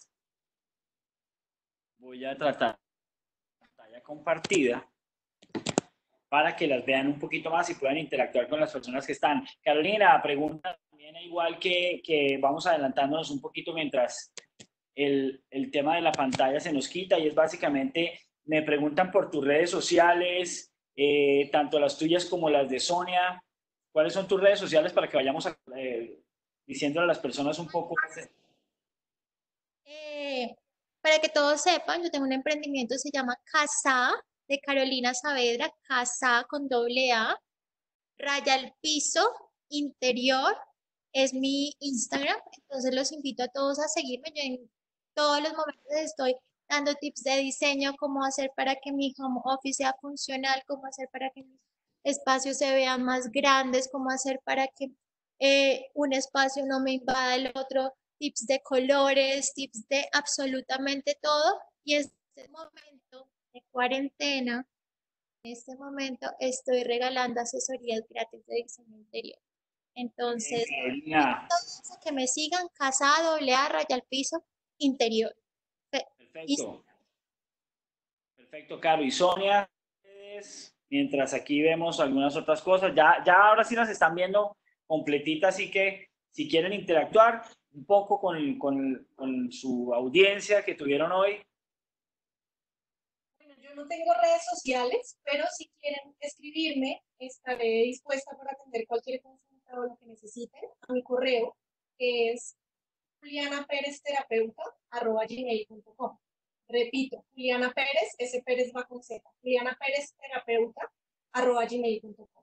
voy a tratar la pantalla compartida para que las vean un poquito más y puedan interactuar con las personas que están. Carolina, pregunta también igual que, que vamos adelantándonos un poquito mientras el, el tema de la pantalla se nos quita y es básicamente, me preguntan por tus redes sociales, eh, tanto las tuyas como las de Sonia. ¿Cuáles son tus redes sociales para que vayamos a, eh, diciéndole a las personas un poco? Eh, para que todos sepan, yo tengo un emprendimiento que se llama Casa de Carolina Saavedra, Casa con doble A, raya al piso interior, es mi Instagram, entonces los invito a todos a seguirme. Yo en todos los momentos estoy dando tips de diseño, cómo hacer para que mi home office sea funcional, cómo hacer para que mis espacios se vean más grandes, cómo hacer para que eh, un espacio no me invada el otro, tips de colores, tips de absolutamente todo. Y en este momento de cuarentena, en este momento estoy regalando asesorías gratis de diseño interior. Entonces, entonces que me sigan, Casa doble A, raya al piso, interior. Perfecto. Perfecto, Caro. Y Sonia, mientras aquí vemos algunas otras cosas, ya, ya ahora sí las están viendo completitas, así que si quieren interactuar, un poco con, con, con su audiencia que tuvieron hoy. Bueno, yo no tengo redes sociales, pero si quieren escribirme, estaré dispuesta para atender cualquier consulta o lo que necesiten a mi correo, que es julianaperezterapeuta arroba gmail punto com. Repito, Juliana Pérez, S. Pérez va con Z, Juliana Pérez terapeuta arroba gmail punto com.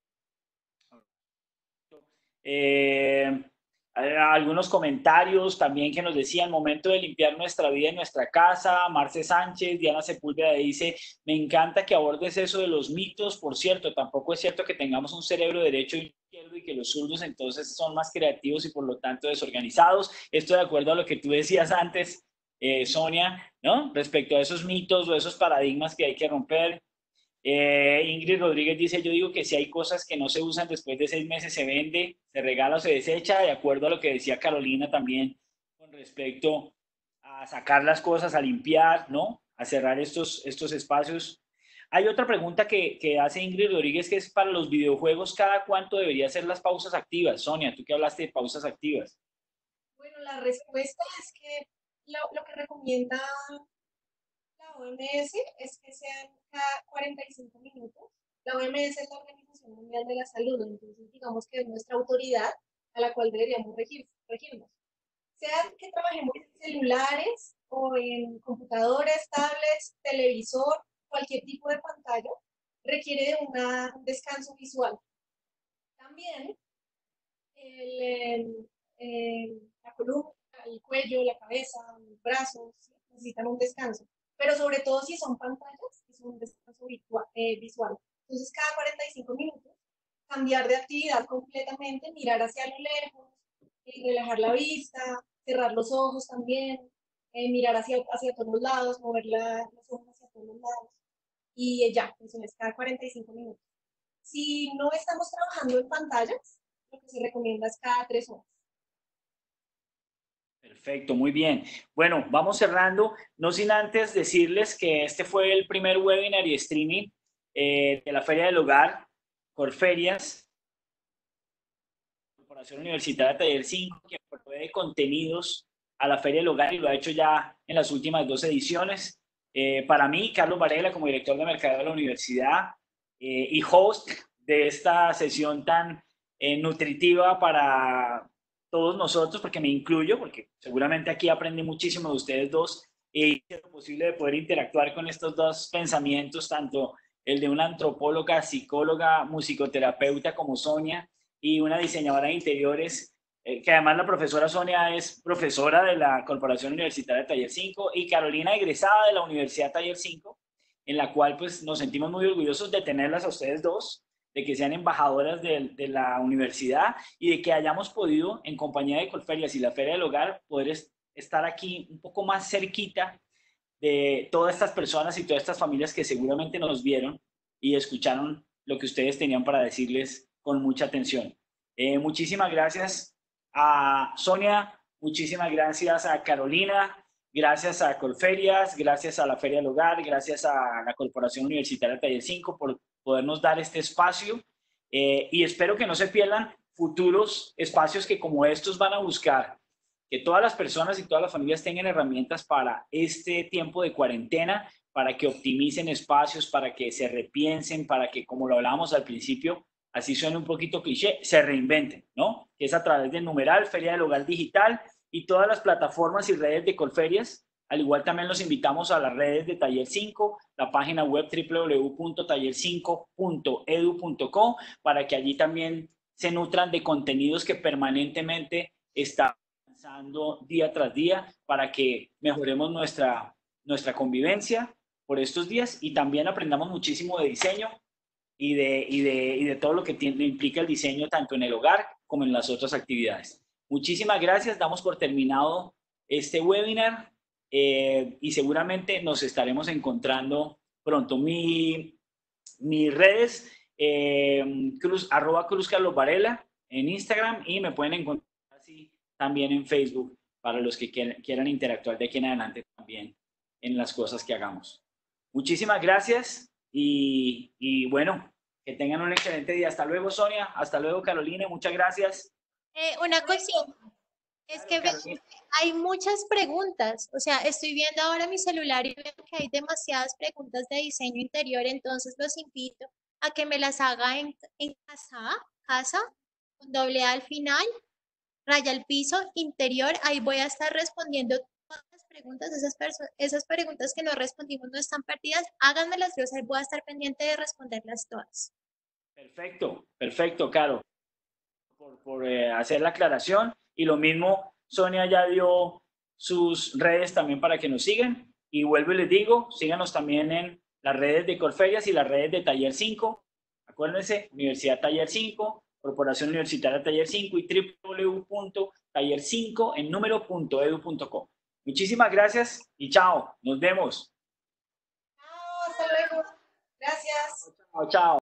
Eh, algunos comentarios también que nos decían, momento de limpiar nuestra vida en nuestra casa. Marce Sánchez, Diana Sepúlveda dice, me encanta que abordes eso de los mitos. Por cierto, tampoco es cierto que tengamos un cerebro derecho e izquierdo y que los zurdos entonces son más creativos y por lo tanto desorganizados. Esto de acuerdo a lo que tú decías antes, eh, Sonia, ¿no? Respecto a esos mitos o esos paradigmas que hay que romper. Eh, Ingrid Rodríguez dice, yo digo que si hay cosas que no se usan después de seis meses se vende, se regala o se desecha, de acuerdo a lo que decía Carolina también con respecto a sacar las cosas, a limpiar, ¿no? A cerrar estos, estos espacios. Hay otra pregunta que, que hace Ingrid Rodríguez que es para los videojuegos, ¿cada cuánto debería ser las pausas activas? Sonia, tú que hablaste de pausas activas. Bueno, la respuesta es que lo, lo que recomienda la O M S es que sean cada cuarenta y cinco minutos. La O M S es la Organización Mundial de la Salud, entonces digamos que es nuestra autoridad a la cual deberíamos regir, regirnos. Sea que trabajemos en celulares o en computadores, tablets, televisor, cualquier tipo de pantalla, requiere de una, un descanso visual. También el, el, la columna, el cuello, la cabeza, los brazos, ¿sí? Necesitan un descanso. Pero sobre todo si son pantallas, es un descanso virtual, eh, visual. Entonces, cada cuarenta y cinco minutos, cambiar de actividad completamente, mirar hacia lo lejos, eh, relajar la vista, cerrar los ojos también, eh, mirar hacia, hacia todos los lados, mover la, los ojos hacia todos los lados. Y eh, ya, eso es cada cuarenta y cinco minutos. Si no estamos trabajando en pantallas, lo que se recomienda es cada tres horas. Perfecto, muy bien. Bueno, vamos cerrando, no sin antes decirles que este fue el primer webinar y streaming eh, de la Feria del Hogar, Corferias, Corporación Universitaria Taller cinco, que provee contenidos a la Feria del Hogar y lo ha hecho ya en las últimas dos ediciones. Eh, para mí, Carlos Varela, como director de mercadeo de la universidad eh, y host de esta sesión tan eh, nutritiva para todos nosotros, porque me incluyo, porque seguramente aquí aprendí muchísimo de ustedes dos y hice lo posible de poder interactuar con estos dos pensamientos, tanto el de una antropóloga, psicóloga, musicoterapeuta como Sonia y una diseñadora de interiores, eh, que además la profesora Sonia es profesora de la Corporación Universitaria Taller cinco y Carolina egresada de la Universidad Taller cinco, en la cual pues nos sentimos muy orgullosos de tenerlas a ustedes dos, de que sean embajadoras de, de la universidad y de que hayamos podido, en compañía de Colferias y la Feria del Hogar, poder es, estar aquí un poco más cerquita de todas estas personas y todas estas familias que seguramente nos vieron y escucharon lo que ustedes tenían para decirles con mucha atención. Eh, muchísimas gracias a Sonia, muchísimas gracias a Carolina, gracias a Colferias, gracias a la Feria del Hogar, gracias a la Corporación Universitaria Taller cinco por podernos dar este espacio eh, y espero que no se pierdan futuros espacios que como estos van a buscar que todas las personas y todas las familias tengan herramientas para este tiempo de cuarentena, para que optimicen espacios, para que se repiensen, para que, como lo hablábamos al principio, así suena un poquito cliché, se reinventen, ¿no? Que es a través del numeral, Feria del Hogar Digital y todas las plataformas y redes de Colferias. Al igual también los invitamos a las redes de Taller cinco, la página web doble u doble u doble u punto taller cinco punto edu punto co, para que allí también se nutran de contenidos que permanentemente están avanzando día tras día para que mejoremos nuestra, nuestra convivencia por estos días y también aprendamos muchísimo de diseño y de, y de, y de todo lo que tiene, implica el diseño tanto en el hogar como en las otras actividades. Muchísimas gracias, damos por terminado este webinar eh, y seguramente nos estaremos encontrando pronto. Mi, mis redes, eh, cruz, arroba Cruz Carlos Varela en Instagram y me pueden encontrar así también en Facebook para los que quieran interactuar de aquí en adelante también en las cosas que hagamos. Muchísimas gracias y, y bueno, que tengan un excelente día. Hasta luego, Sonia. Hasta luego, Carolina. Muchas gracias. Eh, una cosita. Es Claro, que veo Carolina. que hay muchas preguntas, o sea, estoy viendo ahora mi celular y veo que hay demasiadas preguntas de diseño interior, entonces los invito a que me las haga en, en casa, casa, con doble A al final, raya al piso, interior, ahí voy a estar respondiendo todas las preguntas, esas, perso- esas preguntas que no respondimos no están perdidas, háganmelas, yo ahí voy a estar pendiente de responderlas todas. Perfecto, perfecto, Caro, por, por eh, hacer la aclaración. Y lo mismo, Sonia ya dio sus redes también para que nos sigan. Y vuelvo y les digo, síganos también en las redes de Corferias y las redes de Taller cinco. Acuérdense, Universidad Taller cinco, Corporación Universitaria Taller cinco y w w w punto taller cinco en número punto edu punto co. Muchísimas gracias y chao, nos vemos. Chao, hasta luego. Gracias. Chao, chao.